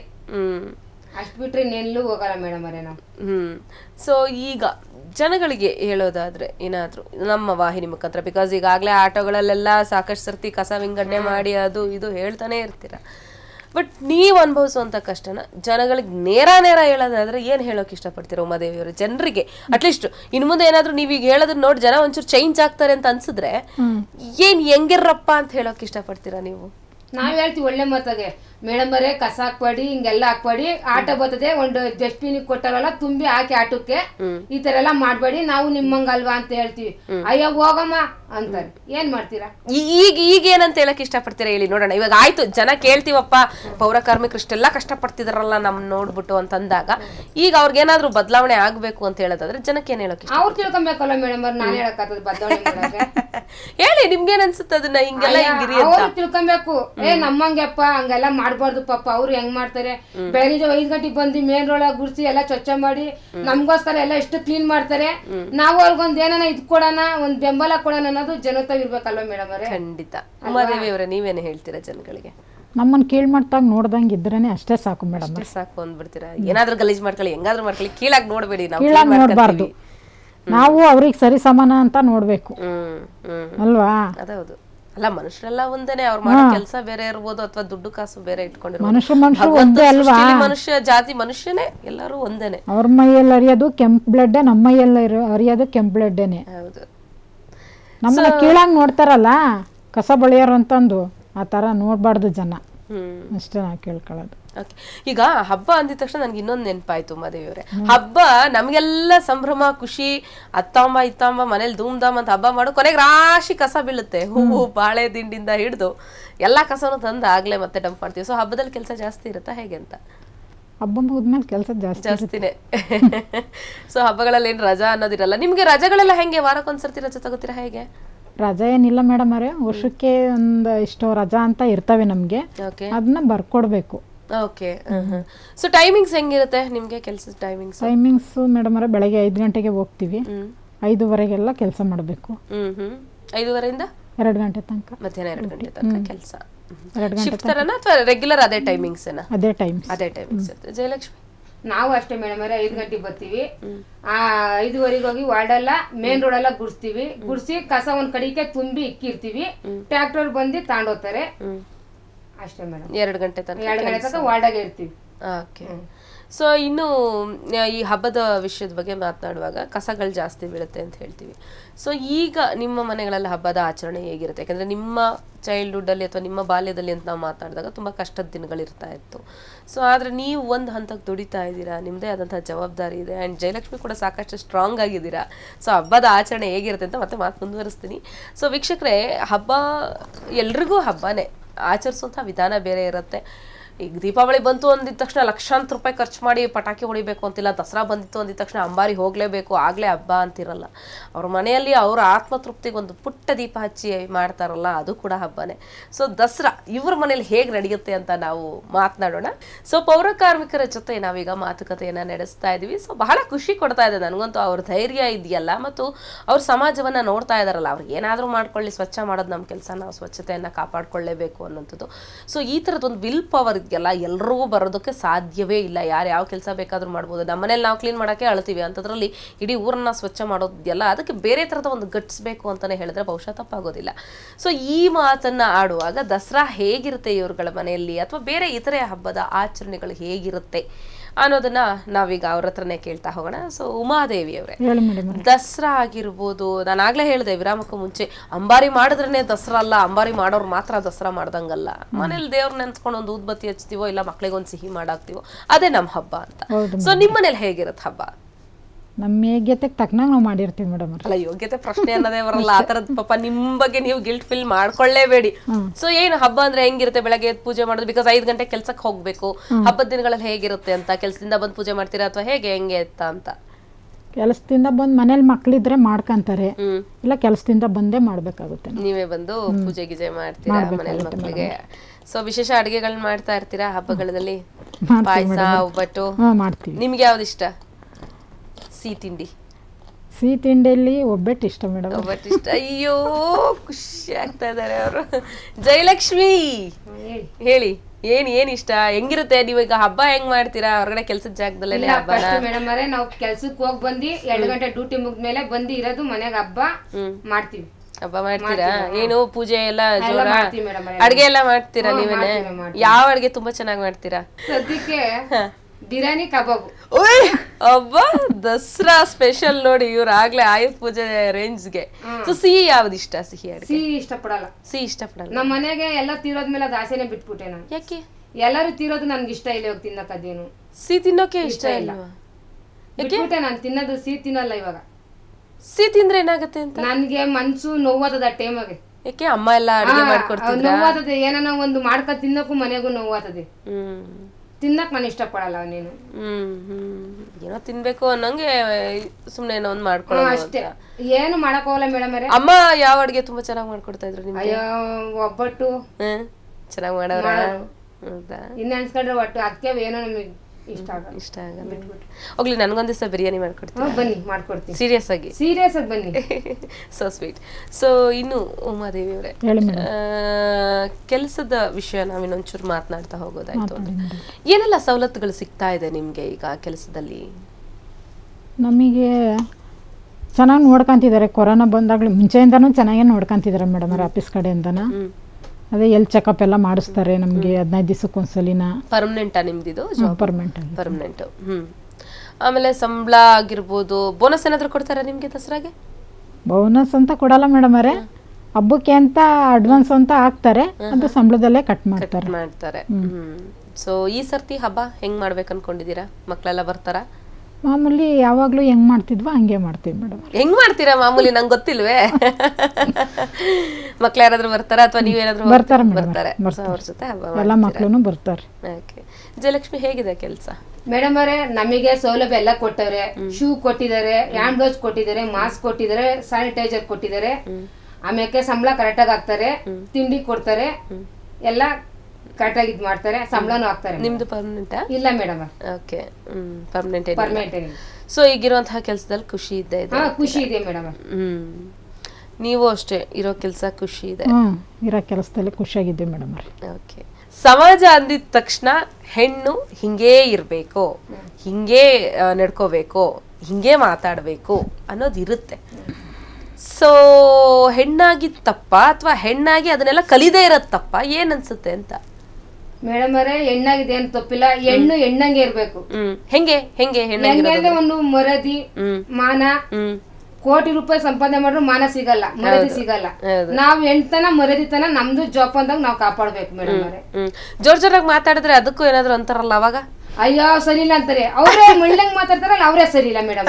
ಅಷ್ಟ್ ಬಿಟ್ರೆ ಇನ್ನೆಲ್ಲೂ ಹೋಗಲ್ಲ ಮೇಡಮ್ ಅವರೇ ನಾವು. ಸೊ ಈಗ ಜನಗಳಿಗೆ ಹೇಳೋದಾದ್ರೆ ಏನಾದ್ರು ನಮ್ಮ ವಾಹಿನಿ ಮುಖಾಂತರ, ಬಿಕಾಸ್ ಈಗಾಗಲೇ ಆಟೋಗಳಲ್ಲೆಲ್ಲ ಸಾಕಷ್ಟು ಸರ್ತಿ ಕಸ ವಿಂಗಡಣೆ ಮಾಡಿ ಅದು ಇದು ಹೇಳ್ತಾನೆ ಇರ್ತೀರ, ಬಟ್ ನೀವು ಅನುಭವಿಸುವಂತ ಕಷ್ಟನ ಜನಗಳಿಗೆ ನೇರ ಹೇಳೋದಾದ್ರೆ ಏನ್ ಹೇಳೋಕೆ ಇಷ್ಟಪಡ್ತೀರಾ ಉಮಾದೇವಿ ಅವರು? ಜನರಿಗೆ ಅಟ್ಲೀಸ್ಟ್ ಇನ್ನು ಮುಂದೆ ಏನಾದ್ರು ನೀವೀಗ ಹೇಳೋದನ್ನ ನೋಡಿ ಜನ ಒಂಚೂರು ಚೇಂಜ್ ಆಗ್ತಾರೆ ಅಂತ ಅನ್ಸಿದ್ರೆ ಏನ್ ಹೆಂಗಿರಪ್ಪ ಅಂತ ಹೇಳೋಕೆ ಇಷ್ಟಪಡ್ತೀರಾ ನೀವು? ನಾವ್ ಹೇಳ್ತೀವಿ ಒಳ್ಳೆ ಮಾತಾಗೆ, ಮೇಡಮ್ ಅವರೇ ಕಸ ಹಾಕ್ಬೇಡಿ, ಹಿಂಗೆಲ್ಲ ಹಾಕ್ಬೇಡಿ, ಆಟೋ ಬರ್ತದೆ ಒಂದು ಡಸ್ಟ್ಬಿನ್ ಕೊಟ್ಟಾರಲ್ಲ ತುಂಬಿ ಹಾಕಿ ಆಟೋಕ್ಕೆ, ಈ ತರ ಎಲ್ಲ ಮಾಡ್ಬೇಡಿ, ನಾವು ನಿಮ್ಮಂಗಲ್ವಾ ಅಂತ ಹೇಳ್ತೀವಿ. ಅಯ್ಯೋ ಹೋಗಮ್ಮ ಅಂತಾರೆ. ಏನ್ ಮಾಡ್ತೀರಾ? ಈಗ ಏನಂತ ಹೇಳಕ್ ಇಷ್ಟಪಡ್ತೀರಾ ಹೇಳಿ ನೋಡೋಣ. ಇವಾಗ ಆಯ್ತು ಜನ ಕೇಳ್ತೀವಪ್ಪ, ಪೌರ ಕಾರ್ಮಿಕರು ಇಷ್ಟೆಲ್ಲ ಕಷ್ಟಪಡ್ತಿದಾರಲ್ಲ ನಮ್ ನೋಡ್ಬಿಟ್ಟು ಅಂತ ಅಂದಾಗ, ಈಗ ಅವ್ರಿಗೇನಾದ್ರು ಬದಲಾವಣೆ ಆಗ್ಬೇಕು ಅಂತ ಹೇಳೋದಾದ್ರೆ ಜನಕ್ಕೆ ಏನ್ ಹೇಳಕ್? ಅವ್ರು ತಿಳ್ಕೊಬೇಕಲ್ಲ ಮೇಡಮ್ ಅವ್ರು, ನಾನ್ ಹೇಳಕ್ ಬದಲಾವಣೆ ಮಾಡಕ್ಕೆ. ಹೇಳಿ ನಿಮ್ಗೇನ್ ಅನ್ಸುತ್ತೆ ಅದನ್ನ? ಹಿಂಗೆಲ್ಲ ಹಿಂಗಿರಿ ಅವ್ರು ತಿಳ್ಕೊಬೇಕು. ನಮ್ಮಂಗೆಪ್ಪ ಹಂಗೆಲ್ಲ ಮಾಡ್ಬಾರ್ದು ಪಾಪ. ಅವ್ರು ಹೆಂಗ್ ಮಾಡ್ತಾರೆ, ಬೆಳಗ್ಗೆ 5 ಗಂಟೆಗೆ ಬಂದು ಮೇನ್ ರೋಡ್ ಗುಡ್ಸಿ ಎಲ್ಲ ಸ್ವಚ್ಛ ಮಾಡಿ ನಮ್ಗೋಸ್ಕರ ಎಲ್ಲ ಎಷ್ಟು ಕ್ಲೀನ್ ಮಾಡ್ತಾರೆ. ನಾವು ಅವ್ರಿಗೊಂದ್ ಏನಾನ ಇದ್ ಕೊಡೋಣ, ಒಂದ್ ಬೆಂಬಲ ಕೊಡೋಣ ಅನ್ನೋದು ಜನತಾವ್ ಇರ್ಬೇಕಲ್ವ ಮೇಡಮ್ ಅವರೇ? ಖಂಡಿತ. ಉಮಾದೇವಿ ಅವರೇ, ನೀವೇನು ಹೇಳ್ತೀರಾ ಜನಗಳಿಗೆ? ನಮ್ಮನ್ನ ಕೀಳ್ ಮಾಡ್ತಾಗ ನೋಡ್ದಂಗೆ ಇದ್ರೇನೆ ಅಷ್ಟೇ ಸಾಕು ಮೇಡಮ್. ಸಾಕು ಅಂದ್ಬಿಡ್ತೀರಾ? ಏನಾದ್ರೂ ಗಲೀಜ್ ಮಾಡ್ಕೊಳ್ಳಿ, ಹೆಂಗಾದ್ರೂ ಮಾಡ್ಕೊಳ್ಳಿ, ಕೀಳಾಗಿ ನೋಡ್ಬೇಡಿ. ನಾವು ಕೀಳಾಗಿ ನೋಡ್ಬಾರ್ದು, ನಾವು ಅವ್ರಿಗೆ ಸರಿ ಸಮಾನ ಅಂತ ನೋಡ್ಬೇಕು ಅಲ್ವಾ? ಅದೌದು. ಅಲ್ಲ, ಮನುಷ್ಯರೆಲ್ಲ ಒಂದೇನೆ, ಅವ್ರು ಮಾಡೋ ಕೆಲಸ ಬೇರೆ ಇರ್ಬೋದು ಅಥವಾ ದುಡ್ಡು ಕಾಸು ಬೇರೆ ಇಟ್ಕೊಂಡಿರ್ಬೋದು. ಮನುಷ್ಯ ಒಂದೇ ಅಲ್ವಾ? ಮನುಷ್ಯ ಜಾತಿ ಮನುಷ್ಯನೇ, ಎಲ್ಲರೂ ಒಂದೇನೆ. ಅವ್ರ ಮೈಯಲ್ಲಿ ಹರಿಯೋದು ಕೆಂಪು ಬ್ಲಡ್, ನಮ್ಮ ಮೈಯಲ್ಲಿ ಹರಿಯೋದು ಕೆಂಪು ಬ್ಲಡ್ಡೇನೆ. ಹೌದು. ನಮ್ಮನ್ನ ಕೀಳಾಗಿ ನೋಡ್ತಾರಲ್ಲ ಕಸ ಬಳಿಯೋರು ಅಂತಂದು, ಆ ತರ ನೋಡ್ಬಾರ್ದು ಜನ, ಅಷ್ಟೇ ನಾವು ಕೇಳ್ಕೊಳ್ಳೋದು. ಈಗ ಹಬ್ಬ ಅಂದಿದ ತಕ್ಷಣ ನನ್ಗೆ ಇನ್ನೊಂದು ನೆನಪಾಯ್ತು ಮಾದೇವಿಯವ್ರೆ. ಹಬ್ಬ ನಮ್ಗೆಲ್ಲ ಸಂಭ್ರಮ, ಖುಷಿ, ಅತ್ತಾಂಬ ಇತ್ತಾಂಬ ಮನೇಲಿ ಧೂಮ್ ಧಾಮ್ ಅಂತ ಹಬ್ಬ ಮಾಡು, ಕೊನೆಗೆ ರಾಶಿ ಕಸ ಬೀಳುತ್ತೆ. ಹೂವು ಬಾಳೆ ದಿಂಡಿಂದ ಹಿಡಿದು ಎಲ್ಲಾ ಕಸನು ತಂದು ಆಗ್ಲೇ ಮತ್ತೆ ಡಂಪ್ ಮಾಡ್ತೀವಿ. ಸೊ ಹಬ್ಬದಲ್ಲಿ ಕೆಲಸ ಜಾಸ್ತಿ ಇರುತ್ತಾ ಹೇಗೆ ಅಂತ? ಹಬ್ಬ ಮುಗಿದ್ಮೇಲೆ ಕೆಲಸ ಜಾಸ್ತಿನೇ. ಸೊ ಹಬ್ಬಗಳಲ್ಲಿ ಏನ್ ರಜಾ ಅನ್ನೋದಿರಲ್ಲ ನಿಮ್ಗೆ? ರಜೆಗಳೆಲ್ಲ ಹೆಂಗೆ? ವಾರಕ್ಕೊಂದ್ಸರ್ತಿ ರಜೆ ತಗೋತೀರಾ ಹೇಗೆ? ರಜಾ ಏನಿಲ್ಲ ಮೇಡಮ್ ಅವರೇ, ವರ್ಷಕ್ಕೆ ಒಂದು ಇಷ್ಟು ರಜಾ ಅಂತ ಇರ್ತವೆ ನಮ್ಗೆ, ಅದನ್ನ ಬರ್ಕೊಡ್ಬೇಕು. ಓಕೆ. ಸೊ ಟೈಮಿಂಗ್ಸ್ ಹೆಂಗಿರುತ್ತೆ ನಿಮ್ಗೆ? ಕೆಲಸದ ಟೈಮಿಂಗ್ಸ್ ಮೇಡಮ್ ಅವರೇ, ಬೆಳಗ್ಗೆ 5 ಗಂಟೆಗೆ ಹೋಗ್ತೀವಿ, 5:30ಗೆಲ್ಲ ಕೆಲಸ ಮಾಡಬೇಕು. 5:30ಇಂದ 2 ಗಂಟೆ ತನಕ, ಮಧ್ಯಾಹ್ನ 2 ಗಂಟೆ ತನಕ ಕೆಲಸ. 2 ಗಂಟೆ ಶಿಫ್ಟ್ ತರನಾ ಅಥವಾ ರೆಗ್ಯುಲರ್ ಅದೇ ಟೈಮಿಂಗ್ಸ್? ಅದೇ ಟೈಮಿಂಗ್ಸ್ ಇರುತ್ತೆ. ಜಯಲಕ್ಷ್ಮಿ? ನಾವು ಅಷ್ಟೇ ಮೇಡಮ್ ಅವರೇ, 5 ಗಂಟೆಗೆ ಬರ್ತೀವಿ, 5:15 ಹೋಗಿ ವಾರ್ಡೆಲ್ಲ ಮೇನ್ ರೋಡ್ ಎಲ್ಲ ಗುಡ್ಸ್ತೀವಿ, ಗುಡ್ಸಿ ಕಸ ಒಂದ್ ಕಡೆಗೆ ತುಂಬಿ ಇಕ್ಕಿರ್ತೀವಿ, ಟ್ರ್ಯಾಕ್ಟರ್ ಬಂದು ತಾಂಡೋಗ್ತಾರೆ ಅಷ್ಟೇ ಮೇಡಮ್. 2 ಗಂಟೆ ತನಕ ವಾರ್ಡಾಗೆ ಇರ್ತೀವಿ. ಓಕೆ. ಸೊ ಇನ್ನು ಈ ಹಬ್ಬದ ವಿಷಯದ ಬಗ್ಗೆ ಮಾತನಾಡುವಾಗ ಕಸಗಳು ಜಾಸ್ತಿ ಬೀಳುತ್ತೆ ಅಂತ ಹೇಳ್ತೀವಿ. ಸೊ ಈಗ ನಿಮ್ಮ ಮನೆಗಳಲ್ಲಿ ಹಬ್ಬದ ಆಚರಣೆ ಹೇಗಿರುತ್ತೆ? ಯಾಕಂದ್ರೆ ನಿಮ್ಮ ಚೈಲ್ಡ್ಹುಡ್ ಅಲ್ಲಿ ಅಥವಾ ನಿಮ್ಮ ಬಾಲ್ಯದಲ್ಲಿ ಅಂತ ನಾವು ಮಾತಾಡಿದಾಗ ತುಂಬಾ ಕಷ್ಟದ ದಿನಗಳಿರ್ತಾ ಇತ್ತು. ಸೊ ಆದ್ರೆ ನೀವು ಒಂದು ಹಂತಕ್ಕೆ ದುಡಿತಾ ಇದ್ದೀರಾ, ನಿಮ್ಮದೇ ಆದಂತಹ ಜವಾಬ್ದಾರಿ ಇದೆ, ಆ್ಯಂಡ್ ಜಯಲಕ್ಷ್ಮಿ ಕೂಡ ಸಾಕಷ್ಟು ಸ್ಟ್ರಾಂಗ್ ಆಗಿದ್ದೀರಾ. ಸೊ ಹಬ್ಬದ ಆಚರಣೆ ಹೇಗಿರುತ್ತೆ ಅಂತ ಮತ್ತೆ ಮಾತು ಮುಂದುವರಿಸ್ತೀನಿ. ಸೊ ವೀಕ್ಷಕರೇ, ಹಬ್ಬ ಎಲ್ರಿಗೂ ಹಬ್ಬನೇ, ಆಚರಿಸುವಂಥ ವಿಧಾನ ಬೇರೆ ಇರುತ್ತೆ. ಈಗ ದೀಪಾವಳಿ ಬಂತು ಅಂದಿದ ತಕ್ಷಣ ಲಕ್ಷಾಂತರ ರೂಪಾಯಿ ಖರ್ಚು ಮಾಡಿ ಪಟಾಕಿ ಹೊಡಿಬೇಕು ಅಂತಿಲ್ಲ. ದಸರಾ ಬಂದಿತ್ತು ಅಂದಿದ ತಕ್ಷಣ ಅಂಬಾರಿ ಹೋಗಲೇಬೇಕು, ಆಗಲೇ ಹಬ್ಬ ಅಂತಿರಲ್ಲ. ಅವ್ರ ಮನೆಯಲ್ಲಿ ಅವರ ಆತ್ಮತೃಪ್ತಿಗೆ ಒಂದು ಪುಟ್ಟ ದೀಪ ಹಚ್ಚಿ ಮಾಡ್ತಾರಲ್ಲ, ಅದು ಕೂಡ ಹಬ್ಬನೇ. ಸೊ ದಸರಾ ಇವ್ರ ಮನೇಲಿ ಹೇಗೆ ನಡೆಯುತ್ತೆ ಅಂತ ನಾವು ಮಾತನಾಡೋಣ. ಸೊ ಪೌರ ಕಾರ್ಮಿಕರ ಜೊತೆ ನಾವೀಗ ಮಾತುಕತೆಯನ್ನು ನಡೆಸ್ತಾ ಇದ್ದೀವಿ. ಸೊ ಬಹಳ ಖುಷಿ ಕೊಡ್ತಾ ಇದೆ ನನಗಂತೂ, ಅವ್ರ ಧೈರ್ಯ ಇದೆಯಲ್ಲ, ಮತ್ತು ಅವ್ರ ಸಮಾಜವನ್ನು ನೋಡ್ತಾ ಇದ್ದಾರಲ್ಲ, ಅವ್ರಿಗೆ ಏನಾದರೂ ಮಾಡ್ಕೊಳ್ಳಿ, ಸ್ವಚ್ಛ ಮಾಡೋದು ನಮ್ಮ ಕೆಲಸ, ನಾವು ಸ್ವಚ್ಛತೆಯನ್ನು ಕಾಪಾಡ್ಕೊಳ್ಳೇಬೇಕು ಅನ್ನೋಂಥದ್ದು. ಸೊ ಈ ಥರದೊಂದು ವಿಲ್ ಪವರ್ ಇದೆಯಲ್ಲ, ಎಲ್ರಿಗೂ ಬರೋದಕ್ಕೆ ಸಾಧ್ಯವೇ ಇಲ್ಲ. ಯಾರು ಯಾವ ಕೆಲಸ ಬೇಕಾದ್ರೂ ಮಾಡ್ಬೋದು. ನಮ್ಮ ಮನೇಲಿ ನಾವು ಕ್ಲೀನ್ ಮಾಡೋಕ್ಕೆ ಅಳ್ತೀವಿ, ಅಂಥದ್ರಲ್ಲಿ ಇಡೀ ಊರನ್ನ ಸ್ವಚ್ಛ ಮಾಡೋದಿದೆಯಲ್ಲ, ಅದಕ್ಕೆ ಬೇರೆ ಥರದ ಒಂದು ಗಟ್ಸ್ ಬೇಕು ಅಂತಲೇ ಹೇಳಿದ್ರೆ ಬಹುಶಃ ತಪ್ಪಾಗೋದಿಲ್ಲ. ಸೊ ಈ ಮಾತನ್ನು ಆಡುವಾಗ ದಸರಾ ಹೇಗಿರುತ್ತೆ ಇವ್ರುಗಳ ಮನೆಯಲ್ಲಿ, ಅಥವಾ ಬೇರೆ ಇತರೆ ಹಬ್ಬದ ಆಚರಣೆಗಳು ಹೇಗಿರುತ್ತೆ ಅನ್ನೋದನ್ನ ನಾವೀಗ ಅವ್ರ ಹತ್ರನೇ ಕೇಳ್ತಾ ಹೋಗೋಣ. ಸೊ ಉಮಾದೇವಿ ಅವರೇ, ದಸರಾ ಆಗಿರ್ಬೋದು, ನಾನು ಆಗ್ಲೇ ಹೇಳಿದೆ ವಿರಾಮಕ್ಕೂ ಮುಂಚೆ, ಅಂಬಾರಿ ಮಾಡಿದ್ರೇನೆ ದಸರಾ ಅಲ್ಲ, ಅಂಬಾರಿ ಮಾಡೋರು ಮಾತ್ರ ದಸರಾ ಮಾಡ್ದಂಗಲ್ಲ. ಮನೇಲಿ ದೇವ್ರ ನೆನ್ಸ್ಕೊಂಡು ಒಂದು ಊದ್ಬತ್ತಿ ಹಚ್ತೀವೋ, ಇಲ್ಲ ಮಕ್ಳಿಗೆ ಒಂದು ಸಿಹಿ ಮಾಡಾಕ್ತಿವೋ, ಅದೇ ನಮ್ಮ ಹಬ್ಬ ಅಂತ. ಸೊ ನಿಮ್ಮ ಮನೇಲಿ ಹೇಗಿರುತ್ತೆ ಹಬ್ಬ? ನಮ್ಮ ಯೋಗ್ಯತೆಗೆ ತಕ್ಕನಾಗ ನಾವು ಮಾಡಿರ್ತೀವಿ ಮೇಡಮ್. ಅಲ್ಲ, ಯೋಗ್ಯತೆ ಪ್ರಶ್ನೆ ಅನ್ನೋದೇ ಬರಲ್ಲ ಆ ಥರದ್ದು. ಪಾಪ ನಿಮ್ಮ ಬಗ್ಗೆ ನೀವು ಗಿಲ್ಟ್ ಫೀಲ್ ಮಾಡ್ಕೊಳ್ಳೇಬೇಡಿ. ಸೊ ಏನು ಹಬ್ಬ ಅಂದ್ರೆ ಹೆಂಗಿರುತ್ತೆ? ಬೆಳಗ್ಗೆ ಪೂಜೆ ಮಾಡೋದು, ಬಿಕಾಸ್ 5 ಗಂಟೆ ಕೆಲ್ಸಕ್ಕೆ ಹೋಗ್ಬೇಕು. ಹಬ್ಬದ ದಿನಗಳಲ್ಲಿ ಹೇಗಿರುತ್ತೆ ಅಂತ? ಕೆಲಸದಿಂದ ಬಂದು ಪೂಜೆ ಮಾಡ್ತೀರಾ ಅಥವಾ ಹೆಂಗೆ ಅಂತ? ಕೆಲಸದಿಂದ ಬಂದು ಮನೇಲಿ ಮಕ್ಳಿದ್ರೆ ಮಾಡ್ಕೊಂತಾರೆ, ಇಲ್ಲ ಕೆಲಸದಿಂದ ಬಂದೇ ಮಾಡ್ಬೇಕಾಗುತ್ತೆ. ನೀವೇ ಬಂದು ಪೂಜೆ ಗೀಜೆ ಮಾಡ್ತೀರಾ ಮನೇಲಿ ಮಕ್ಕಳಿಗೆ? ಸೊ ವಿಶೇಷ ಅಡುಗೆಗಳನ್ನ ಮಾಡ್ತಾ ಇರ್ತೀರಾ ಹಬ್ಬಗಳಲ್ಲಿ? ಪಾಯಸ, ಒಬ್ಬಟ್ಟು ಮಾಡ್ತೀವಿ. ನಿಮ್ಗೆ ಯಾವ್ದು ಇಷ್ಟ? ಸಿಹಿ ತಿಂಡಿಯಲ್ಲಿ ಒಬ್ಬಟ್ಟು ಇಷ್ಟ ಮೇಡಮ್. ಒಬ್ಬಟ್ಟು ಇಷ್ಟ. ಅಯ್ಯೋ, ಖುಷಿ ಆಗ್ತಾ ಇದಾರೆ ಅವರು. ಜಯಲಕ್ಷ್ಮಿ ಹೇಳಿ, ಏನ್ ಇಷ್ಟ? ಹೆಂಗಿರುತ್ತೆ? ನೀವು ಈಗ ಹಬ್ಬ ಹೆಂಗ್ ಮಾಡ್ತೀರಾ? ಹೊರಗಡೆ ಕೆಲ್ಸದ ಜಾಗದಲ್ಲೇ ಮೇಡಮ್ ಅವರೇ, ನಾವು ಕೆಲ್ಸಕ್ಕೆ ಹೋಗಿ ಬಂದು 2 ಗಂಟೆ ಡ್ಯೂಟಿ ಮುಗಿದ್ಮೇಲೆ ಬಂದು ಇರೋದು ಮನೆಗೆ ಹಬ್ಬ ಮಾಡ್ತೀವಿ. ಹಬ್ಬ ಮಾಡ್ತೀರಾ? ಏನು ಪೂಜೆ ಎಲ್ಲ ಜೋರ? ಅಡ್ಗೆ ಎಲ್ಲ ಮಾಡ್ತೀರಾ ನೀವೇನೆ? ಯಾವ ಅಡ್ಗೆ ತುಂಬಾ ಚೆನ್ನಾಗಿ ಮಾಡ್ತೀರಾ? ಸದ್ಯಕ್ಕೆ ಬಿರಿಯಾನಿ, ಕಬಾಬು. ಹಬ್ಬ ದಸರಾ ಸ್ಪೆಷಲ್ ನೋಡಿ, ಇವ್ರು ಆಗ್ಲೇ ಆಯುಧ ಪೂಜೆ ರೇಂಜ್ಗೆ. ಸೊ ಸಿಹಿ ಯಾವ್ದು ಇಷ್ಟ? ಸಿಹಿ ಅಡ್ಗೆ ಸಿಹಿ ಇಷ್ಟಪಡಲ್ಲ. ನಮ್ಮ ಮನೆಗೆ ಎಲ್ಲ ತೀರೋದ್ಮೇಲೆ ಅದು ಆಸೆನೆ ಬಿಟ್ಬಿಟ್ಟೆ ನಾನು. ಯಾಕೆ? ಎಲ್ಲರೂ ತೀರೋದು ನನ್ಗೆ ಇಷ್ಟ ಇಲ್ಲ. ಇವಾಗ ತಿನ್ನಕ್ಕದೇನು ಸಿಹಿ ತಿನ್ನೋಕೆ ಇಷ್ಟ ಇಲ್ಲ. ಬಿಟ್ಬಿಟ್ಟೆ ನಾನು ತಿನ್ನೋದು. ಸಿಹಿ ತಿನ್ನಲ್ಲ ಇವಾಗ. ಸಿಹಿ ತಿಂದ್ರೆ ಏನಾಗುತ್ತೆ ಅಂತ ನನ್ಗೆ ಮನ್ಸು ನೋವಾದದ ಆ ಟೈಮಾಗೆ. ಯಾಕೆ? ಅಮ್ಮ ಎಲ್ಲ ಅಡಿಗೆ ಮಾಡ್ಕೊಡ್ತಿದ್ರ? ನೋವಾದದೆ, ಏನೋ ಒಂದು ಮಾಡ್ಕ ತಿನ್ನಕ್ಕೂ ಮನೆಗೂ ನೋವಾದದೆ. ತಿನ್ನಕ್ ನಾನು ಇಷ್ಟಪಡಲ್ಲ. ನೀನು ಏನೋ ತಿನ್ಬೇಕು ಅನ್ನಂಗೆ ಸುಮ್ನೆ ಏನೋ ಒಂದ್ ಮಾಡ್ಕೊಳ್ಳೋ ಅಷ್ಟೇ, ಏನು ಮಾಡಕ್ ಹೋಗಲ್ಲ ಮೇಡಮ್ ಅವರೇ. ಅಮ್ಮ ಯಾವ ಅಡ್ಗೆ ತುಂಬಾ ಚೆನ್ನಾಗಿ ಮಾಡ್ಕೊಡ್ತಾ ಇದ್ರು ನಿಮ್ಗೆ? ಅಯ್ಯೋ, ಒಬ್ಬಟ್ಟು ಚೆನ್ನಾಗಿ ಮಾಡೋರ? ಇನ್ನ ಅನ್ಸ್ಕೊಂಡ್ರೆ ಒಟ್ಟು ಅದಕ್ಕೆ ಏನೋ ನಮಗೆ ಇಷ್ಟ ಆಗಲ್ಲ. ಇಷ್ಟ ಆಗಲ್ಲ. ಹೋಗ್ಲಿ, ನನಗೊಂದ್ ದಿವಸ ಬಿರಿಯಾನಿ ಮಾಡ್ಕೊಡ್ತೀನಿ. ಬನ್ನಿ ಮಾಡ್ಕೊಡ್ತೀನಿ. ಸೀರಿಯಸ್ ಆಗಿ ಬನ್ನಿ. So sweet. ಸೊ ಇನ್ನು ಉಮಾದೇವಿ ಅವರೇ, ಕೆಲಸದ ವಿಷಯ ನಾವಿನ್ನೊಂಚೂರು ಮಾತನಾಡ್ತಾ ಹೋಗೋದಾಯ್ತು. ಏನೆಲ್ಲ ಸವಲತ್ತುಗಳು ಸಿಗ್ತಾ ಇದೆ ನಿಮ್ಗೆ ಈಗ ಕೆಲಸದಲ್ಲಿ? ನಮಗೆ ಚೆನ್ನಾಗಿ ನೋಡ್ಕೊಂತಿದ್ದಾರೆ. ಕೊರೋನಾ ಬಂದಾಗಲೂ ಮುಂಚೆಯಿಂದನೂ ಚೆನ್ನಾಗೇ ನೋಡ್ಕೊಂತಿದ್ದಾರೆ ಮೇಡಮ್ ಅವ್ರ ಆಫೀಸ್ ಕಡೆಯಿಂದನ. ಅದೇ ಎಲ್ ಚೆಕಪ್ ಎಲ್ಲ ಮಾಡಿಸ್ತಾರೆ ನಮಗೆ 15 ದಿವಸಕ್ಕೊಂದ್ಸಲಿನ. ಪರ್ಮನೆಂಟಾ ನಿಮ್ದಿದು? ಪರ್ಮನೆಂಟ್. ಆಮೇಲೆ ಸಂಬಳ ಆಗಿರ್ಬೋದು, ಬೋನಸ್ ಏನಾದ್ರು ಕೊಡ್ತಾರಾ ನಿಮ್ಗೆ ದಸರಾಗೆ? ಬೋನಸ್ ಅಂತ ಕೊಡಲ್ಲ ಮೇಡಮ್ ಅವರೇ, ಹಬ್ಬಕ್ಕೆ ಅಂತ ಅಡ್ವಾನ್ಸ್ ಅಂತ ಹಾಕ್ತಾರೆ, ಅದು ಸಂಬಳದಲ್ಲೇ ಕಟ್ ಮಾಡ್ತಾರೆ. ಸೊ ಈ ಸರ್ತಿ ಹಬ್ಬ ಹೆಂಗ್ ಮಾಡ್ಬೇಕು ಅನ್ಕೊಂಡಿದೀರಾ? ಮಕ್ಕಳೆಲ್ಲ ಬರ್ತಾರಾ? ಮಾಮೂಲಿ ಯಾವಾಗ್ಲೂ ಹೆಂಗ್ ಮಾಡ್ತಿದ್ವೋ ಹಂಗೆ ಮಾಡ್ತೀವಿ ಮೇಡಮ್. ಹೆಂಗ್ ಮಾಡ್ತೀರಾ ಮಾಮೂಲಿ? ನಂಗೆ ಗೊತ್ತಿಲ್ವೇ. ಮಕ್ಳು ಯಾರಾದ್ರೂ ಬರ್ತಾರಾ ಅಥವಾ ನೀವೇನಾದ್ರೂ? ಬರ್ತಾರೆ. ಅವ್ರ ಜೊತೆ ಹಬ್ಬ ಎಲ್ಲ ಮಕ್ಳು ಬರ್ತಾರೆ. ಜಯಲಕ್ಷ್ಮಿ, ಹೇಗಿದೆ ಕೆಲಸ? ಮೇಡಮ್ ಅವರೇ, ನಮಗೆ ಸೌಲಭ್ಯ ಎಲ್ಲ ಕೊಟ್ಟವ್ರೆ. ಶೂ ಕೊಟ್ಟಿದ್ದಾರೆ, ಹ್ಯಾಂಡ್ ವಾಶ್ ಕೊಟ್ಟಿದ್ದಾರೆ, ಮಾಸ್ಕ್ ಕೊಟ್ಟಿದ್ದಾರೆ, ಸ್ಯಾನಿಟೈಸರ್ ಕೊಟ್ಟಿದ್ದಾರೆ. ಆಮೇಲೆ ಸಂಬಳ ಕರೆಕ್ಟಾಗಿ ಹಾಕ್ತಾರೆ, ತಿಂಡಿ ಕೊಡ್ತಾರೆ, ಎಲ್ಲ ಕರೆಕ್ಟಾಗಿ ಇದು ಮಾಡ್ತಾರೆ, ಸಂಬಳನೂ ಹಾಕ್ತಾರೆ. ನಿಮ್ದು ಪರ್ಮನೆಂಟಾ? ಇಲ್ಲ ಮೇಡಮ್. Okay, permanent. ಸೊ ಈಗಿರುವಂತಹ ಕೆಲಸದಲ್ಲಿ ಖುಷಿ ಇದೆ? ಖುಷಿ ಇದೆ ಮೇಡಮ್. ನೀವು ಅಷ್ಟೇ ಇರೋ ಕೆಲಸ ಖುಷಿ ಇದೆ? ಇರೋ ಕೆಲಸದಲ್ಲಿ ಖುಷಿಯಾಗಿದ್ದೆ ಮೇಡಮ್. ಓಕೆ. ಸಮಾಜ ಅಂದಿದ ತಕ್ಷಣ ಹೆಣ್ಣು ಹಿಂಗೇ ಇರಬೇಕು, ಹಿಂಗೇ ನಡ್ಕೋಬೇಕು, ಹಿಂಗೇ ಮಾತಾಡಬೇಕು ಅನ್ನೋದು ಇರುತ್ತೆ. ಸೊ ಹೆಣ್ಣಾಗಿ ತಪ್ಪ ಅಥವಾ ಹೆಣ್ಣಾಗಿ ಅದನ್ನೆಲ್ಲ ಕಲಿದೇ ಇರೋದು ತಪ್ಪ? ಏನ್ ಅನ್ಸುತ್ತೆ ಅಂತ? ಮೇಡಮ್ ಅವರೇ, ಹೆಣ್ಣಾಗಿದೆ ಏನು ತಪ್ಪಿಲ್ಲ, ಹೆಣ್ಣು ಹೆಣ್ಣಂಗೆ ಇರ್ಬೇಕು. ಹೆಂಗೆ ಹೆಂಗೆ ಒಂದು ಮರದಿ ಮಾನ, ಕೋಟಿ ರೂಪಾಯಿ ಸಂಪಾದನೆ ಮಾಡಿದ್ರು ಮಾನ ಸಿಗಲ್ಲ, ಮರದಿ ಸಿಗಲ್ಲ. ನಾವ್ ಹೆಣ್ತನ ಮರದಿತನ ನಮ್ದು ಜೋಪಾನದಾಗ ನಾವ್ ಕಾಪಾಡ್ಬೇಕು ಮೇಡಮ್ ಅವರೇ. ಜೋರಾಗಿ ಮಾತಾಡಿದ್ರೆ ಅದಕ್ಕೂ ಏನಾದ್ರು ಅಂತಾರಲ್ಲ ಅವಾಗ? ಅಯ್ಯೋ ಸರಿ ಇಲ್ಲ ಅಂತಾರೆ, ಅವರೇ ಮುಳ್ಳಂಗ್ ಮಾತಾಡ್ತಾರಲ್ಲ ಅವರೇ ಸರಿ ಇಲ್ಲ ಮೇಡಮ್.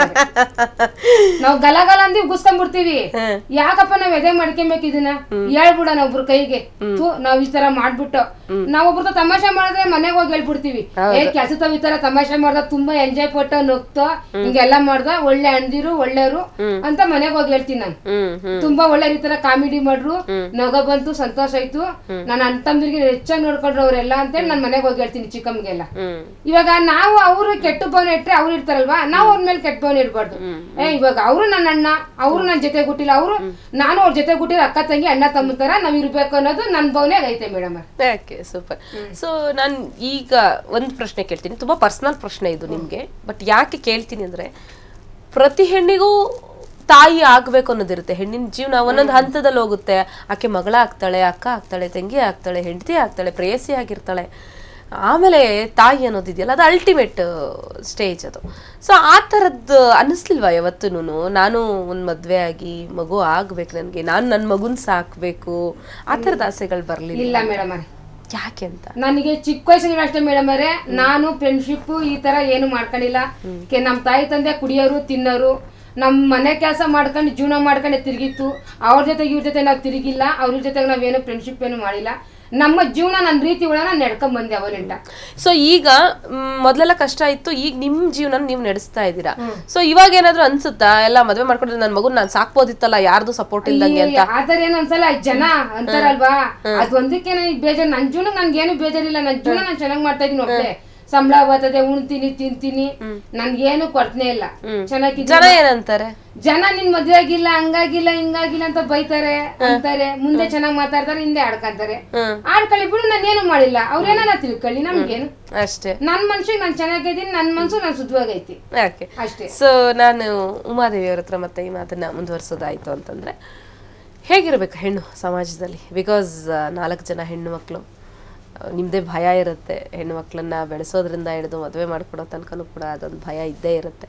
ನಾವ್ ಗಲಗಲ ಅಂದಿ ಉಗಿಸ್ಕೊಂಡ್ಬಿಡ್ತೀವಿ. ಯಾಕಪ್ಪ ನಾವ್ ಎದೆ ಮಾಡ್ಕೊಂಬೇಕು ಇದನ್ನ ಹೇಳ್ಬಿಡೋಣ ಒಬ್ರ ಕೈಗೆ. ನಾವ್ ಈ ತರ ಮಾಡ್ಬಿಟ್ಟು ನಾವೊಬ್ರ ತಮಾಷೆ ಮಾಡಿದ್ರೆ ಮನೆಗೆ ಹೋಗಿ ಹೇಳ್ಬಿಡ್ತೀವಿ, ಕೆಲ್ಸದವ್ ಈ ತರ ತಮಾಷೆ ಮಾಡ್ದ, ತುಂಬಾ ಎಂಜಾಯ್ ಪಟ್ಟು ನಗ್ತೋ ಹಿಂಗೆಲ್ಲಾ ಮಾಡ್ದ, ಒಳ್ಳೆ ಅಣ್ದಿರು ಒಳ್ಳೆಯವರು ಅಂತ ಮನೆಗೆ ಹೋಗಿ ಹೇಳ್ತೀನಿ ನಾನು. ತುಂಬಾ ಒಳ್ಳೆ ಈ ತರ ಕಾಮಿಡಿ ಮಾಡ್ರು, ನಗ ಬಂತು, ಸಂತೋಷ ಆಯ್ತು, ನನ್ನ ಅಣ್ಣ ತಮ್ಮದಿರಿಗೆ ಹೆಚ್ಚಾಗಿ ನೋಡ್ಕೊಂಡ್ರು ಅವ್ರೆಲ್ಲ ಅಂತೇಳಿ ನಾನ್ ಮನೆಗೆ ಹೋಗಿ ಹೇಳ್ತೀನಿ ಚಿಕ್ಕಮ್ಗೆಲ್ಲ. ಇವಾಗ ನಾವು ಅವ್ರು ಕೆಟ್ಟ ಭಾವನೆ ಇಟ್ರೆ ಅವ್ರು ಇರ್ತಾರಲ್ವಾ, ನಾವು ಅವ್ರ ಮೇಲೆ ಕೆಟ್ಟ ಭಾವನೆ ಇಡ್ಬಾರ್ದು. ಇವಾಗ ಅವರು ನನ್ನ ಅಣ್ಣ, ಅವ್ರು ನನ್ನ ಜೊತೆ ಗುಟ್ಟಿಲ್ಲ, ಅವರು ನಾನು ಅವ್ರ ಜೊತೆ ಗುಟ್ಟಿಲ್ಲ, ಅಕ್ಕ ತಂಗಿ ಅಣ್ಣ ತಮ್ಮ ತರ ನಾವ್ ಇರ್ಬೇಕು ಅನ್ನೋದು ನನ್ನ ಭಾವನೆ ಐತೆ ಮೇಡಮ್. Okay, super. ಸೊ ನಾನು ಈಗ ಒಂದು ಪ್ರಶ್ನೆ ಕೇಳ್ತೀನಿ, ತುಂಬಾ ಪರ್ಸನಲ್ ಪ್ರಶ್ನೆ ಇದು ನಿಮ್ಗೆ, ಬಟ್ ಯಾಕೆ ಕೇಳ್ತೀನಿ ಅಂದ್ರೆ ಪ್ರತಿ ಹೆಣ್ಣಿಗೂ ತಾಯಿ ಆಗ್ಬೇಕು ಅನ್ನೋದಿರುತ್ತೆ. ಹೆಣ್ಣಿನ ಜೀವನ ಒಂದೊಂದು ಹಂತದಲ್ಲಿ ಹೋಗುತ್ತೆ. ಆಕೆ ಮಗಳ ಆಗ್ತಾಳೆ, ಅಕ್ಕ ಆಗ್ತಾಳೆ, ತಂಗಿ ಆಗ್ತಾಳೆ, ಹೆಂಡತಿ ಆಗ್ತಾಳೆ, ಪ್ರೇಯಸಿ ಆಗಿರ್ತಾಳೆ. ಆಮೇಲೆ ತಾಯಿ ಅನ್ನೋದಿದೆಯಲ್ಲ, ಅದು ಅಲ್ಟಿಮೇಟ್ ಸ್ಟೇಜ್ ಅದು. ಸೊ ಆ ಥರದ್ದು ಅನ್ನಿಸ್ಲಿಲ್ವಾ ಯಾವತ್ತೂ? ನಾನು ಒಂದು ಮದುವೆ ಆಗಿ ಮಗು ಆಗ್ಬೇಕು, ನನಗೆ ನಾನು ನನ್ನ ಮಗುನ ಸಾಕ್ಬೇಕು, ಆ ಥರದ ಆಸೆಗಳು ಬರಲಿಲ್ಲ? ಇಲ್ಲ ಮೇಡಮ್. ಯಾಕೆ ಅಂತ? ನನಗೆ ಚಿಕ್ಕ ವಯಸ್ಸಿನ ಅಷ್ಟೇ ಮೇಡಮ್ ಅವರೇ, ನಾನು ಫ್ರೆಂಡ್ಶಿಪ್ ಈ ತರ ಏನು ಮಾಡ್ಕೊಂಡಿಲ್ಲ. ನಮ್ ತಾಯಿ ತಂದೆ ಕುಡಿಯೋರು ತಿನ್ನೋರು, ನಮ್ ಮನೆ ಕೆಲಸ ಮಾಡ್ಕೊಂಡು ಜೀವನ ಮಾಡ್ಕೊಂಡೆ ತಿರುಗಿತ್ತು. ಅವ್ರ ಜೊತೆಗೆ ಇವ್ರ ಜೊತೆ ನಾವ್ ತಿರುಗಿಲ್ಲ, ಅವ್ರ ಜೊತೆಗೆ ನಾವೇನು ಫ್ರೆಂಡ್ಶಿಪ್ ಏನು ಮಾಡಿಲ್ಲ. ನಮ್ಮ ಜೀವನ ನನ್ನ ರೀತಿ ಒಳಗೆ ನಾನು ನಡ್ಕೊಂಡ್ ಬಂದೆ ಅವರಿಂದ. ಸೊ ಈಗ ಮೊದಲೆಲ್ಲ ಕಷ್ಟ ಇತ್ತು, ಈಗ ನಿಮ್ ಜೀವನ ನೀವು ನಡೆಸ್ತಾ ಇದ್ದೀರಾ. ಸೊ ಇವಾಗ ಏನಾದ್ರು ಅನ್ಸುತ್ತಾ, ಎಲ್ಲ ಮದ್ವೆ ಮಾಡ್ಕೊಂಡ್ರೆ ನನ್ ಮಗು ನಾನ್ ಸಾಕ್ಬೋದಿತ್ತಲ್ಲ, ಯಾರ್ದು ಸಪೋರ್ಟ್ ಇಲ್ದಂಗೆ ಅಂತ? ಆತರ ಏನು ಅನ್ಸಲ್ಲ, ಜನ ಅಂತಾರಲ್ವಾ, ಅದ್ ಒಂದಕ್ಕೆ ನನಗೆ ಬೇಜಾರ್. ನನ್ ಜೀವನ ನನ್ಗೇನು ಬೇಜಾರಿಲ್ಲ, ನನ್ ಜೀವನ ನಾನು ಚೆನ್ನಾಗಿ ಮಾಡ್ತಾ ಇದೀನಿ. ಒಬ್ಬಳೆ ಸಂಬಳ ಬರ್ತದೆ, ಉಣ್ತೀನಿ ತಿಂತೀನಿ, ನನ್ಗೇನು ಕೊರತೆ ಇಲ್ಲ, ಚೆನ್ನಾಗಿ. ಜನ ಏನಂತಾರೆ? ಜನ ನಿನ್ ಮದ್ವೆ ಆಗಿಲ್ಲ, ಹಂಗಾಗಿಲ್ಲ, ಹಿಂಗಾಗಿಲ್ಲ ಅಂತ ಬೈತಾರೆ ಅಂತಾರೆ. ಮುಂದೆ ಚೆನ್ನಾಗಿ ಮಾತಾಡ್ತಾರೆ, ಹಿಂದೆ ಆಡ್ಕಂತಾರೆ. ಆಡ್ಕೊಳ್ಳಿ ಬಿಡು, ನಾನು ಏನು ಮಾಡಿಲ್ಲ, ಅವ್ರೇನ ತಿಳ್ಕೊಳ್ಳಿ, ನಮ್ಗೇನು ಅಷ್ಟೇ. ನನ್ ಮನ್ಸಿಗೆ ನಾನು ಚೆನ್ನಾಗಿದ್ದೀನಿ, ನನ್ ಮನ್ಸು ನಾನು ಶುದ್ಧವಾಗೈತಿ ಅಷ್ಟೇ. ಸೊ ನಾನು ಉಮಾದೇವಿ ಅವ್ರ ಹತ್ರ ಮತ್ತೆ ಈ ಮಾತನ್ನ ಮುಂದುವರ್ಸೋದಾಯ್ತು ಅಂತಂದ್ರೆ, ಹೇಗಿರ್ಬೇಕು ಹೆಣ್ಣು ಸಮಾಜದಲ್ಲಿ? ಬಿಕಾಸ್ 4 ಜನ ಹೆಣ್ಣು ಮಕ್ಕಳು, ನಿಮ್ಮದೇ ಭಯ ಇರುತ್ತೆ. ಹೆಣ್ಣು ಮಕ್ಕಳನ್ನ ಬೆಳೆಸೋದ್ರಿಂದ ಹಿಡಿದು ಮದುವೆ ಮಾಡಿಕೊಡೋ ತನಕನೂ ಕೂಡ ಅದೊಂದು ಭಯ ಇದ್ದೇ ಇರುತ್ತೆ.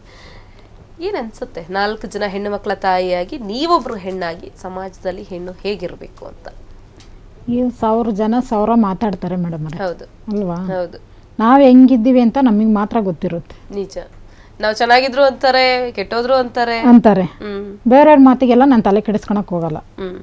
ಏನು ಅನ್ಸುತ್ತೆ 4 ಜನ ಹೆಣ್ಣು ಮಕ್ಕಳ ತಾಯಿಯಾಗಿ, ನೀವೊಬ್ರು ಹೆಣ್ಣಾಗಿ ಸಮಾಜದಲ್ಲಿ ಹೆಣ್ಣು ಹೇಗಿರಬೇಕು ಅಂತ? ಈ 1000 ಜನ 1000 ಮಾತಾಡ್ತಾರೆ ಮೇಡಮ್. ಹೌದು ಅಲ್ವಾ? ಹೌದು. ನಾವು ಹೆಂಗಿದ್ದೀವಿ ಅಂತ ನಮಗೆ ಮಾತ್ರ ಗೊತ್ತಿರುತ್ತೆ. ನಿಜ. ನಾವು ಚೆನ್ನಾಗಿದ್ರು ಅಂತಾರೆ, ಕೆಟ್ಟೋದ್ರು ಅಂತಾರೆ. ಬೇರೆಯವ್ರ ಮಾತಿಗೆಲ್ಲ ನಾನು ತಲೆ ಕೆಡಿಸ್ಕೊಳಕ್ ಹೋಗಲ್ಲ.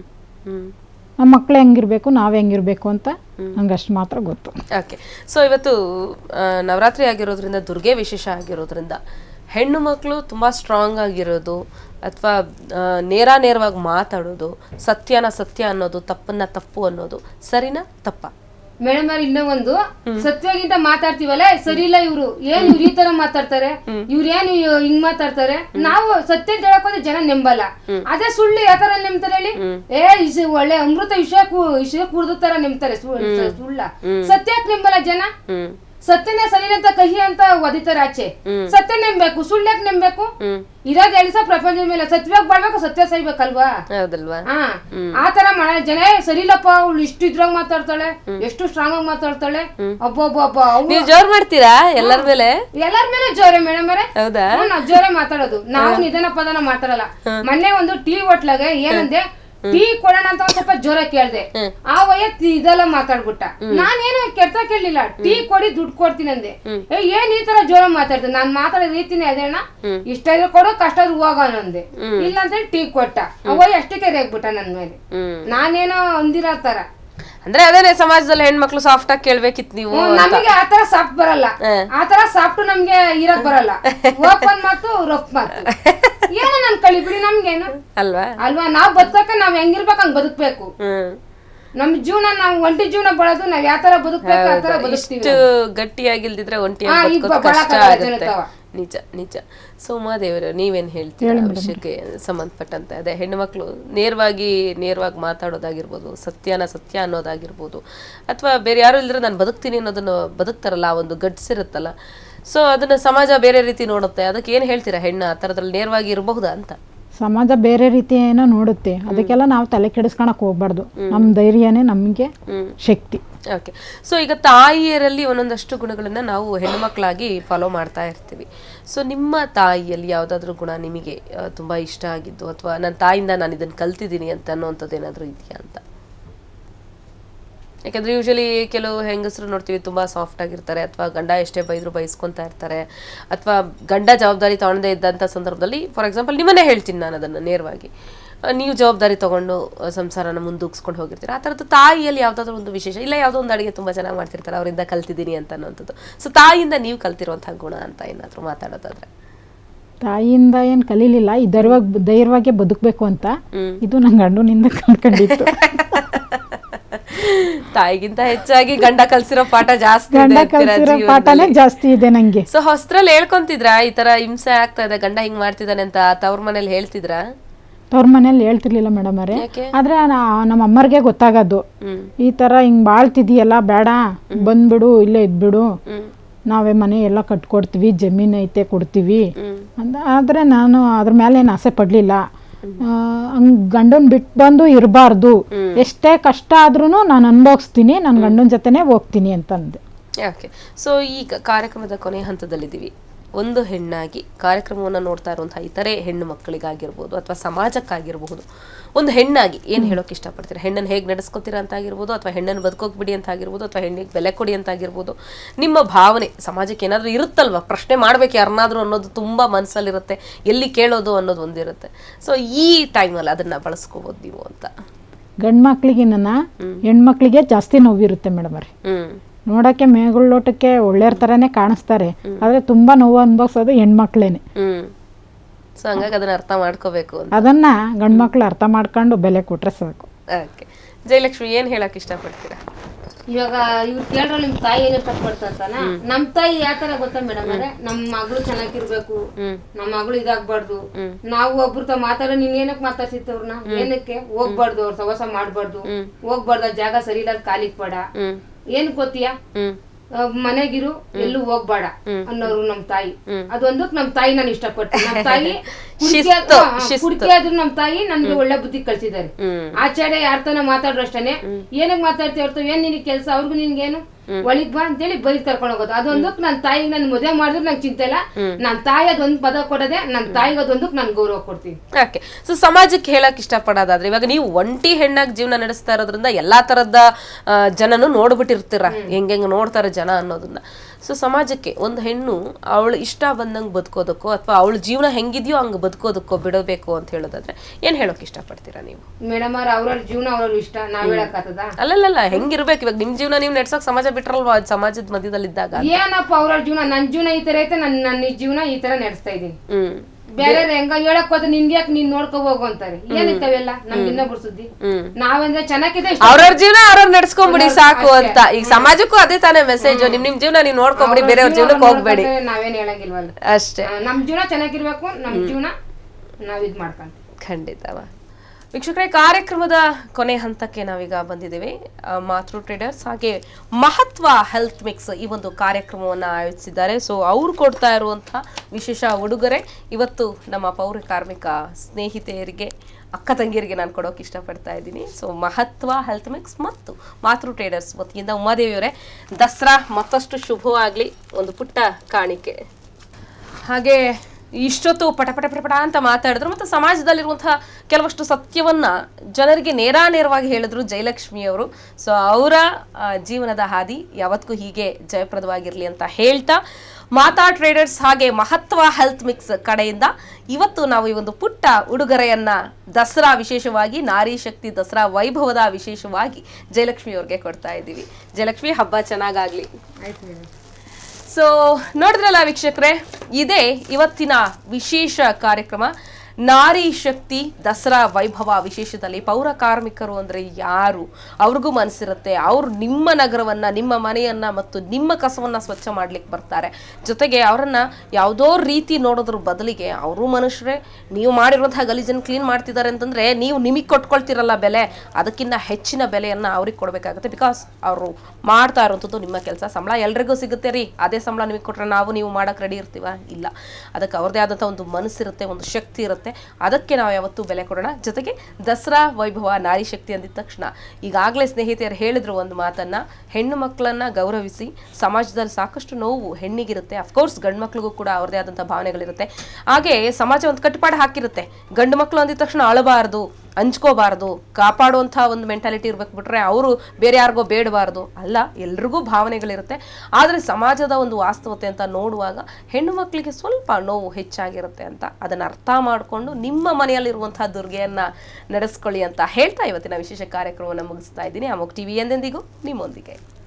ನಮ್ಮ ಮಕ್ಳು ಹೆಂಗಿರ್ಬೇಕು, ನಾವ್ ಹೆಂಗಿರ್ಬೇಕು ಅಂತ ನಂಗೆ ಅಷ್ಟು ಮಾತ್ರ ಗೊತ್ತು. ಓಕೆ. ಸೊ ಇವತ್ತು ನವರಾತ್ರಿ ಆಗಿರೋದ್ರಿಂದ, ದುರ್ಗೆ ವಿಶೇಷ ಆಗಿರೋದ್ರಿಂದ, ಹೆಣ್ಣು ಮಕ್ಕಳು ತುಂಬ ಸ್ಟ್ರಾಂಗ್ ಆಗಿರೋದು ಅಥವಾ ನೇರವಾಗಿ ಮಾತಾಡೋದು, ಸತ್ಯನ ಸತ್ಯ ಅನ್ನೋದು, ತಪ್ಪನ್ನ ತಪ್ಪು ಅನ್ನೋದು ಸರಿನಾ ತಪ್ಪ? ಮೇಡಮ್ ಅವ್ರ ಇನ್ನೂ ಒಂದು ಸತ್ಯಗಿಂತ ಮಾತಾಡ್ತೀವಲ್ಲ ಸರಿ ಇಲ್ಲ ಇವ್ರು ಏನ್ ಇವ್ರು ಈ ತರ ಮಾತಾಡ್ತಾರೆ ಇವ್ರು ಏನು ಹಿಂಗ್ ಮಾತಾಡ್ತಾರೆ ನಾವು ಸತ್ಯ ಹೇಳಕ್ ಹೋದ್ರೆ ಜನ ನೆಂಬಲ್ಲ ಅದೇ ಸುಳ್ಳು ಯಾವ ತರ ನೆಮ್ತಾರೆ ಹೇಳಿ ಒಳ್ಳೆ ಅಮೃತ ವಿಷಯ ಕುಡ್ದು ತರ ನೆಮ್ತಾರೆ ಸುಳ್ಳ ಸತ್ಯಕ್ ನೆಂಬಲ್ಲ ಜನ ಸತ್ಯನೇ ಸರಿ ಅಂತ ಕಹಿ ಅಂತ ಒದಿತಾರೆ ಆಚೆ ಸತ್ಯ ನೆಂಬೇಕು ಸುಳ್ಳ್ಯಾಕ್ ನೆಂಬೇಕು ಇರೋದ್ ಎಲ್ಸ ಪ್ರಪಂಚದ ಮೇಲೆ ಸತ್ಯವಾಗಿ ಬಾಳ್ಬೇಕು ಸತ್ಯ ಸಹಿಬೇಕಲ್ವಾ ಆತರ ಮಾಡ ಜನ ಸರಿಲ್ಲಪ್ಪ ಅವಳು ಇಷ್ಟು ಇದ್ರಾಗ ಮಾತಾಡ್ತಾಳೆ ಎಷ್ಟು ಸ್ಟ್ರಾಂಗ್ ಆಗಿ ಮಾತಾಡ್ತಾಳೆ ನೀವು ಜೋರ್ ಮಾಡ್ತೀರಾ ಎಲ್ಲರ ಮೇಲೆ ಜೋರೆ ಮೇಡಮ್ ಅವರೇ ನಾವ್ ಜೋರೆ ಮಾತಾಡೋದು ನಾವು ನಿಧಾನ ಪದನ ಮಾತಾಡಲ್ಲ ಮೊನ್ನೆ ಒಂದು ಟೀ ಹೋಟ್ಲಾಗೆ ಏನಂದೆ ಟೀ ಕೊಡೋಣ ಅಂತ ಒಂದ್ ಸ್ವಲ್ಪ ಜೋರ ಕೇಳ್ದೆ ಆ ವಯಸ್ಸು ಇದೆಲ್ಲ ಮಾತಾಡ್ಬಿಟ್ಟ ನಾನೇನು ಕೆಟ್ಟ ಕೇಳಲಿಲ್ಲ ಟೀ ಕೊಡಿ ದುಡ್ಡು ಕೊಡ್ತೀನಿ ಅಂದೆ ಏನ್ ಈ ತರ ಜೋರ ಮಾತಾಡ್ದೆ ನಾನ್ ಮಾತಾಡೋ ರೀತಿನೇ ಅದೇಣ ಇಷ್ಟ ಇದ್ರೆ ಕೊಡೋ ಕಷ್ಟ ಹೋಗೋಣ ಅಂದೆ ಇಲ್ಲ ಅಂತೇಳಿ ಟೀ ಕೊಟ್ಟ ಅವಯ್ಯ ಅಷ್ಟಕ್ಕೆ ರೇಗ್ಬಿಟ್ಟ ನನ್ ಮೇಲೆ ನಾನೇನೋ ಅಂದಿರೋ ತರ ಅಂದ್ರೆ ಅದೇನೆ ಸಮಾಜದಲ್ಲಿ ಹೆಣ್ಮಕ್ಳು ಸಾಫ್ಟ್ ಆಗಿ ಕೇಳ್ಬೇಕಿತ್ತು ನೀವು ನಮಗೆ ಆತರ ಸಾಫ್ಟ್ ಬರಲ್ಲ ಆತರ ಸಾಫ್ಟ್ ನಮ್ಗೆ ಇರಕ್ ಬರಲ್ಲ ಓಪನ್ ಮಾತು ರಫ್ ಮಾತು ಏನೋ ನನ್ ಕಳಿಬಿಡಿ ನಮ್ಗೇನು ಅಲ್ವಾ ನಾವ್ ಬದುಕಕ್ಕೆ ನಾವ್ ಹೆಂಗಿರ್ಬೇಕು ಹಂಗ್ ಬದುಕ್ಬೇಕು ನಮ್ ಜೀವನ ನಾವು ಒಂಟಿ ಜೀವನ ಬಳೋದು ನಾವ್ ಯಾವ ತರ ಬದುಕ್ಬೇಕು ಆ ತರ ಬದುಕ್ತೀವಿ ಗಟ್ಟಿಯಾಗಿಲ್ದಿದ್ರೆ ಒಂಟಿಯಾಗಿ ಕಷ್ಟ ಆಗುತ್ತೆ ನಿಜ ನಿಜ ಸೊ ಉಮಾದೇವರು ನೀವೇನ್ ಹೇಳ್ತೀರಾ ವಿಷಯಕ್ಕೆ ಸಂಬಂಧಪಟ್ಟಂತೆ ಅದೇ ಹೆಣ್ಣುಮಕ್ಳು ನೇರವಾಗಿ ಮಾತಾಡೋದಾಗಿರ್ಬೋದು ಸತ್ಯ ಅನ್ನೋದಾಗಿರ್ಬೋದು ಅಥವಾ ಬೇರೆ ಯಾರು ಇಲ್ಲದ್ರೆ ನಾನು ಬದುಕ್ತೀನಿ ಅನ್ನೋದನ್ನು ಬದುಕ್ತಾರಲ್ಲ ಆ ಒಂದು ಗಟ್ಸ್ ಇರುತ್ತಲ್ಲ ಸೊ ಅದನ್ನ ಸಮಾಜ ಬೇರೆ ರೀತಿ ನೋಡುತ್ತೆ ಅದಕ್ಕೆ ಏನ್ ಹೇಳ್ತೀರಾ ಹೆಣ್ಣು ಆ ಥರದ್ರಲ್ಲಿ ನೇರವಾಗಿ ಇರಬಹುದಾ ಅಂತ ಸಮಾಜ ಬೇರೆ ರೀತಿ ಏನೋ ನೋಡುತ್ತೆ ಅದಕ್ಕೆಲ್ಲ ನಾವು ತಲೆ ಕೆಡಿಸ್ಕೊಳಕ್ ಹೋಗ್ಬಾರ್ದು ನಮ್ಮ ಧೈರ್ಯನೇ ನಮಗೆ ಶಕ್ತಿ ಓಕೆ ಸೊ ಈಗ ತಾಯಿಯರಲ್ಲಿ ಒಂದೊಂದಷ್ಟು ಗುಣಗಳನ್ನ ನಾವು ಹೆಣ್ಣುಮಕ್ಕಳಾಗಿ ಫಾಲೋ ಮಾಡ್ತಾ ಇರ್ತೀವಿ ಸೊ ನಿಮ್ಮ ತಾಯಿಯಲ್ಲಿ ಯಾವುದಾದ್ರೂ ಗುಣ ನಿಮಗೆ ತುಂಬಾ ಇಷ್ಟ ಆಗಿದ್ದು ಅಥವಾ ನನ್ನ ತಾಯಿಯಿಂದ ನಾನು ಇದನ್ನ ಕಲ್ತಿದ್ದೀನಿ ಅಂತ ಅನ್ನೋಂಥದ್ದು ಏನಾದರೂ ಇದೆಯಾ ಅಂತ ಯಾಕಂದ್ರೆ ಯೂಶಲಿ ಕೆಲವು ಹೆಂಗಸರು ನೋಡ್ತೀವಿ ತುಂಬಾ ಸಾಫ್ಟ್ ಆಗಿರ್ತಾರೆ ಅಥವಾ ಗಂಡ ಎಷ್ಟೇ ಬೈದ್ರು ಬೈಸ್ಕೊಂತಾ ಇರ್ತಾರೆ ಅಥವಾ ಗಂಡ ಜವಾಬ್ದಾರಿ ತಗೊಳ್ಳದೇ ಇದ್ದಂಥ ಸಂದರ್ಭದಲ್ಲಿ ಫಾರ್ ಎಕ್ಸಾಂಪಲ್ ನಿಮ್ಮನ್ನೇ ಹೇಳ್ತೀನಿ ನಾನು ಅದನ್ನು ನೇರವಾಗಿ ನೀವು ಜವಾಬ್ದಾರಿ ತಗೊಂಡು ಸಂಸಾರನ ಮುಂದೂಗಿಸ್ಕೊಂಡು ಹೋಗಿರ್ತೀರ ಆ ಥರದ್ದು ತಾಯಿಯಲ್ಲಿ ಯಾವುದಾದ್ರೂ ಒಂದು ವಿಶೇಷ ಇಲ್ಲ ಯಾವುದೋ ಒಂದು ಅಡುಗೆ ತುಂಬ ಚೆನ್ನಾಗಿ ಮಾಡ್ತಿರ್ತಾರೆ ಅವರಿಂದ ಕಲ್ತಿದ್ದೀನಿ ಅಂತ ಅನ್ನೋಂಥದ್ದು ಸೊ ತಾಯಿಯಿಂದ ನೀವು ಕಲ್ತಿರುವಂಥ ಗುಣ ಅಂತ ಏನಾದರೂ ಮಾತಾಡೋದಾದ್ರೆ ತಾಯಿಯಿಂದ ಏನು ಕಲೀಲಿಲ್ಲ ಈ ಧೈರ್ಯವಾಗಿ ಬದುಕಬೇಕು ಅಂತ ಇದು ನನ್ನ ಗಂಡನಿಂದ ಕಲ್ತ್ಕೊಂಡಿತ್ತು ತಾಯಿಗಿಂತ ಹೆಚ್ಚಾಗಿ ಗಂಡ ಕಲ್ಸಿರೋ ಪಾಠ ಜಾಸ್ತಿ ಪಾಠನೇ ಜಾಸ್ತಿ ಇದೆ ನಂಗೆ ಸೊ ಹೊಸ್ತ್ರಲ್ಲಿ ಹೇಳ್ಕೊಂತಿದ್ರ ಈ ತರ ಹಿಂಸೆ ಆಗ್ತಾ ಇದೆ ಗಂಡ ಹಿಂಗ್ ಮಾಡ್ತಿದ್ದಾನೆ ಅಂತ ತವ್ರ ಮನೇಲಿ ಹೇಳ್ತಿದ್ರ ತವ್ರ ಮನೇಲಿ ಹೇಳ್ತಿರ್ಲಿಲ್ಲ ಮೇಡಮ್ ಅವರೇ ಆದ್ರೆ ನಮ್ಮ ಅಮ್ಮರಿಗೆ ಗೊತ್ತಾಗದ್ದು ಈ ತರ ಹಿಂಗ್ ಬಾಳ್ತಿದೀಯಲ್ಲ ಬೇಡ ಬಂದ್ಬಿಡು ಇಲ್ಲೇ ಇದ್ಬಿಡು ನಾವೇ ಮನೆ ಎಲ್ಲ ಕಟ್ಕೊಡ್ತೀವಿ ಜಮೀನ್ ಐತೆ ಕೊಡ್ತೀವಿ ಅಂತ ಆದ್ರೆ ನಾನು ಅದ್ರ ಮೇಲೆ ಏನು ಆಸೆ ಪಡ್ಲಿಲ್ಲ ಹಂಗ್ ಗಂಡನ್ ಬಿಟ್ಟು ಬಂದು ಇರಬಾರ್ದು ಎಷ್ಟೇ ಕಷ್ಟ ಆದ್ರೂ ನಾನು ಅನುಭವಿಸ್ತೀನಿ ನನ್ನ ಗಂಡನ ಜೊತೆನೆ ಹೋಗ್ತೀನಿ ಅಂತಂದೆ ಓಕೆ ಸೊ ಈಗ ಕಾರ್ಯಕ್ರಮದ ಕೊನೆ ಹಂತದಲ್ಲಿದ್ದೀವಿ ಒಂದು ಹೆಣ್ಣಾಗಿ ಕಾರ್ಯಕ್ರಮವನ್ನು ನೋಡ್ತಾ ಇರುವಂತಹ ಇತರೆ ಹೆಣ್ಣು ಮಕ್ಕಳಿಗಾಗಿರ್ಬೋದು ಅಥವಾ ಸಮಾಜಕ್ಕಾಗಿರ್ಬಹುದು ಒಂದು ಹೆಣ್ಣಾಗಿ ಏನು ಹೇಳೋಕೆ ಇಷ್ಟಪಡ್ತೀರಾ ಹೆಣ್ಣನ್ನು ಹೇಗೆ ನಡೆಸ್ಕೊತೀರಾ ಅಂತ ಆಗಿರ್ಬೋದು ಅಥವಾ ಹೆಣ್ಣನ್ನು ಬದುಕೋಕೆ ಬಿಡಿ ಅಂತ ಆಗಿರ್ಬೋದು ಅಥವಾ ಹೆಣ್ಣಿಗೆ ಬೆಲೆ ಕೊಡಿ ಅಂತ ಆಗಿರ್ಬೋದು ನಿಮ್ಮ ಭಾವನೆ ಸಮಾಜಕ್ಕೆ ಏನಾದರೂ ಇರುತ್ತಲ್ವ ಪ್ರಶ್ನೆ ಮಾಡ್ಬೇಕು ಯಾರನ್ನಾದ್ರೂ ಅನ್ನೋದು ತುಂಬ ಮನಸ್ಸಲ್ಲಿರುತ್ತೆ ಎಲ್ಲಿ ಕೇಳೋದು ಅನ್ನೋದು ಒಂದಿರುತ್ತೆ ಸೊ ಈ ಟೈಮಲ್ಲಿ ಅದನ್ನ ಬಳಸ್ಕೋಬೋದು ನೀವು ಅಂತ ಗಂಡು ಮಕ್ಳಿಗೆ ಹೆಣ್ಮಕ್ಳಿಗೆ ಜಾಸ್ತಿ ನೋವಿರುತ್ತೆ ಮೇಡಮ್ ಅವ್ರೆ ನೋಡಕ್ಕೆ ಮೇಗುಳ್ಳೋಟಕ್ಕೆ ಒಳ್ಳೆಯ ತರನೇ ಕಾಣಿಸ್ತಾರೆ ಆದ್ರೆ ತುಂಬಾ ನೋವು ಅನುಭವಿಸೋದು ಹೆಣ್ಮಕ್ಳೇನೆ ಸೊ ಹಂಗಾಗಿ ಅದನ್ನ ಅರ್ಥ ಮಾಡ್ಕೋಬೇಕು ಅದನ್ನ ಗಂಡ್ಮಕ್ಳು ಅರ್ಥ ಮಾಡ್ಕೊಂಡು ಬೆಲೆ ಕೊಟ್ರೆ ಸಾಕು ಓಕೆ ಜಯಲಕ್ಷ್ಮಿ ಏನ್ ಹೇಳಕ್ ಇಷ್ಟಪಡ್ತೀರಾ ಇವಾಗ ಇವ್ರು ಕೇಳ್ರ ನಿಮ್ ತಾಯಿ ಏನ್ ಇಷ್ಟಪಡ್ತಾನ ನಮ್ ತಾಯಿ ಯಾವ ತರ ಗೊತ್ತಾ ಮೇಡಮ್ ಅವ್ರೆ ನಮ್ ಮಗಳು ಚೆನ್ನಾಗಿರ್ಬೇಕು ನಮ್ ಮಗಳು ಇದಾಗ್ಬಾರ್ದು ನಾವು ಒಬ್ರ ಮಾತಾಡೋ ನೀನ್ ಏನಕ್ ಮಾತಾಡ್ಸಿತ್ತವ್ರನ್ನ ಏನಕ್ಕೆ ಹೋಗ್ಬಾರ್ದು ಅವ್ರ ಸವಾಸ ಮಾಡ್ಬಾರ್ದು ಹೋಗ್ಬಾರ್ದು ಜಾಗ ಸರಿ ಇಲ್ಲ ಖಾಲಿಗ್ ಬೇಡ ಏನ್ ಗೊತ್ತೀಯಾ ಮನೆಗಿರು ಎಲ್ಲೂ ಹೋಗ್ಬೇಡ ಅನ್ನೋರು ನಮ್ ತಾಯಿ ಅದೊಂದಕ್ ನಮ್ ತಾಯಿ ನಾನು ಇಷ್ಟಪಡ್ತೀನಿ ನಮ್ ತಾಯಿ ಕುಡ್ಕೆ ಆದ್ರೂ ನಮ್ ತಾಯಿ ನನ್ಗೆ ಒಳ್ಳೆ ಬುದ್ಧಿ ಕಳ್ಸಿದಾರೆ ಆಚೆಡೆ ಯಾರ್ತನ ಮಾತಾಡ್ರು ಅಷ್ಟೇನೆ ಏನಕ್ ಮಾತಾಡ್ತೀವಿ ಏನ್ ನಿನಗೆ ಕೆಲ್ಸ ಅವ್ರಿಗೂ ನಿನ್ಗೇನು ಒಳಿಗ್ ಬಾ ಅಂತೇಳಿ ಬೈದ್ ಕರ್ಕೊಂಡು ಹೋಗೋದು ಅದೊಂದಕ್ ನನ್ ತಾಯಿಗೆ ನನ್ ಮದುವೆ ಮಾಡಿದ್ರು ನಂಗೆ ಚಿಂತೆ ಇಲ್ಲ ನನ್ ತಾಯಿ ಅದೊಂದು ಪದ ಕೊಡದೆ ನನ್ ತಾಯಿಗೆ ಅದೊಂದಕ್ ನಾನ್ ಗೌರವ ಕೊಡ್ತೀನಿ ಓಕೆ ಸೊ ಸಮಾಜಕ್ಕೆ ಹೇಳಕ್ ಇಷ್ಟಪಡೋದಾದ್ರೆ ಇವಾಗ ನೀವು ಒಂಟಿ ಹೆಣ್ಣಾಗಿ ಜೀವನ ನಡೆಸ್ತಾ ಇರೋದ್ರಿಂದ ಎಲ್ಲಾ ತರದ ಜನನು ನೋಡ್ಬಿಟ್ಟಿರ್ತೀರ ಹೆಂಗ್ ನೋಡ್ತಾರೆ ಜನ ಅನ್ನೋದನ್ನ ಸೊ ಸಮಾಜಕ್ಕೆ ಒಂದು ಹೆಣ್ಣು ಅವಳು ಇಷ್ಟ ಬಂದಂಗೆ ಬದುಕೋದಕ್ಕೋ ಅಥವಾ ಅವಳ ಜೀವನ ಹೆಂಗಿದ್ಯೋ ಹಂಗೆ ಬದುಕೋದಕ್ಕೋ ಬಿಡಬೇಕು ಅಂತ ಹೇಳೋದಾದ್ರೆ ಏನ್ ಹೇಳೋಕೆ ಇಷ್ಟಪಡ್ತೀರಾ ನೀವು ಮೇಡಮ್ ಅವ್ರ ಜೀವನ ಅವ್ರ ಇಷ್ಟ ನಾವ್ ಹೇಳಕ್ಕಾಗ್ತದ ಅಲ್ಲಲ್ಲ ಹೆಂಗಿರ್ಬೇಕು ಇವಾಗ ನಿಮ್ ಜೀವನ ನೀವು ನಡ್ಸೋಕ್ ಸಮಾಜ ಬಿಟ್ರಲ್ವಾ ಸಮಾಜದ ಮಧ್ಯದಲ್ಲಿ ಇದ್ದಾಗ ಏನಪ್ಪ ಅವ್ರ ಜೀವನ ನನ್ ಜೀವನ ಈ ತರ ಐತೆ ನನ್ನ ಜೀವನ ಈ ತರ ನಡೆಸ್ತಾ ಇದೀನಿ ಬೇರೆ ಹೆಂಗ ಹೇಳಕ್ ಹೋದ್ರೆ ನಿನ್ಗೆ ಯಾಕೆ ನೀನ್ ನೋಡ್ಕೊ ಹೋಗು ಅಂತಾರೆ. ಏನಿತ್ತವೆಲ್ಲ ನಮ್ಗೆ ಇನ್ನೊಬ್ರು ಸುದ್ದಿ. ನಾವಂದ್ರೆ ಚೆನ್ನಾಗಿದೆ, ಅವ್ರವ್ರ ಜೀವನ ಅವ್ರವ್ರ ನಡ್ಸ್ಕೊಂಬಿಡಿ ಸಾಕು ಅಂತ. ಈಗ ಸಮಾಜಕ್ಕೂ ಅದೇ ತಾನೇ ಮೆಸೇಜ್, ನಿಮ್ ಜೀವನ ನೀವು ನೋಡ್ಕೊಂಬಿಡಿ, ಬೇರೆಯವ್ರ ಜೀವನಕ್ಕೆ ಹೋಗ್ಬೇಡಿ. ನಾವೇನ್ ಹೇಳಂಗಿಲ್ವಲ್ಲ ಅಷ್ಟೇ. ನಮ್ ಜೀವನ ಚೆನ್ನಾಗಿರ್ಬೇಕು, ನಮ್ ಜೀವನ ನಾವ್ ಇದ್ ಮಾಡ್ಕೊಂತ. ಖಂಡಿತವ. ವೀಕ್ಷಕರೇ, ಕಾರ್ಯಕ್ರಮದ ಕೊನೆ ಹಂತಕ್ಕೆ ನಾವೀಗ ಬಂದಿದ್ದೇವೆ. ಮಾತೃ ಟ್ರೇಡರ್ಸ್ ಹಾಗೆ ಮಹತ್ವ ಹೆಲ್ತ್ ಮಿಕ್ಸ್ ಈ ಒಂದು ಕಾರ್ಯಕ್ರಮವನ್ನು ಆಯೋಜಿಸಿದ್ದಾರೆ. ಸೊ ಅವ್ರು ಕೊಡ್ತಾ ಇರುವಂತಹ ವಿಶೇಷ ಉಡುಗೊರೆ ಇವತ್ತು ನಮ್ಮ ಪೌರ ಕಾರ್ಮಿಕ ಸ್ನೇಹಿತೆಯರಿಗೆ, ಅಕ್ಕ ತಂಗಿಯರಿಗೆ ನಾನು ಕೊಡೋಕೆ ಇಷ್ಟಪಡ್ತಾ ಇದ್ದೀನಿ. ಸೊ ಮಹತ್ವ ಹೆಲ್ತ್ ಮಿಕ್ಸ್ ಮತ್ತು ಮಾತೃ ಟ್ರೇಡರ್ಸ್ ವತಿಯಿಂದ ಉಮಾದೇವಿಯವರೇ, ದಸರಾ ಮತ್ತಷ್ಟು ಶುಭವಾಗಲಿ. ಒಂದು ಪುಟ್ಟ ಕಾಣಿಕೆ. ಹಾಗೆ ಇಷ್ಟೊತ್ತು ಪಟ ಅಂತ ಮಾತಾಡಿದ್ರು ಮತ್ತು ಸಮಾಜದಲ್ಲಿರುವಂತಹ ಕೆಲವಷ್ಟು ಸತ್ಯವನ್ನ ಜನರಿಗೆ ನೇರವಾಗಿ ಹೇಳಿದ್ರು ಜಯಲಕ್ಷ್ಮಿಯವರು. ಸೊ ಅವರ ಜೀವನದ ಹಾದಿ ಯಾವತ್ತಿಗೂ ಹೀಗೆ ಜಯಪ್ರದವಾಗಿರಲಿ ಅಂತ ಹೇಳ್ತಾ, ಮಾತಾ ಟ್ರೇಡರ್ಸ್ ಹಾಗೆ ಮಹತ್ವ ಹೆಲ್ತ್ ಮಿಕ್ಸ್ ಕಡೆಯಿಂದ ಇವತ್ತು ನಾವು ಈ ಒಂದು ಪುಟ್ಟ ಉಡುಗೊರೆಯನ್ನ ದಸರಾ ವಿಶೇಷವಾಗಿ ನಾರಿ ಶಕ್ತಿ ದಸರಾ ವೈಭವದ ವಿಶೇಷವಾಗಿ ಜಯಲಕ್ಷ್ಮಿ ಅವ್ರಿಗೆ ಕೊಡ್ತಾ ಇದ್ದೀವಿ. ಜಯಲಕ್ಷ್ಮಿ, ಹಬ್ಬ ಚೆನ್ನಾಗಾಗ್ಲಿ. ಸೊ ನೋಡಿದ್ರಲ್ಲ ವೀಕ್ಷಕರೇ, ಇದೇ ಇವತ್ತಿನ ವಿಶೇಷ ಕಾರ್ಯಕ್ರಮ ನಾರಿ ಶಕ್ತಿ ದಸರಾ ವೈಭವ ವಿಶೇಷದಲ್ಲಿ. ಪೌರ ಕಾರ್ಮಿಕರು ಅಂದ್ರೆ ಯಾರು? ಅವ್ರಿಗೂ ಮನಸ್ಸಿರುತ್ತೆ. ಅವರು ನಿಮ್ಮ ನಗರವನ್ನ, ನಿಮ್ಮ ಮನೆಯನ್ನ ಮತ್ತು ನಿಮ್ಮ ಕಸವನ್ನ ಸ್ವಚ್ಛ ಮಾಡ್ಲಿಕ್ಕೆ ಬರ್ತಾರೆ. ಜೊತೆಗೆ ಅವರನ್ನ ಯಾವುದೋ ರೀತಿ ನೋಡೋದ್ರ ಬದಲಿಗೆ ಅವರು ಮನುಷ್ಯರೇ, ನೀವು ಮಾಡಿರುವಂತಹ ಗಲೀಜನ್ನು ಕ್ಲೀನ್ ಮಾಡ್ತಿದ್ದಾರೆ ಅಂತಂದ್ರೆ ನೀವು ನಿಮಗೆ ಕೊಟ್ಕೊಳ್ತಿರಲ್ಲ ಬೆಲೆ, ಅದಕ್ಕಿಂತ ಹೆಚ್ಚಿನ ಬೆಲೆಯನ್ನ ಅವ್ರಿಗೆ ಕೊಡಬೇಕಾಗುತ್ತೆ. ಬಿಕಾಸ್ ಅವರು ಮಾಡ್ತಾ ಇರುವಂಥದ್ದು ನಿಮ್ಮ ಕೆಲಸ. ಸಂಬಳ ಎಲ್ರಿಗೂ ಸಿಗುತ್ತೆ ರೀ, ಅದೇ ಸಂಬಳ ನಿಮಗೆ ಕೊಟ್ರೆ ನೀವು ಮಾಡಕ್ ರೆಡಿ ಇರ್ತೀವ? ಇಲ್ಲ. ಅದಕ್ಕೆ ಅವ್ರದೇ ಆದಂಥ ಒಂದು ಮನಸ್ಸಿರುತ್ತೆ, ಒಂದು ಶಕ್ತಿ ಇರುತ್ತೆ. ಅದಕ್ಕೆ ನಾವು ಯಾವತ್ತೂ ಬೆಲೆ ಕೊಡೋಣ. ಜೊತೆಗೆ ದಸರಾ ವೈಭವ ನಾರಿ ಶಕ್ತಿ ಅಂದಿದ ತಕ್ಷಣ ಈಗಾಗಲೇ ಸ್ನೇಹಿತೆಯರು ಹೇಳಿದ್ರು ಒಂದು ಮಾತನ್ನ, ಹೆಣ್ಣು ಮಕ್ಕಳನ್ನ ಗೌರವಿಸಿ. ಸಮಾಜದಲ್ಲಿ ಸಾಕಷ್ಟು ನೋವು ಹೆಣ್ಣಿಗಿರುತ್ತೆ, ಅಫ್ಕೋರ್ಸ್ ಗಂಡು ಮಕ್ಳಿಗೂ ಕೂಡ ಅವ್ರದೇ ಆದಂಥ ಭಾವನೆಗಳಿರುತ್ತೆ. ಹಾಗೆ ಸಮಾಜ ಒಂದು ಕಟ್ಟುಪಾಡು ಹಾಕಿರುತ್ತೆ. ಗಂಡು ಮಕ್ಕಳು ಅಂದಿದ ತಕ್ಷಣ ಅಳಬಾರ್ದು, ಹಂಚ್ಕೋಬಾರ್ದು, ಕಾಪಾಡುವಂಥ ಒಂದು ಮೆಂಟಾಲಿಟಿ ಇರ್ಬೇಕು, ಬಿಟ್ರೆ ಅವರು ಬೇರೆ ಯಾರಿಗೋ ಬೇಡಬಾರ್ದು. ಅಲ್ಲ, ಎಲ್ರಿಗೂ ಭಾವನೆಗಳಿರುತ್ತೆ. ಆದರೆ ಸಮಾಜದ ಒಂದು ವಾಸ್ತವತೆ ಅಂತ ನೋಡುವಾಗ ಹೆಣ್ಣು ಮಕ್ಕಳಿಗೆ ಸ್ವಲ್ಪ ನೋವು ಹೆಚ್ಚಾಗಿರುತ್ತೆ ಅಂತ ಅದನ್ನು ಅರ್ಥ ಮಾಡಿಕೊಂಡು ನಿಮ್ಮ ಮನೆಯಲ್ಲಿರುವಂತಹ ದುರ್ಗೆಯನ್ನ ನಡೆಸ್ಕೊಳ್ಳಿ ಅಂತ ಹೇಳ್ತಾ ಇವತ್ತಿನ ವಿಶೇಷ ಕಾರ್ಯಕ್ರಮವನ್ನು ಮುಗಿಸ್ತಾ ಇದ್ದೀನಿ. ಅಮೋಘ್ ಟಿವಿ ಎಂದೆಂದಿಗೂ ನಿಮ್ಮೊಂದಿಗೆ.